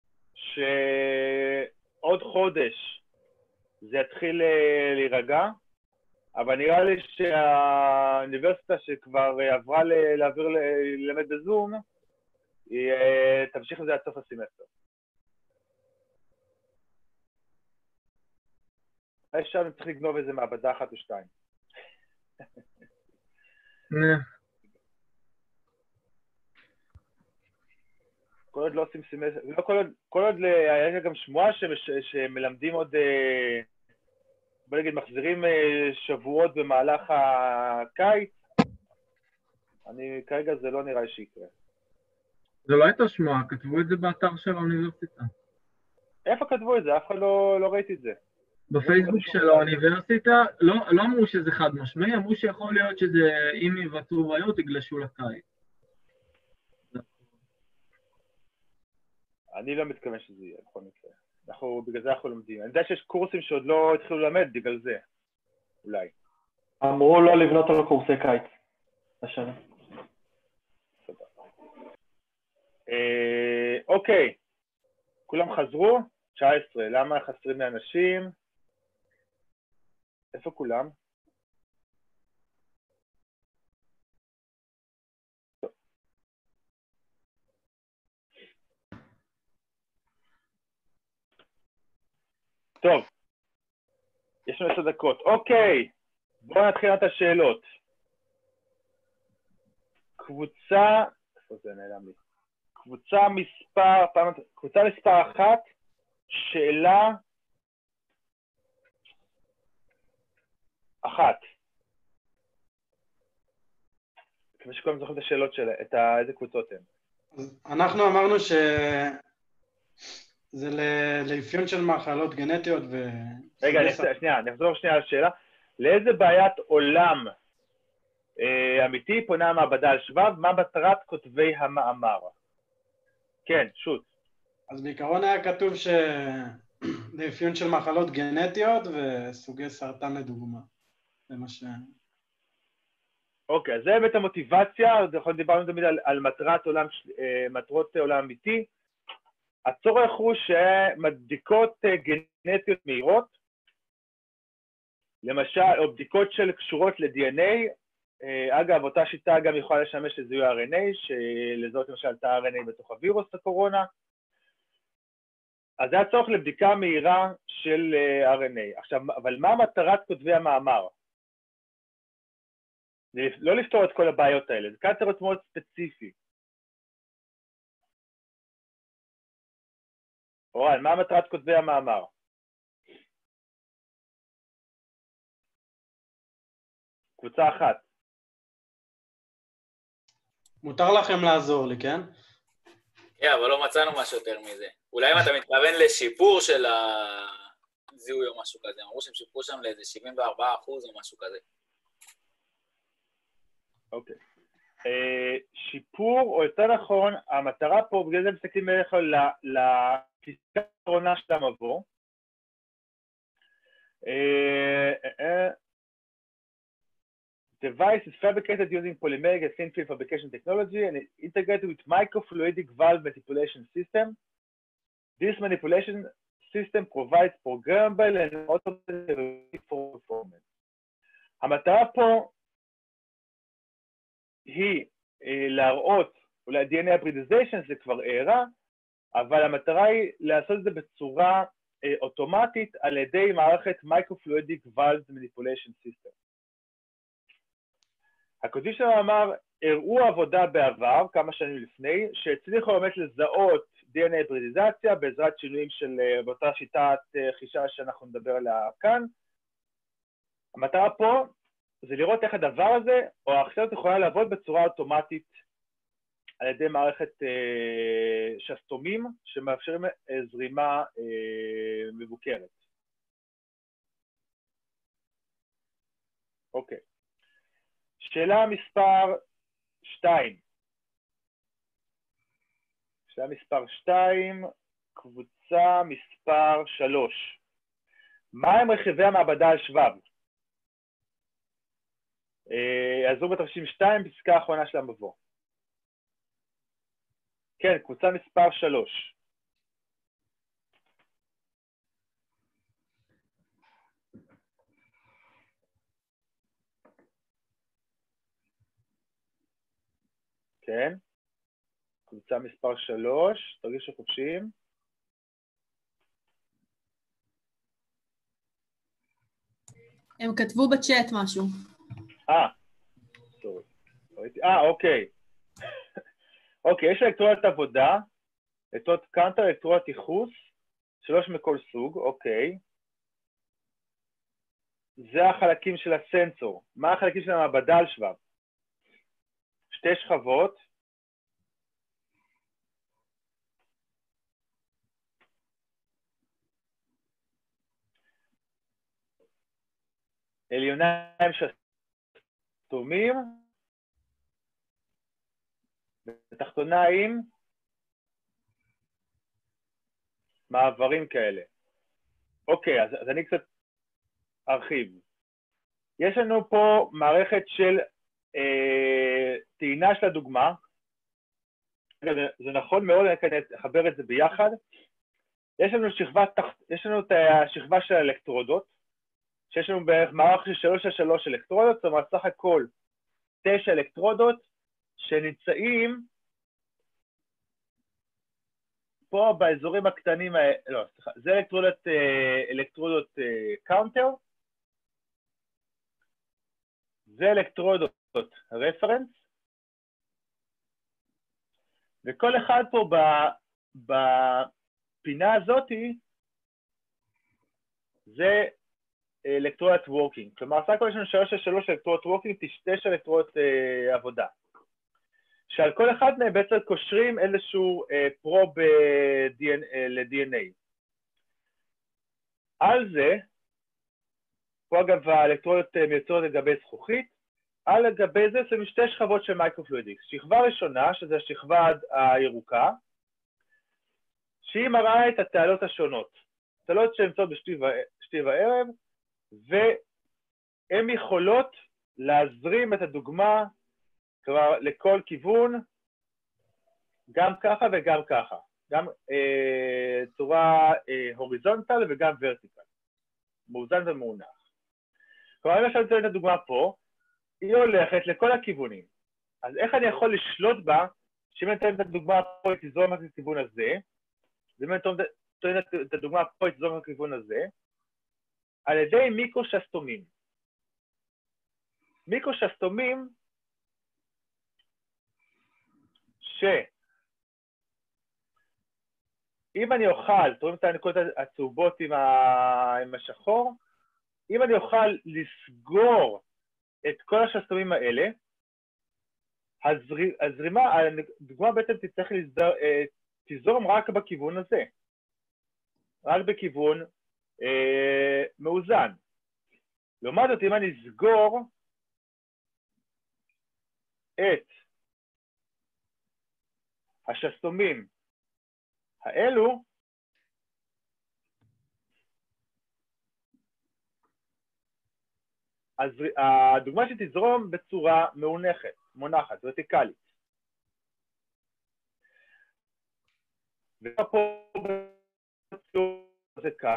שעוד חודש זה יתחיל להירגע, אבל נראה לי שהאוניברסיטה שכבר עברה ללמד בזום, היא תמשיך לזה עד סוף הסמסטר. עכשיו צריך לגנוב איזה מעבדה אחת או שתיים. כל עוד לא עושים סמסטר, כל עוד היה גם שמועה שמלמדים עוד, בוא נגיד, מחזירים שבועות במהלך הקיץ, כרגע זה לא נראה שיקרה. זה לא הייתה שמועה, כתבו את זה באתר של האוניברסיטה. איפה כתבו את זה? אף אחד לא ראיתי את זה. בפייסבוק של האוניברסיטה לא אמרו שזה חד משמעי, אמרו שיכול להיות שזה, אם יווצרו בעיות, יגלשו לקיץ. אני לא מתכוון שזה יהיה, בכל מקרה. בגלל זה אנחנו לומדים. אני יודע שיש קורסים שעוד לא התחילו ללמד בגלל זה, אולי. אמרו לא לבנות על קורסי קיץ השנה. אוקיי, כולם חזרו? 19, למה חסרים לאנשים? איפה כולם? טוב, יש לנו 10 דקות. אוקיי, בואו נתחיל את השאלות. קבוצה, איפה זה נעלם לי? קבוצה מספר 1, שאלה 1. כפי שכולם זוכרים את השאלות שלה, איזה קבוצות הן. אנחנו אמרנו שזה לאפיון של מחלות גנטיות ו... רגע, שנייה, נחזור שנייה על השאלה. לאיזה בעיית עולם אמיתי פונה המעבדה על שבב? מה מטרת כותבי המאמר? כן, שוט. אז בעיקרון היה כתוב לאפיון של מחלות גנטיות וסוגי סרטן לדוגמה. זה מה ש... אוקיי, אז זה באמת המוטיבציה, דיברנו תמיד על מטרות עולם אמיתי. הצורך הוא שבדיקות גנטיות מהירות, למשל, או בדיקות שקשורות ל-DNA, אגב, אותה שיטה גם יכולה לשמש לזיהוי RNA, שלזהות למשל את ה-RNA בתוך הווירוס הקורונה. אז זה הצורך לבדיקה מהירה של RNA. עכשיו, אבל מה מטרת כותבי המאמר? לא לפתור את כל הבעיות האלה, זה כאן צריך להיות מאוד ספציפי. אורן, מה מטרת כותבי המאמר? קבוצה 1. מותר לכם לעזור לי, כן? כן, אבל לא מצאנו משהו יותר מזה. אולי אם אתה מתכוון לשיפור של הזיהוי או משהו כזה, אמרו שהם שיפרו שם לאיזה 74% או משהו כזה. אוקיי. שיפור, או יותר נכון, המטרה פה, בגלל זה מסתכלים בדרך כלל לפסקה האחרונה של המבוא. Device is fabricated using polymeric and thin film fabrication technology and is integrated with microfluidic valve manipulation system. This manipulation system provides programmable and automated performance. המטרה פה היא להראות, אולי DNA hybridization זה כבר הערה, אבל המטרה היא לעשות את זה בצורה אוטומטית על ידי מערכת microfluidic valve manipulation system. הכותבים שלנו אמר, הראו עבודה בעבר, כמה שנים לפני, שהצליחו באמת לזהות DNA היברידיזציה בעזרת שינויים של באותה שיטת חישה שאנחנו נדבר עליה כאן. המטרה פה זה לראות איך הדבר הזה, או עכשיו יכולה לעבוד בצורה אוטומטית על ידי מערכת שסתומים שמאפשרים זרימה מבוקרת. אוקיי. שאלה מספר 2. שאלה מספר 2, קבוצה מספר 3. מה הם רכיבי המעבדה על שבב? עזרו בתרשים 2, פסקה האחרונה של המבוא. כן, קבוצה מספר 3. כן, קבוצה מספר 3, תרגישו חופשיים. הם כתבו בצ'אט משהו. טוב. אוקיי. אוקיי, יש אלקטרונות עבודה, אלקטרונות קאנטר, אלקטרונות ייחוס, 3 מכל סוג, אוקיי. זה החלקים של הסנסור. מה החלקים של המעבדה על שבב? 2 שכבות. עליוניים שסתומים. ותחתוניים מעברים כאלה. אוקיי, אז אני קצת ארחיב. יש לנו פה מערכת של טעינה של הדוגמה. זה נכון מאוד, אני אחבר את זה ביחד. יש לנו את השכבה של האלקטרודות, שיש לנו בערך מערך של 3 על 3 אלקטרודות, זאת אומרת סך הכל 9 אלקטרודות שנמצאים פה באזורים הקטנים, לא, סליחה, זה אלקטרודות קאונטר, זה אלקטרודות רפרנס, וכל אחד פה בפינה הזאתי זה אלקטרודות וורקינג. כלומר, סך הכל יש לנו 3 על 3 אלקטרודות וורקינג, 9 אלקטרודות עבודה. שעל כל אחד מהם בעצם קושרים איזשהו פרוב ל-DNA. על זה, פה אגב האלקטרודות מייצרות לגבי זכוכית, על לגבי זה יש לנו 2 שכבות של מייקרופלואידיקס. שכבה ראשונה, שזה השכבה הירוקה, שהיא מראה את התעלות השונות. תעלות שנמצאות בשתי וערב, והן יכולות להזרים את הדוגמה, כלומר לכל כיוון, גם ככה וגם ככה. גם צורה הוריזונטל וגם ורטיקל. מאוזן ומאונח. כלומר, אם אפשר לציין את הדוגמה פה, היא הולכת לכל הכיוונים. אז איך אני יכול לשלוט בה, שאם אני אתן את הדוגמה פה, היא תזרום לכיוון הזה, ואם אני אתן את הדוגמה פה, היא תזרום לכיוון הזה, על ידי מיקרו-שסתומים. מיקרו-שסתומים, אם אני אוכל, רואים את הנקודות הצהובות עם השחור, אם אני אוכל לסגור את כל השסתומים האלה, הזרימה, הדוגמה בעצם תצטרך תזרום רק בכיוון הזה, רק בכיוון מאוזן. לעומת זאת, אם אני אסגור את השסתומים האלו, אז הדוגמה שתזרום בצורה מונחת, ורטיקלית. ופה זה כאן,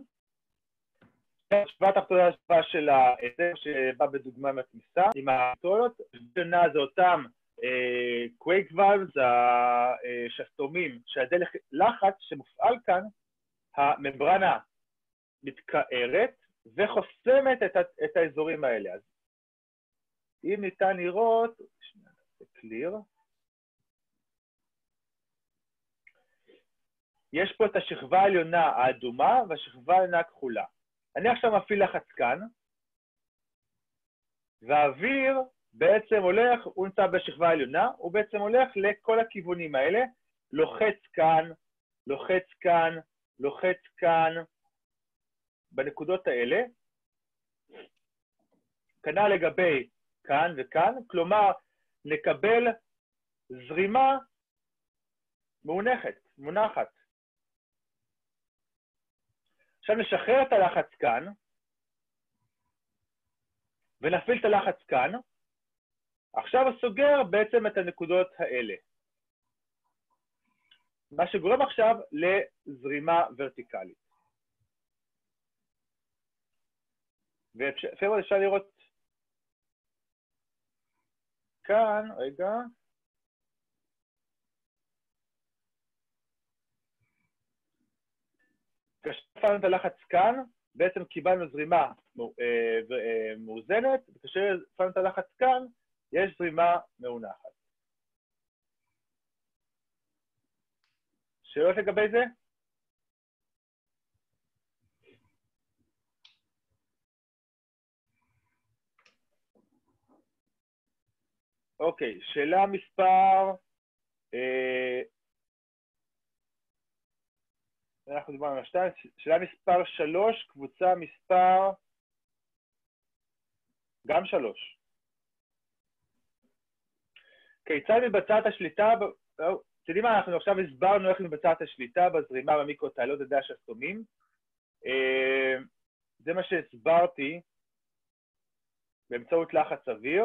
השכבה התחתונה השכבה של העצם שבא בדוגמה מהכניסה, עם האלקטרודות, שנה זה אותם קווייק ואלבס, השסתומים, שהדלק לחץ שמופעל כאן, הממברנה מתקערת וחוסמת את האזורים האלה. אז אם ניתן לראות, זה קליר, יש פה את השכבה העליונה האדומה והשכבה העליונה הכחולה. אני עכשיו מפעיל לחץ כאן, והאוויר בעצם הולך, הוא נמצא בשכבה העליונה, הוא בעצם הולך לכל הכיוונים האלה, לוחץ כאן, לוחץ כאן, לוחץ כאן, בנקודות האלה, כנ"ל לגבי כאן וכאן, כלומר, נקבל זרימה מונחת. עכשיו נשחרר את הלחץ כאן, ונפעיל את הלחץ כאן, עכשיו הוא סוגר בעצם את הנקודות האלה. מה שגורם עכשיו לזרימה ורטיקלית. ואפשר לראות כאן, רגע, כשהפעלנו את הלחץ כאן, בעצם קיבלנו זרימה מאוזנת, וכשהפעלנו את הלחץ כאן, יש זרימה מאונחת. שאלות לגבי זה? אוקיי, שאלה מספר, אנחנו דיברנו על 2, שאלה מספר 3, קבוצה מספר, גם 3. כיצד מתבצעת השליטה, יודעים מה, אנחנו עכשיו הסברנו איך מבצעת השליטה בזרימה במיקרו-תעלות הדש הסתומים. זה מה שהסברתי באמצעות לחץ אוויר,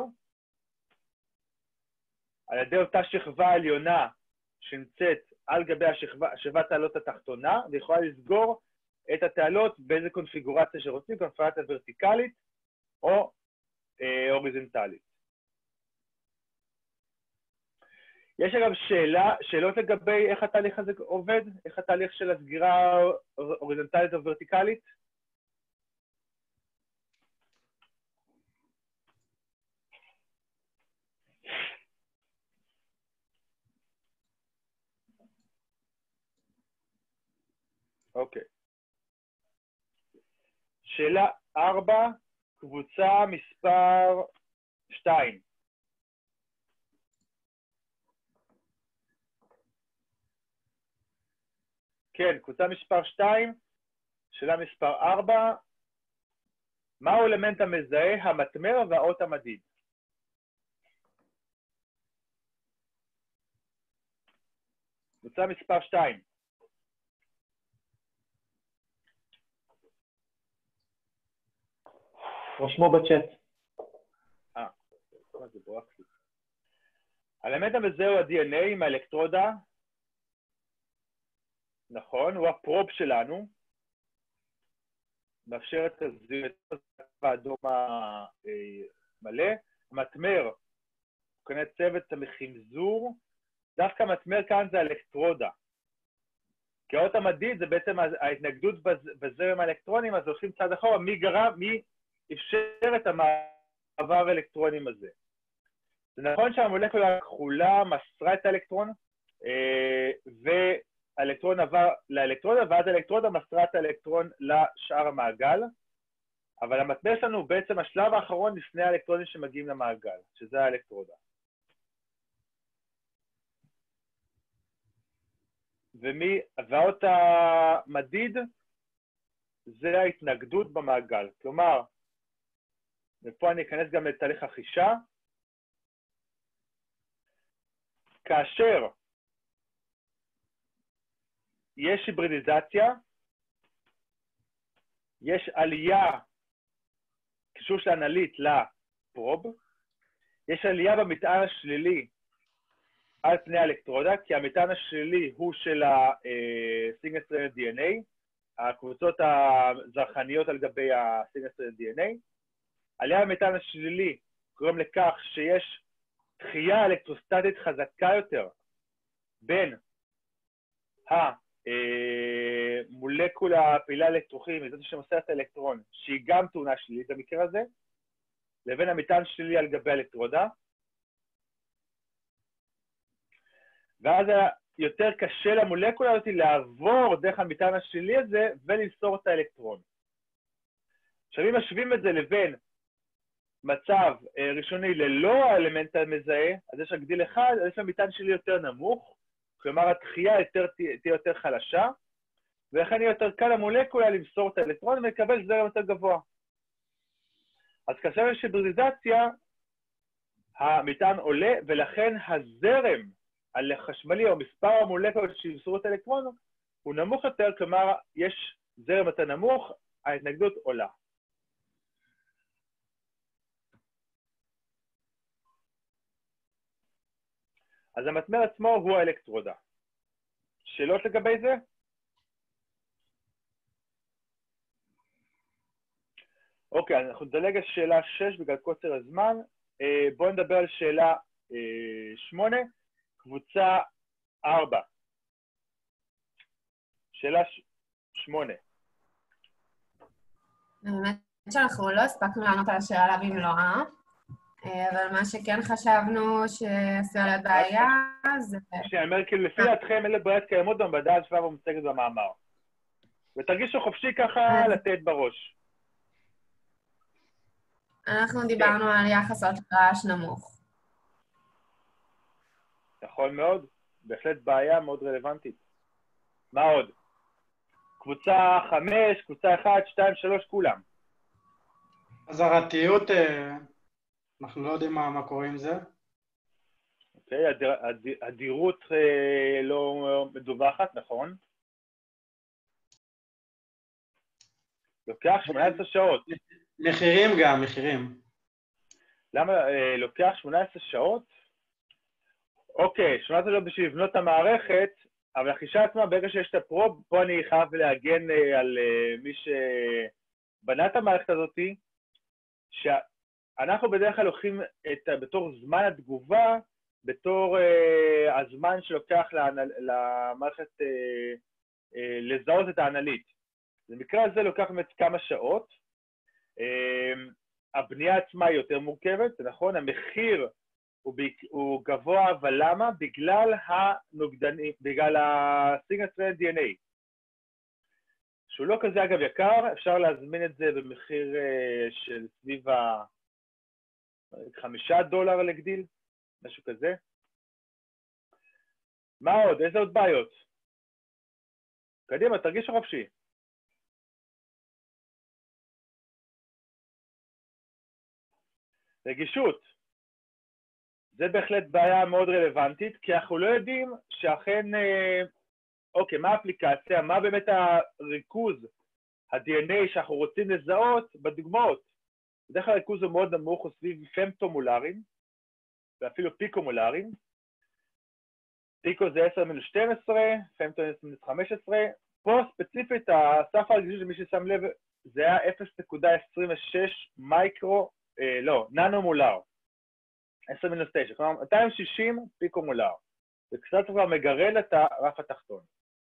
על ידי אותה שכבה עליונה שנמצאת על גבי שכבת תעלות התחתונה, ויכולה לסגור את התעלות באיזה קונפיגורציה שרוצים, קונפיגורציה ורטיקלית או הוריזונטלית. יש אגב שאלות לגבי איך התהליך הזה עובד, איך התהליך של הסגירה הוריזונטלית או ורטיקלית? אוקיי. שאלה 4, קבוצה מספר 2. כן, קבוצה מספר 2, שאלה מספר 4, מהו האלמנט המזהה, המתמר והאות המדיד? קבוצה מספר 2. רשמו בצ'אט. זה בורח לי. האלמנט המזהה הוא ה-DNA עם האלקטרודה, נכון, הוא הפרוב שלנו, מאפשר את הזיהוי האדום המלא. המתמר, הוא כנראה צוות המחמזור, דווקא המתמר כאן זה האלקטרודה. כי האות המדיד זה בעצם ההתנגדות בזרם האלקטרונים, אז הולכים צד אחורה, מי אפשר את המעבר האלקטרונים הזה. זה נכון שהמולקולה הכחולה מסרה את האלקטרון, והאלקטרון עבר לאלקטרודה, ואז האלקטרודה מסרה את האלקטרון לשאר המעגל, אבל המתמר שלנו הוא בעצם השלב האחרון לפני האלקטרונים שמגיעים למעגל, שזה האלקטרודה. והאות המדיד זה ההתנגדות במעגל. כלומר, ופה אני אכנס גם לתהליך החישה, כאשר יש היברידיזציה, יש עלייה, קישור של אנליט לפרוב, יש עלייה במטען השלילי על פני האלקטרודה, כי המטען השלילי הוא של הסינגל סטרנד DNA, הקבוצות הזרחניות על גבי הסינגל סטרנד DNA. עלייה במטען השלילי גורם לכך שיש דחייה אלקטרוסטטית חזקה יותר בין המולקולה הפעילה אלקטרוכימית, זאת שמוסרת את האלקטרון, שהיא גם תאונה שלילית במקרה הזה, לבין המטען שלילי על גבי האלקטרודה. ואז יותר קשה למולקולה הזאת לעבור דרך המטען השלילי הזה ולמסור את האלקטרון. עכשיו, אם משווים את זה לבין מצב ראשוני ללא האלמנט המזהה, אז יש רק גיל אחד, אז יש המטען שלילי יותר נמוך, כלומר התחייה תהיה יותר חלשה, ולכן יהיה יותר קל למולקולה למסור את האלקטרון ולקבל זרם יותר גבוה. אז כאשר יש היברידיזציה, המטען עולה, ולכן הזרם החשמלי או מספר המולקולות שימסרו את האלקטרון הוא נמוך יותר, כלומר יש זרם יותר נמוך, ההתנגדות עולה. אז המתמר עצמו הוא האלקטרודה. שאלות לגבי זה? אוקיי, אנחנו נדלג על שאלה 6 בגלל קוצר הזמן. בואו נדבר על שאלה 8, קבוצה 4. שאלה 8. באמת שאנחנו לא הספקנו לענות על השאלה במלואה, אבל מה שכן חשבנו שעשויה להיות בעיה זה... אני אומר, כאילו, לפי דעתכם אלה בעיות קיימות במדע על שבב ומוצגת במאמר. ותרגישו חופשי ככה לתת בראש. אנחנו דיברנו על יחסות רעש נמוך. נכון מאוד, בהחלט בעיה מאוד רלוונטית. מה עוד? קבוצה 5, קבוצה 1, 2, 3, כולם. אז הרתיות, אנחנו לא יודעים מה קורה עם זה. אוקיי, הדירות לא מדווחת, נכון? לוקח 18 שעות. מחירים גם, מחירים. למה לוקח 18 שעות? אוקיי, 18 שעות בשביל לבנות את המערכת, אבל החישה עצמה, ברגע שיש את הפרוב, פה אני חייב להגן על מי שבנה את המערכת הזאת, שאנחנו בדרך כלל לוקחים בתור זמן התגובה, בתור הזמן שלוקח למערכת לזהות את האנליט. במקרה הזה לוקח באמת כמה שעות. הבנייה עצמה היא יותר מורכבת, זה נכון, המחיר הוא גבוה, אבל למה? בגלל הנוגדנים, בגלל ה-Single-Stranded DNA. שהוא לא כזה אגב יקר, אפשר להזמין את זה במחיר של סביב $5 לגדיל, משהו כזה. מה עוד? איזה עוד בעיות? קדימה, תרגיש חופשי. רגישות. זה בהחלט בעיה מאוד רלוונטית, כי אנחנו לא יודעים שאכן, אוקיי, מה האפליקציה, מה באמת הריכוז, ה-DNA שאנחנו רוצים לזהות בדוגמאות. בדרך כלל הריכוז הוא מאוד נמוך, הוא סביב פמטומולרים, ואפילו פיקומולרים. פיקו זה 10-12, פמטו-15. פה ספציפית, הסף הרגישות למי ששם לב, זה היה 0.26 מייקרו, ננו-מולר. 10-9, כלומר 260 פיקו-מולר. זה קצת כבר מגרד את הרף התחתון.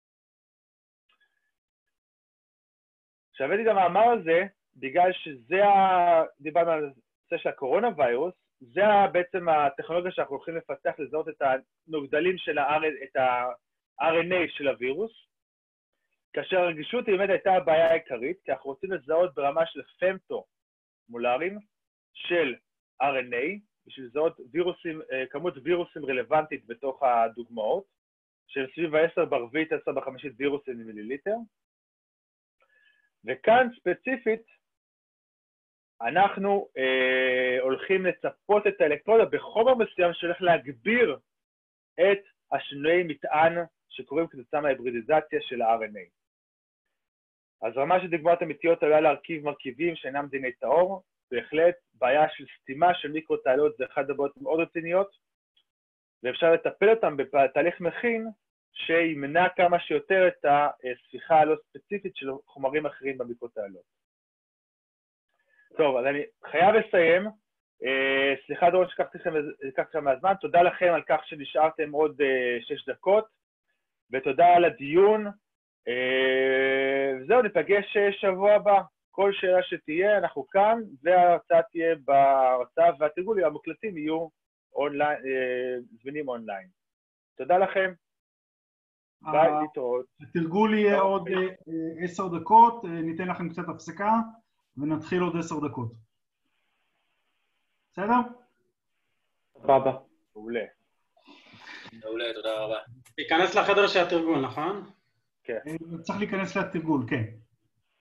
שהבאתי את המאמר הזה, בגלל שזה, דיברנו על הנושא של הקורונה ויירוס, זה בעצם הטכנולוגיה שאנחנו הולכים לפתח לזהות את הנוגדלים של את ה-RNA של הווירוס, כאשר הרגישות באמת הייתה הבעיה העיקרית, כי אנחנו רוצים לזהות ברמה של פמטו-מולרים של RNA, בשביל לזהות כמות וירוסים רלוונטית בתוך הדוגמאות, של סביב ה-10 ברביעית, 10 בחמישית וירוסים למיליליטר. וכאן ספציפית, אנחנו הולכים לצפות את האלקטרודה בחומר מסוים שהולך להגביר את השינויי מטען שקורים כתוצאה מההיברידיזציה של ה-RNA. אז רמה של דוגמאות אמיתיות עלולה להרכיב מרכיבים שאינם דיני טהור, בהחלט בעיה של סתימה של מיקרו-תעלות זה אחת הבעיות מאוד רציניות, ואפשר לטפל אותם בתהליך מכין שימנע כמה שיותר את הספיחה הלא ספציפית של חומרים אחרים במיקרו-תעלות. טוב, אז אני חייב לסיים. סליחה דורון שקחתי לכם מהזמן, תודה לכם על כך שנשארתם עוד 6 דקות, ותודה על הדיון. וזהו, ניפגש שבוע הבא. כל שאלה שתהיה, אנחנו כאן, וההרצאה תהיה בהרצאה, והתרגול המוקלטים יהיו זמינים אונליין. תודה לכם. ביי, להתראות. התרגול יהיה עוד 10 דקות, ניתן לכם קצת הפסקה, ונתחיל עוד 10 דקות. בסדר? סבבה. מעולה. מעולה, תודה רבה. להיכנס לחדר של התרגול, נכון? כן. צריך להיכנס לתרגול, כן.